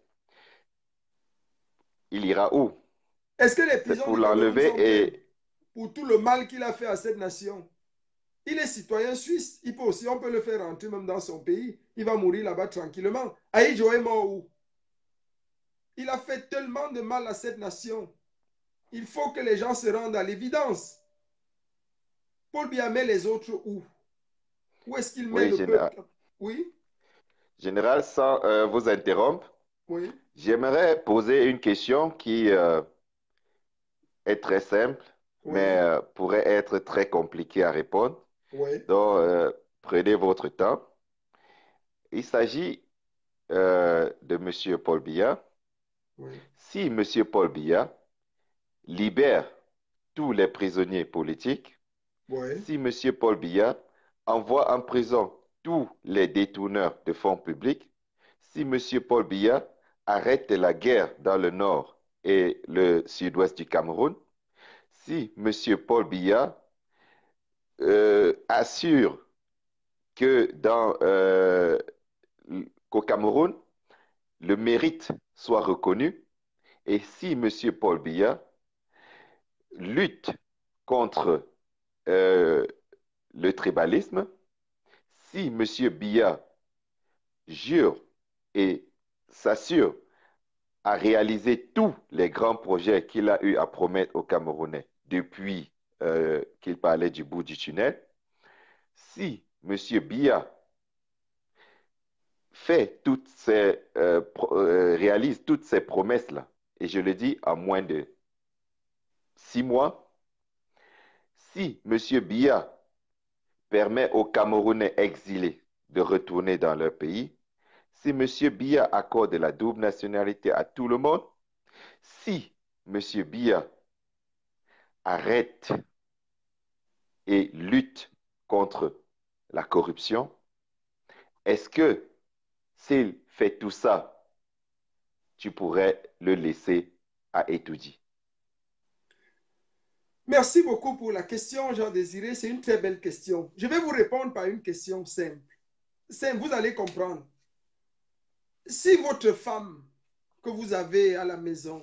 Il ira où? Est-ce que les C'est prisons pour du Cameroun l'enlever sont pleines et... pour tout le mal qu'il a fait à cette nation? Il est citoyen suisse. Il peut aussi, on peut le faire rentrer même dans son pays. Il va mourir là-bas tranquillement. Aïdjo est mort où? Il a fait tellement de mal à cette nation. Il faut que les gens se rendent à l'évidence. Paul Biya met les autres où? Où est-ce qu'il met Oui, le général, peuple? Oui, général, sans euh, vous interrompre, oui, j'aimerais poser une question qui euh, est très simple, mais oui, euh, pourrait être très compliquée à répondre. oui, Donc, euh, prenez votre temps. Il s'agit euh, de Monsieur Paul Biya. oui, Si Monsieur Paul Biya libère tous les prisonniers politiques, oui, si Monsieur Paul Biya envoie en prison tous les détourneurs de fonds publics, si Monsieur Paul Biya arrête la guerre dans le nord et le sud-ouest du Cameroun, si Monsieur Paul Biya euh, assure que dans euh, qu'au Cameroun, le mérite soit reconnu, et si M. Paul Biya lutte contre euh, le tribalisme, si M. Biya jure et s'assure à réaliser tous les grands projets qu'il a eu à promettre aux Camerounais depuis euh, qu'il parlait du bout du tunnel, si M. Biya fait toutes ces, euh, pro- euh, réalise toutes ces promesses-là, et je le dis en moins de six mois, si M. Biya permet aux Camerounais exilés de retourner dans leur pays, si M. Biya accorde la double nationalité à tout le monde, si M. Biya arrête et lutte contre la corruption, est-ce que s'il fait tout ça, tu pourrais le laisser à étudier? merci beaucoup pour la question, Jean-Désiré. C'est une très belle question. Je vais vous répondre par une question simple. Simple, vous allez comprendre. Si votre femme que vous avez à la maison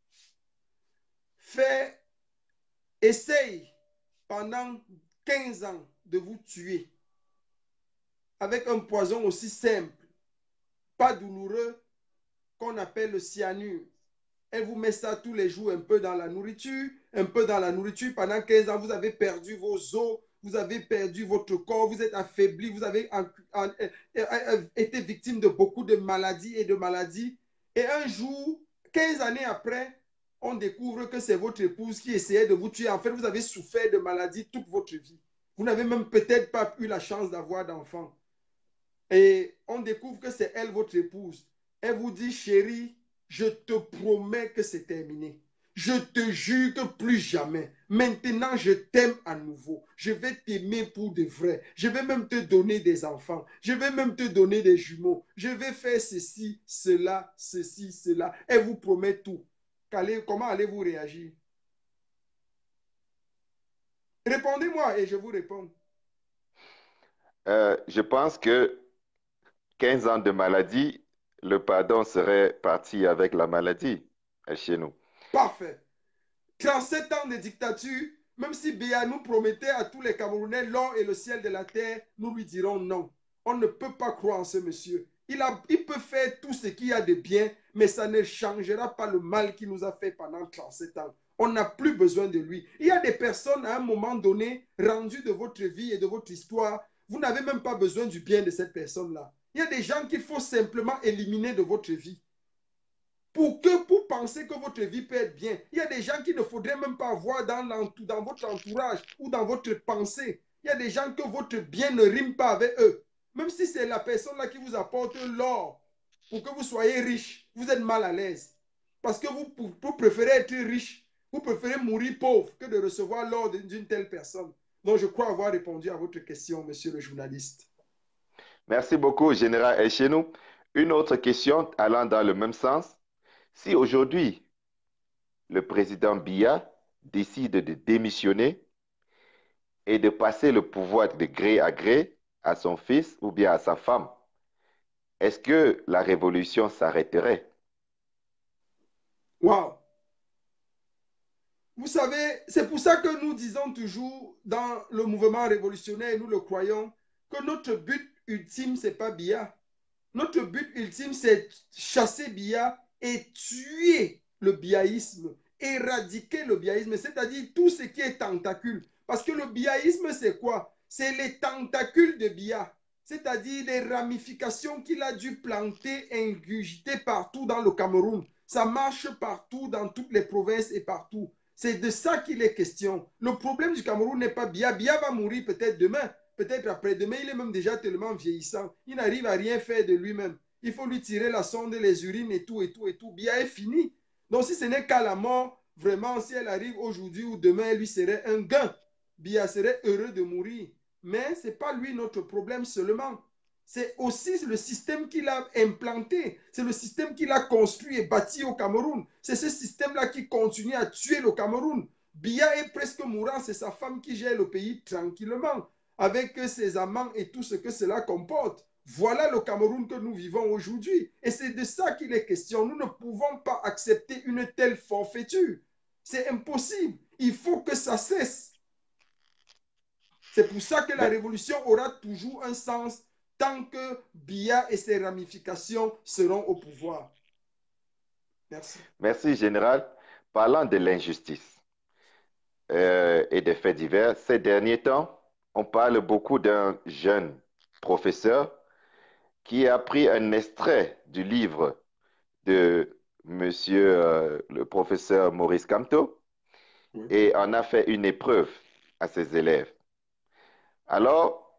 fait, essaye pendant quinze ans de vous tuer avec un poison aussi simple, pas douloureux, qu'on appelle le cyanure, elle vous met ça tous les jours un peu dans la nourriture, un peu dans la nourriture. Pendant quinze ans, vous avez perdu vos os, vous avez perdu votre corps, vous êtes affaibli, vous avez en, en, en, été victime de beaucoup de maladies et de maladies. Et un jour, quinze années après, on découvre que c'est votre épouse qui essayait de vous tuer. En fait, vous avez souffert de maladies toute votre vie. Vous n'avez même peut-être pas eu la chance d'avoir d'enfants. Et on découvre que c'est elle, votre épouse. Elle vous dit, chérie, je te promets que c'est terminé. Je te jure que plus jamais. Maintenant, je t'aime à nouveau. Je vais t'aimer pour de vrai. Je vais même te donner des enfants. Je vais même te donner des jumeaux. Je vais faire ceci, cela, ceci, cela. Elle vous promet tout. Allez, comment allez-vous réagir? Répondez-moi et je vous réponds. Euh, je pense que quinze ans de maladie, le pardon serait parti avec la maladie chez nous. Parfait. trente-sept ans de dictature, même si Biya nous promettait à tous les Camerounais l'or et le ciel de la terre, nous lui dirons non. On ne peut pas croire en ce monsieur. Il, a, il peut faire tout ce qu'il y a de bien, mais ça ne changera pas le mal qu'il nous a fait pendant trente-sept ans. On n'a plus besoin de lui. Il y a des personnes à un moment donné, rendues de votre vie et de votre histoire, vous n'avez même pas besoin du bien de cette personne-là. Il y a des gens qu'il faut simplement éliminer de votre vie. Pour que, pour penser que votre vie peut être bien, il y a des gens qu'il ne faudrait même pas avoir dans, dans votre entourage ou dans votre pensée. Il y a des gens que votre bien ne rime pas avec eux. Même si c'est la personne là qui vous apporte l'or pour que vous soyez riche, vous êtes mal à l'aise. Parce que vous, vous préférez être riche, vous préférez mourir pauvre que de recevoir l'or d'une telle personne. Donc je crois avoir répondu à votre question, monsieur le journaliste. Merci beaucoup, Général Elchenou. Une autre question allant dans le même sens. Si aujourd'hui, le président Biya décide de démissionner et de passer le pouvoir de gré à gré à son fils ou bien à sa femme, est-ce que la révolution s'arrêterait? Waouh! Vous savez, c'est pour ça que nous disons toujours dans le mouvement révolutionnaire, nous le croyons, que notre but ultime, ce n'est pas Biya. Notre but ultime, c'est chasser Biya et tuer le biaïsme, éradiquer le biaïsme, c'est-à-dire tout ce qui est tentacule. Parce que le biaïsme, c'est quoi? C'est les tentacules de Biya, c'est-à-dire les ramifications qu'il a dû planter, ingurgiter partout dans le Cameroun. Ça marche partout, dans toutes les provinces et partout. C'est de ça qu'il est question. Le problème du Cameroun n'est pas Biya. Biya va mourir peut-être demain, peut-être après-demain. Il est même déjà tellement vieillissant. Il n'arrive à rien faire de lui-même. Il faut lui tirer la sonde, les urines et tout, et tout, et tout. Biya est fini. Donc, si ce n'est qu'à la mort, vraiment, si elle arrive aujourd'hui ou demain, elle lui serait un gain. Biya serait heureux de mourir. Mais ce n'est pas lui notre problème seulement. C'est aussi le système qu'il a implanté. C'est le système qu'il a construit et bâti au Cameroun. C'est ce système-là qui continue à tuer le Cameroun. Biya est presque mourant. C'est sa femme qui gère le pays tranquillement, avec ses amants et tout ce que cela comporte. Voilà le Cameroun que nous vivons aujourd'hui. Et c'est de ça qu'il est question. Nous ne pouvons pas accepter une telle forfaiture. C'est impossible. Il faut que ça cesse. C'est pour ça que la révolution aura toujours un sens tant que Biya et ses ramifications seront au pouvoir. Merci. Merci, Général. Parlant de l'injustice euh, et des faits divers, ces derniers temps, on parle beaucoup d'un jeune professeur qui a pris un extrait du livre de monsieur euh, le professeur Maurice Kamto Oui. et en a fait une épreuve à ses élèves. Alors,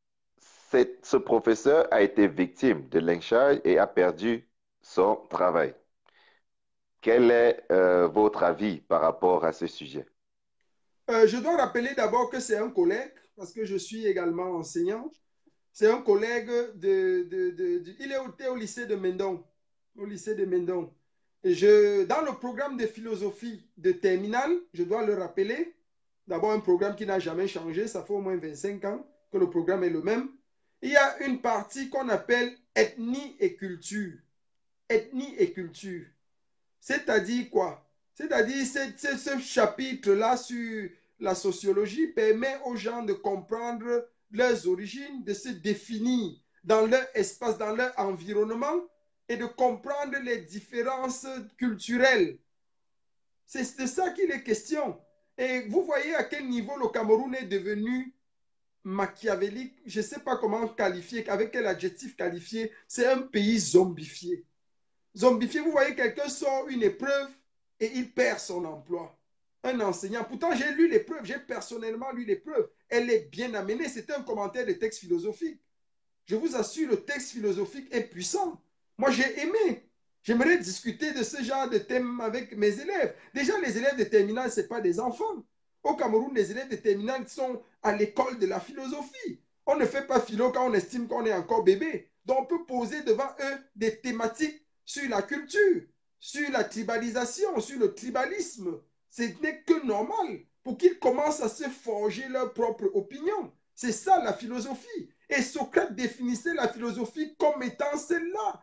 ce professeur a été victime de lynchage et a perdu son travail. Quel est euh, votre avis par rapport à ce sujet? Euh, je dois rappeler d'abord que c'est un collègue, parce que je suis également enseignant. C'est un collègue de, de, de, de il est au, au lycée de Mendon, au lycée de Mendon. Et je, dans le programme de philosophie de terminale, je dois le rappeler, d'abord un programme qui n'a jamais changé, ça fait au moins vingt-cinq ans que le programme est le même. Il y a une partie qu'on appelle ethnie et culture. Ethnie et culture. C'est-à-dire quoi? C'est-à-dire ce, ce chapitre-là sur la sociologie permet aux gens de comprendre leurs origines, de se définir dans leur espace, dans leur environnement et de comprendre les différences culturelles. C'est de ça qu'il est question. Et vous voyez à quel niveau le Cameroun est devenu machiavélique, je ne sais pas comment qualifier, avec quel adjectif qualifier, c'est un pays zombifié. Zombifié, vous voyez, quelqu'un sort une épreuve et il perd son emploi. Un enseignant, pourtant j'ai lu l'épreuve, j'ai personnellement lu l'épreuve, elle est bien amenée, c'était un commentaire de texte philosophique. Je vous assure, le texte philosophique est puissant. Moi, j'ai aimé. J'aimerais discuter de ce genre de thème avec mes élèves. Déjà, les élèves de terminale, ce n'est pas des enfants. Au Cameroun, les élèves de terminale sont à l'école de la philosophie. On ne fait pas philo quand on estime qu'on est encore bébé. Donc, on peut poser devant eux des thématiques sur la culture, sur la tribalisation, sur le tribalisme. Ce n'est que normal pour qu'ils commencent à se forger leur propre opinion. C'est ça la philosophie. Et Socrate définissait la philosophie comme étant celle-là.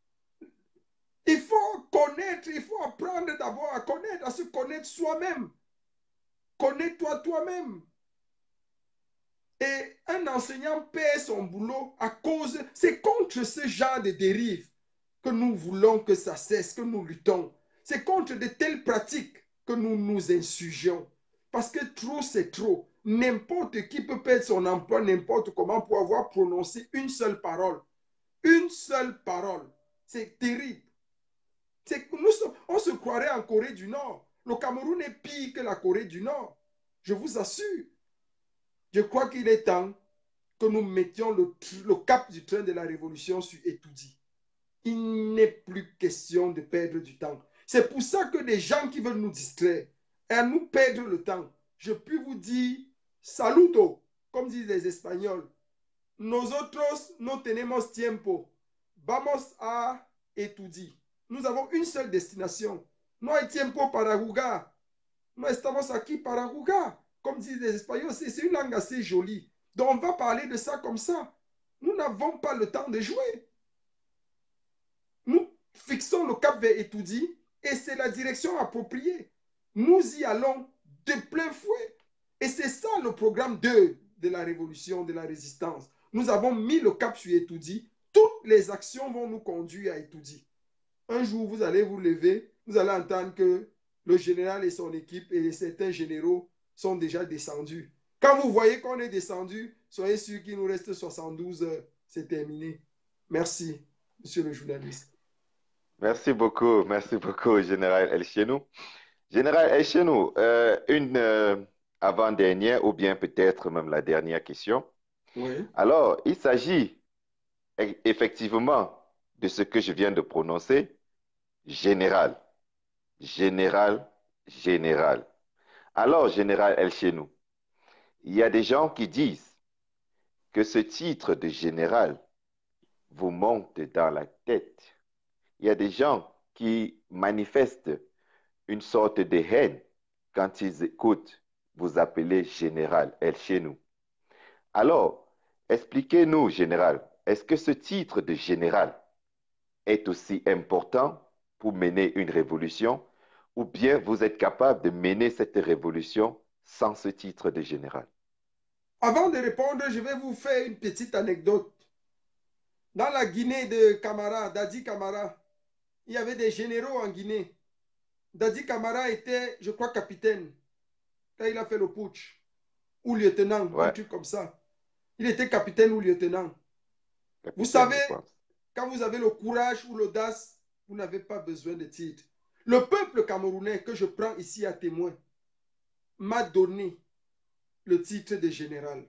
Il faut connaître, il faut apprendre d'abord à connaître, à se connaître soi-même. Connais-toi toi-même. Et un enseignant perd son boulot à cause, c'est contre ce genre de dérive que nous voulons que ça cesse, que nous luttons. C'est contre de telles pratiques que nous nous insurgeons. Parce que trop, c'est trop. N'importe qui peut perdre son emploi n'importe comment pour avoir prononcé une seule parole. Une seule parole. C'est terrible. Nous, on se croirait en Corée du Nord. Le Cameroun est pire que la Corée du Nord. Je vous assure. Je crois qu'il est temps que nous mettions le, le cap du train de la révolution sur Etoudi. Il n'est plus question de perdre du temps. C'est pour ça que des gens qui veulent nous distraire et à nous perdre le temps, je puis vous dire, saluto, comme disent les Espagnols. Nosotros no tenemos tiempo. Vamos a Etoudi. Nous avons une seule destination. No hay tiempo para jugar. No estamos aquí para jugar. Comme disent les Espagnols, c'est une langue assez jolie. Donc on va parler de ça comme ça. Nous n'avons pas le temps de jouer. Nous fixons le cap vers Etoudi et c'est la direction appropriée. Nous y allons de plein fouet. Et c'est ça le programme deux de la révolution, de la résistance. Nous avons mis le cap sur Etoudi. Toutes les actions vont nous conduire à Etoudi. Un jour, vous allez vous lever, vous allez entendre que le général et son équipe et certains généraux sont déjà descendus. Quand vous voyez qu'on est descendu, soyez sûr qu'il nous reste soixante-douze heures. C'est terminé. Merci, monsieur le journaliste. Merci beaucoup, merci beaucoup, Général Elchenou. Général Elchenou, euh, une euh, avant-dernière ou bien peut-être même la dernière question. Oui. Alors, il s'agit e- effectivement de ce que je viens de prononcer, général, général, général. Alors, Général Elchenou, il y a des gens qui disent que ce titre de général vous monte dans la tête. Il y a des gens qui manifestent une sorte de haine quand ils écoutent vous appeler général Elchenou. Alors, expliquez-nous, général, est-ce que ce titre de général est aussi important pour mener une révolution ou bien vous êtes capable de mener cette révolution sans ce titre de général? Avant de répondre, je vais vous faire une petite anecdote. Dans la Guinée de Camara, Dadi Camara, il y avait des généraux en Guinée. Dadi Camara était, je crois, capitaine quand il a fait le putsch, ou lieutenant, Ouais, un truc comme ça. Il était capitaine ou lieutenant. Vous capitaine, savez, je pense. quand vous avez le courage ou l'audace, vous n'avez pas besoin de titre. Le peuple camerounais que je prends ici à témoin m'a donné le titre de général.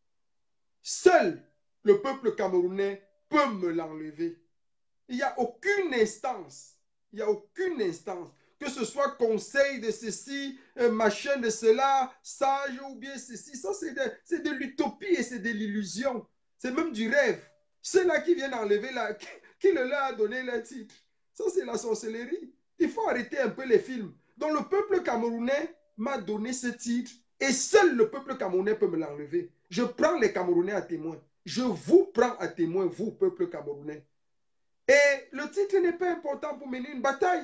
Seul le peuple camerounais peut me l'enlever. Il n'y a aucune instance, il n'y a aucune instance, que ce soit conseil de ceci, euh, machin de cela, sage ou bien ceci. Ça, c'est de, de l'utopie et c'est de l'illusion. C'est même du rêve. Ceux-là qui viennent enlever, la, qui, qui le leur a donné le titre. Ça, c'est la sorcellerie. Il faut arrêter un peu les films. Donc, le peuple camerounais m'a donné ce titre et seul le peuple camerounais peut me l'enlever. Je prends les Camerounais à témoin. Je vous prends à témoin, vous, peuple camerounais. Et le titre n'est pas important pour mener une bataille.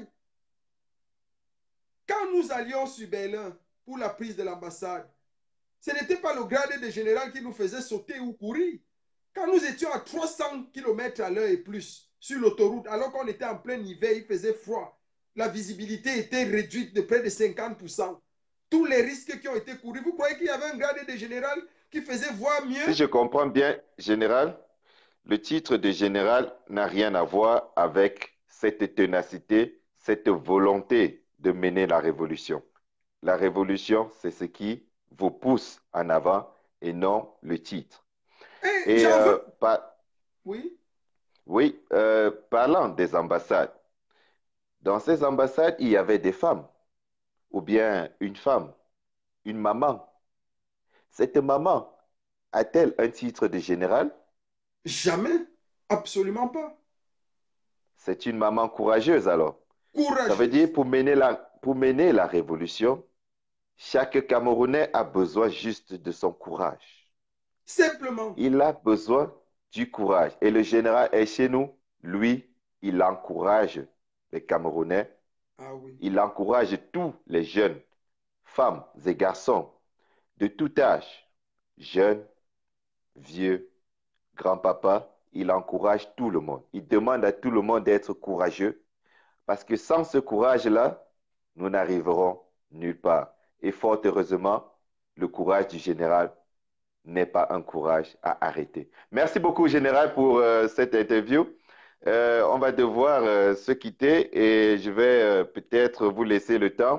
Quand nous allions sur Berlin pour la prise de l'ambassade, ce n'était pas le grade de général qui nous faisait sauter ou courir. Quand nous étions à trois cents kilomètres à l'heure et plus sur l'autoroute, alors qu'on était en plein hiver, il faisait froid, la visibilité était réduite de près de cinquante pour cent. Tous les risques qui ont été courus, vous croyez qu'il y avait un grade de général qui faisait voir mieux? Si je comprends bien, général, le titre de général n'a rien à voir avec cette ténacité, cette volonté de mener la révolution. La révolution, c'est ce qui vous pousse en avant et non le titre. Et Et j'en euh, veux. par- Oui. oui, euh, parlant des ambassades, dans ces ambassades, il y avait des femmes, ou bien une femme, une maman. Cette maman a-t-elle un titre de général? Jamais. Absolument pas. C'est une maman courageuse alors. Ça veut dire Courageuse. pour mener la, pour mener la révolution, chaque Camerounais a besoin juste de son courage. Simplement. Il a besoin du courage. Et le général est chez nous, lui, il encourage les Camerounais, Ah oui. il encourage tous les jeunes, femmes et garçons de tout âge, jeunes vieux, grand-papa, il encourage tout le monde. Il demande à tout le monde d'être courageux parce que sans ce courage-là, nous n'arriverons nulle part. Et fort heureusement, le courage du général n'est pas un courage à arrêter. Merci beaucoup, général, pour euh, cette interview. Euh, on va devoir euh, se quitter et je vais euh, peut-être vous laisser le temps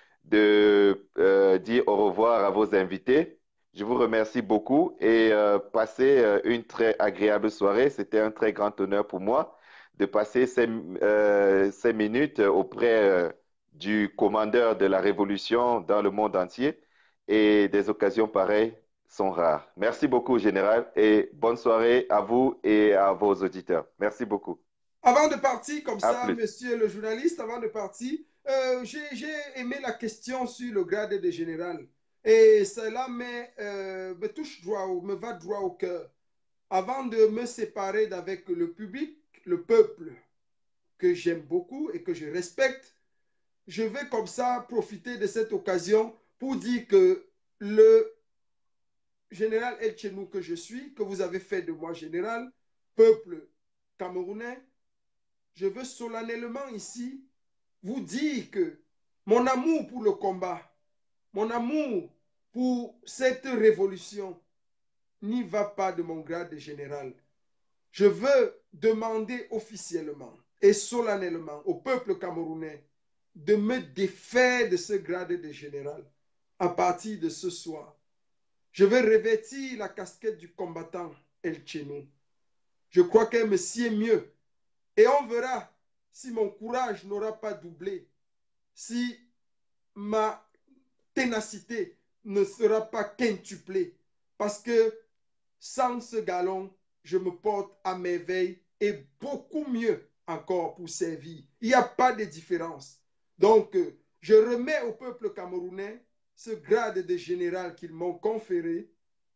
de euh, dire au revoir à vos invités. Je vous remercie beaucoup et euh, passez euh, une très agréable soirée. C'était un très grand honneur pour moi de passer ces, euh, ces minutes auprès euh, du commandeur de la Révolution dans le monde entier. Et des occasions pareilles sont rares. Merci beaucoup, Général, et bonne soirée à vous et à vos auditeurs. Merci beaucoup. Avant de partir, comme À ça, plus. monsieur le journaliste, avant de partir, euh, j'ai aimé la question sur le grade de général. Et cela me, euh, me touche droit, me va droit au cœur. Avant de me séparer d'avec le public, le peuple, que j'aime beaucoup et que je respecte, je vais comme ça profiter de cette occasion pour dire que le général El Chenou que je suis, que vous avez fait de moi général, peuple camerounais, je veux solennellement ici vous dire que mon amour pour le combat, mon amour pour cette révolution n'y va pas de mon grade de général. Je veux demander officiellement et solennellement au peuple camerounais de me défaire de ce grade de général à partir de ce soir. Je vais revêtir la casquette du combattant El Chenou. Je crois qu'elle me sied mieux. Et on verra si mon courage n'aura pas doublé, si ma ténacité ne sera pas quintuplée. Parce que sans ce galon, je me porte à merveille et beaucoup mieux encore pour servir. Il n'y a pas de différence. Donc, je remets au peuple camerounais ce grade de général qu'ils m'ont conféré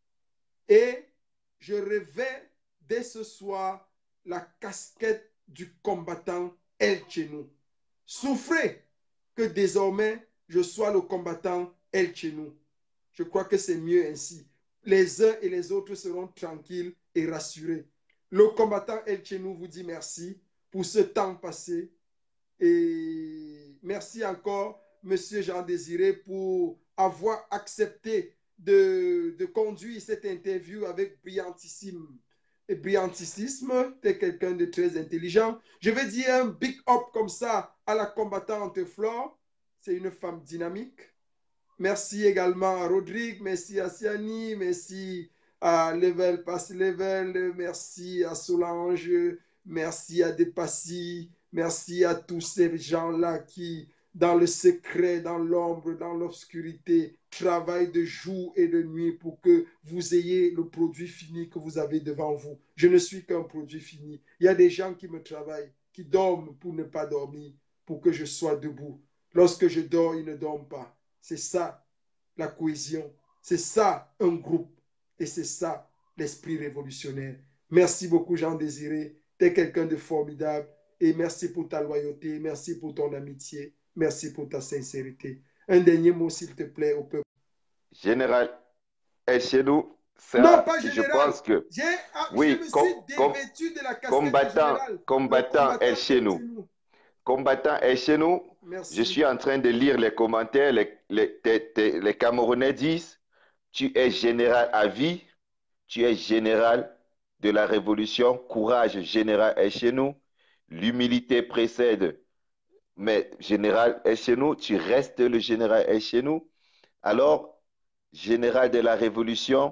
et je revais dès ce soir la casquette du combattant El Chenou. Souffrez que désormais je sois le combattant El Chenou. Je crois que c'est mieux ainsi. Les uns et les autres seront tranquilles et rassurés. Le combattant El Chenou vous dit merci pour ce temps passé et merci encore, Monsieur Jean Désiré, pour avoir accepté de, de conduire cette interview avec brillantissime et brillanticisme. Tu es quelqu'un de très intelligent. Je vais dire un big up comme ça à la combattante Flore. C'est une femme dynamique. Merci également à Rodrigue, merci à Siani, merci à Level Pass Level, merci à Solange, merci à Depassi, merci à tous ces gens-là qui, dans le secret, dans l'ombre, dans l'obscurité, travaillent de jour et de nuit pour que vous ayez le produit fini que vous avez devant vous. Je ne suis qu'un produit fini. Il y a des gens qui me travaillent, qui dorment pour ne pas dormir, pour que je sois debout. Lorsque je dors, ils ne dorment pas. C'est ça la cohésion, c'est ça un groupe et c'est ça l'esprit révolutionnaire. Merci beaucoup Jean Désiré, tu es quelqu'un de formidable et merci pour ta loyauté, merci pour ton amitié, merci pour ta sincérité. Un dernier mot s'il te plaît au peuple. Général, et chez nous, non, pas je général. pense que oui, je me suis dévêtu de la casquette combattant, de général. combattant est chez nous. nous. Combattant est chez nous. Merci. Je suis en train de lire les commentaires. Les, les, les, les, les Camerounais disent, tu es général à vie, tu es général de la révolution, courage général est chez nous, l'humilité précède, mais général est chez nous, tu restes le général est chez nous. Alors, général de la révolution,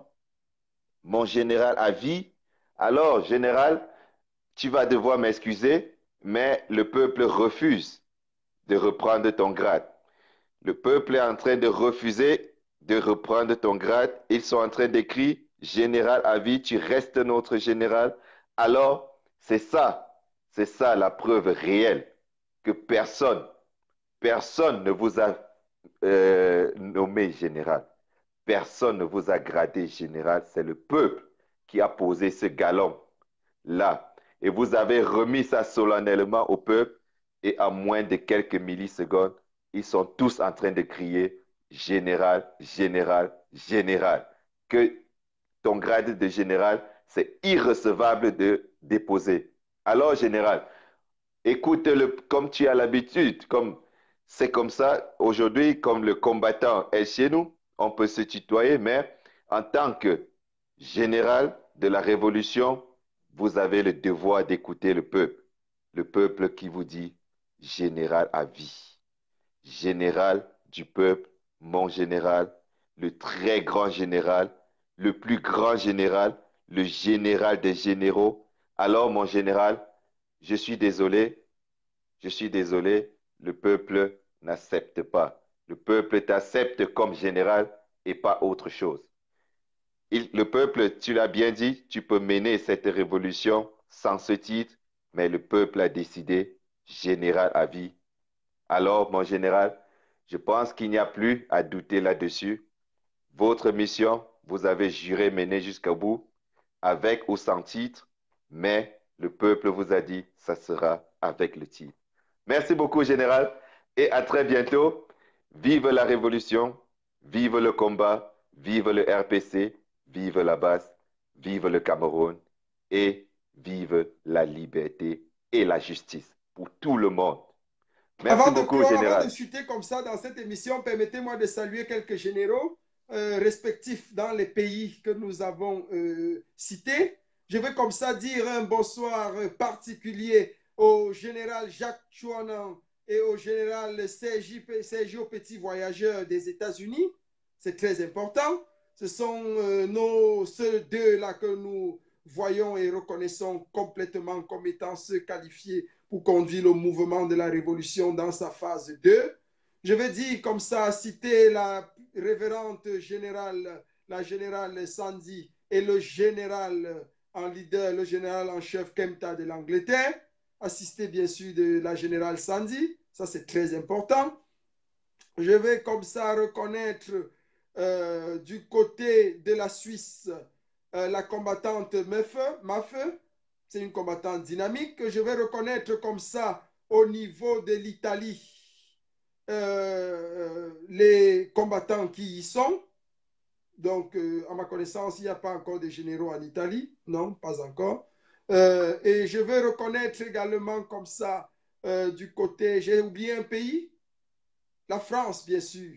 mon général à vie, alors général, tu vas devoir m'excuser, mais le peuple refuse de reprendre ton grade. Le peuple est en train de refuser de reprendre ton grade. Ils sont en train d'écrire général à vie, tu restes notre général. Alors, c'est ça, c'est ça la preuve réelle que personne, personne ne vous a euh, nommé général. Personne ne vous a gradé général. C'est le peuple qui a posé ce galon là. Et vous avez remis ça solennellement au peuple et en moins de quelques millisecondes, ils sont tous en train de crier général, général, général. Que ton grade de général, c'est irrecevable de déposer. Alors, général, écoute-le comme tu as l'habitude, comme c'est comme ça. Aujourd'hui, comme le combattant est chez nous, on peut se tutoyer, mais en tant que général de la Révolution, vous avez le devoir d'écouter le peuple. Le peuple qui vous dit général à vie. Général du peuple, mon général, le très grand général, le plus grand général, le général des généraux. Alors, mon général, je suis désolé, je suis désolé, le peuple n'accepte pas. Le peuple t'accepte comme général et pas autre chose. Il- le peuple, tu l'as bien dit, tu peux mener cette révolution sans ce titre, mais le peuple a décidé général à vie. Alors, mon général, je pense qu'il n'y a plus à douter là-dessus. Votre mission, vous avez juré mener jusqu'au bout, avec ou sans titre, mais le peuple vous a dit, ça sera avec le titre. Merci beaucoup, général, et à très bientôt. Vive la révolution, vive le combat, vive le R P C, vive la base, vive le Cameroun et vive la liberté et la justice pour tout le monde. Merci Avant de beaucoup, clore, avant de général. chuter comme ça dans cette émission, permettez-moi de saluer quelques généraux euh, respectifs dans les pays que nous avons euh, cités. Je veux comme ça dire un bonsoir particulier au général Jacques Chouanan et au général Sergio Petit Voyageur des États-Unis. C'est très important. Ce sont euh, nos seuls deux-là que nous voyons et reconnaissons complètement comme étant ceux qualifiés pour conduire le mouvement de la révolution dans sa phase deux. Je vais dire comme ça, citer la révérende générale, la générale Sandy et le général en leader, le général en chef Kempta de l'Angleterre, assisté bien sûr de la générale Sandy, ça c'est très important. Je vais comme ça reconnaître euh, du côté de la Suisse euh, la combattante Maffe, c'est une combattante dynamique que je vais reconnaître comme ça au niveau de l'Italie, euh, les combattants qui y sont. Donc, euh, à ma connaissance, il n'y a pas encore de généraux en Italie. Non, pas encore. Euh, et je vais reconnaître également comme ça euh, du côté, j'ai oublié un pays, la France, bien sûr.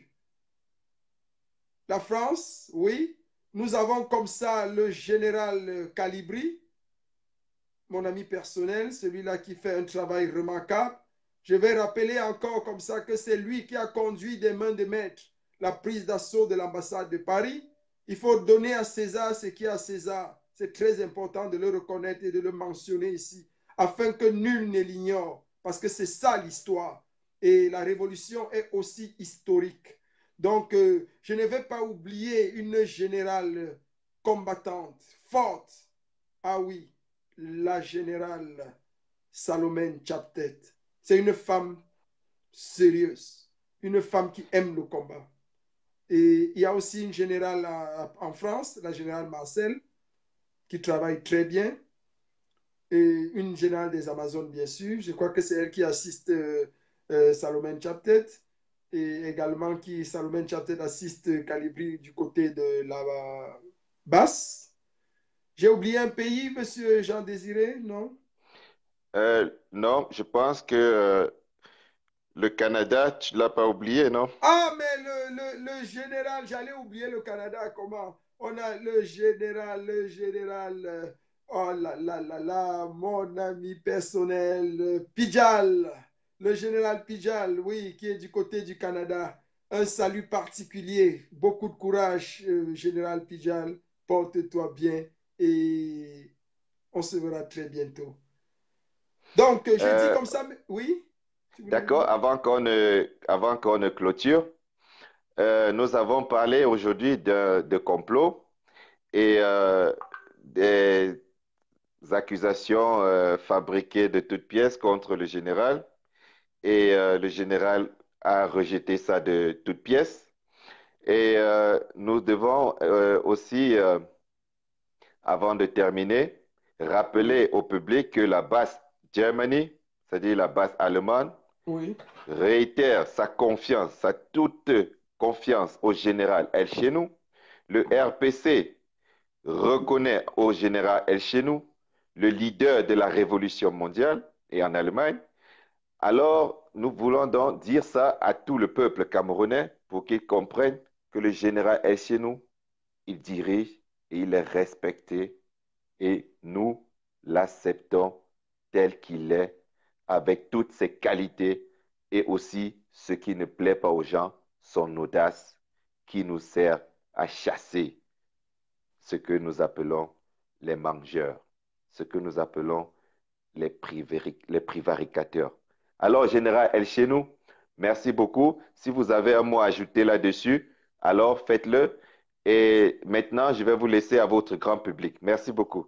La France, oui. Nous avons comme ça le général Calibri, mon ami personnel, celui-là qui fait un travail remarquable. Je vais rappeler encore comme ça que c'est lui qui a conduit des mains de maître la prise d'assaut de l'ambassade de Paris. Il faut donner à César ce qui est à César. C'est très important de le reconnaître et de le mentionner ici, afin que nul ne l'ignore, parce que c'est ça l'histoire. Et la révolution est aussi historique. Donc, euh, je ne vais pas oublier une générale combattante, forte. Ah oui, la générale Salomé Chaptet. C'est une femme sérieuse, une femme qui aime le combat. Et il y a aussi une générale en France, la générale Marcel, qui travaille très bien. Et une générale des Amazones, bien sûr. Je crois que c'est elle qui assiste euh, euh, Salomé Chaptet. Et également qui, Salomé Chaptet assiste Calibri du côté de la basse. J'ai oublié un pays, monsieur Jean-Désiré, non? Euh, non, je pense que euh, le Canada, tu ne l'as pas oublié, non? Ah, mais le, le, le général, j'allais oublier le Canada, comment? On a le général, le général, euh, oh là là là là, mon ami personnel, euh, Pijal, le général Pijal, oui, qui est du côté du Canada. Un salut particulier, beaucoup de courage, euh, général Pijal, porte-toi bien et on se verra très bientôt. Donc, euh, je dis Euh, comme ça, mais- oui, tu voulais dire? d'accord, avant qu'on ne, avant qu'on ne clôture, euh, nous avons parlé aujourd'hui de, de complot et euh, des accusations euh, fabriquées de toutes pièces contre le général. Et euh, le général a rejeté ça de toutes pièces. Et euh, nous devons euh, aussi, euh, avant de terminer, Oui, rappeler au public que la base Germany, c'est-à-dire la base allemande, oui, réitère sa confiance, sa toute confiance au général El Chenou. Le R P C reconnaît au général El Chenou, le leader de la révolution mondiale et en Allemagne, alors nous voulons donc dire ça à tout le peuple camerounais pour qu'ils comprennent que le général El Chenou, il dirige et il est respecté et nous l'acceptons tel qu'il est, avec toutes ses qualités et aussi ce qui ne plaît pas aux gens, son audace qui nous sert à chasser ce que nous appelons les mangeurs, ce que nous appelons les, les prévaricateurs. Alors, Général El Chenou, merci beaucoup. Si vous avez un mot à ajouter là-dessus, alors faites-le. Et maintenant, je vais vous laisser à votre grand public. Merci beaucoup.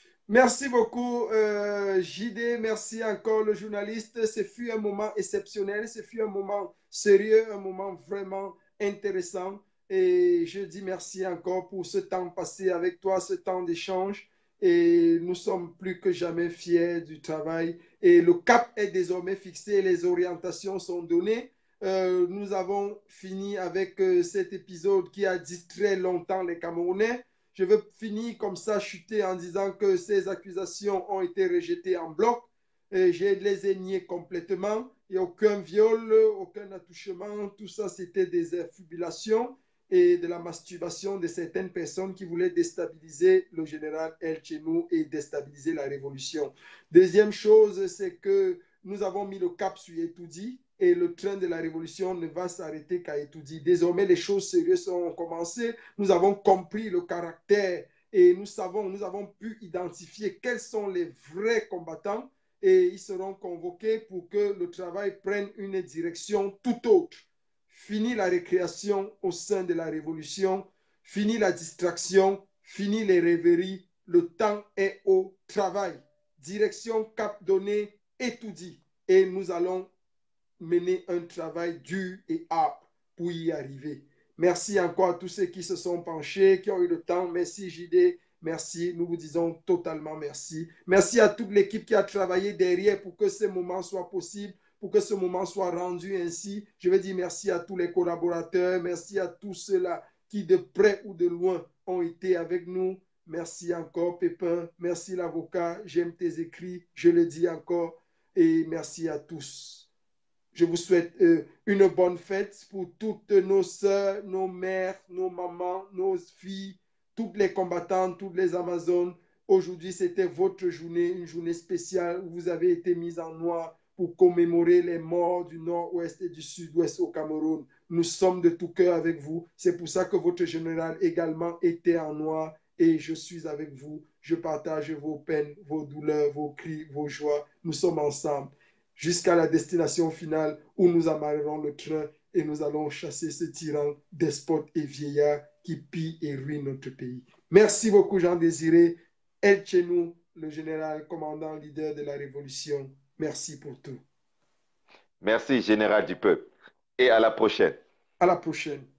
Merci beaucoup, euh, J D. Merci encore, le journaliste. Ce fut un moment exceptionnel. Ce fut un moment sérieux, un moment vraiment intéressant. Et je dis merci encore pour ce temps passé avec toi, ce temps d'échange. Et nous sommes plus que jamais fiers du travail. Et le cap est désormais fixé, les orientations sont données. Euh, nous avons fini avec euh, cet épisode qui a distrait longtemps les Camerounais. Je veux finir comme ça, chuter en disant que ces accusations ont été rejetées en bloc. Et je les ai niées complètement. Il n'y a aucun viol, aucun attouchement. Tout ça, c'était des affubulations et de la masturbation de certaines personnes qui voulaient déstabiliser le général El Chenou et déstabiliser la révolution. Deuxième chose, c'est que nous avons mis le cap sur Etoudi et le train de la révolution ne va s'arrêter qu'à Etoudi. Désormais, les choses sérieuses ont commencé. Nous avons compris le caractère et nous savons, nous avons pu identifier quels sont les vrais combattants et ils seront convoqués pour que le travail prenne une direction tout autre. Fini la récréation au sein de la révolution, fini la distraction, fini les rêveries, le temps est au travail. Direction cap donné, étoudie. Et nous allons mener un travail dur et âpre pour y arriver. Merci encore à tous ceux qui se sont penchés, qui ont eu le temps. Merci J D, merci. Nous vous disons totalement merci. Merci à toute l'équipe qui a travaillé derrière pour que ce moment soit possible, pour que ce moment soit rendu ainsi. Je veux dire merci à tous les collaborateurs, merci à tous ceux-là qui de près ou de loin ont été avec nous. Merci encore Pépin, merci l'avocat, j'aime tes écrits, je le dis encore, et merci à tous. Je vous souhaite euh, une bonne fête pour toutes nos sœurs, nos mères, nos mamans, nos filles, toutes les combattantes, toutes les Amazones. Aujourd'hui, c'était votre journée, une journée spéciale où vous avez été mis en noir pour commémorer les morts du nord-ouest et du sud-ouest au Cameroun. Nous sommes de tout cœur avec vous. C'est pour ça que votre général également était en noir et je suis avec vous. Je partage vos peines, vos douleurs, vos cris, vos joies. Nous sommes ensemble jusqu'à la destination finale où nous amarrerons le train et nous allons chasser ce tyran, despote et vieillard qui pille et ruine notre pays. Merci beaucoup, Jean Désiré. El Chenou, le général commandant leader de la révolution. Merci pour tout. Merci, général du peuple. Et à la prochaine. À la prochaine.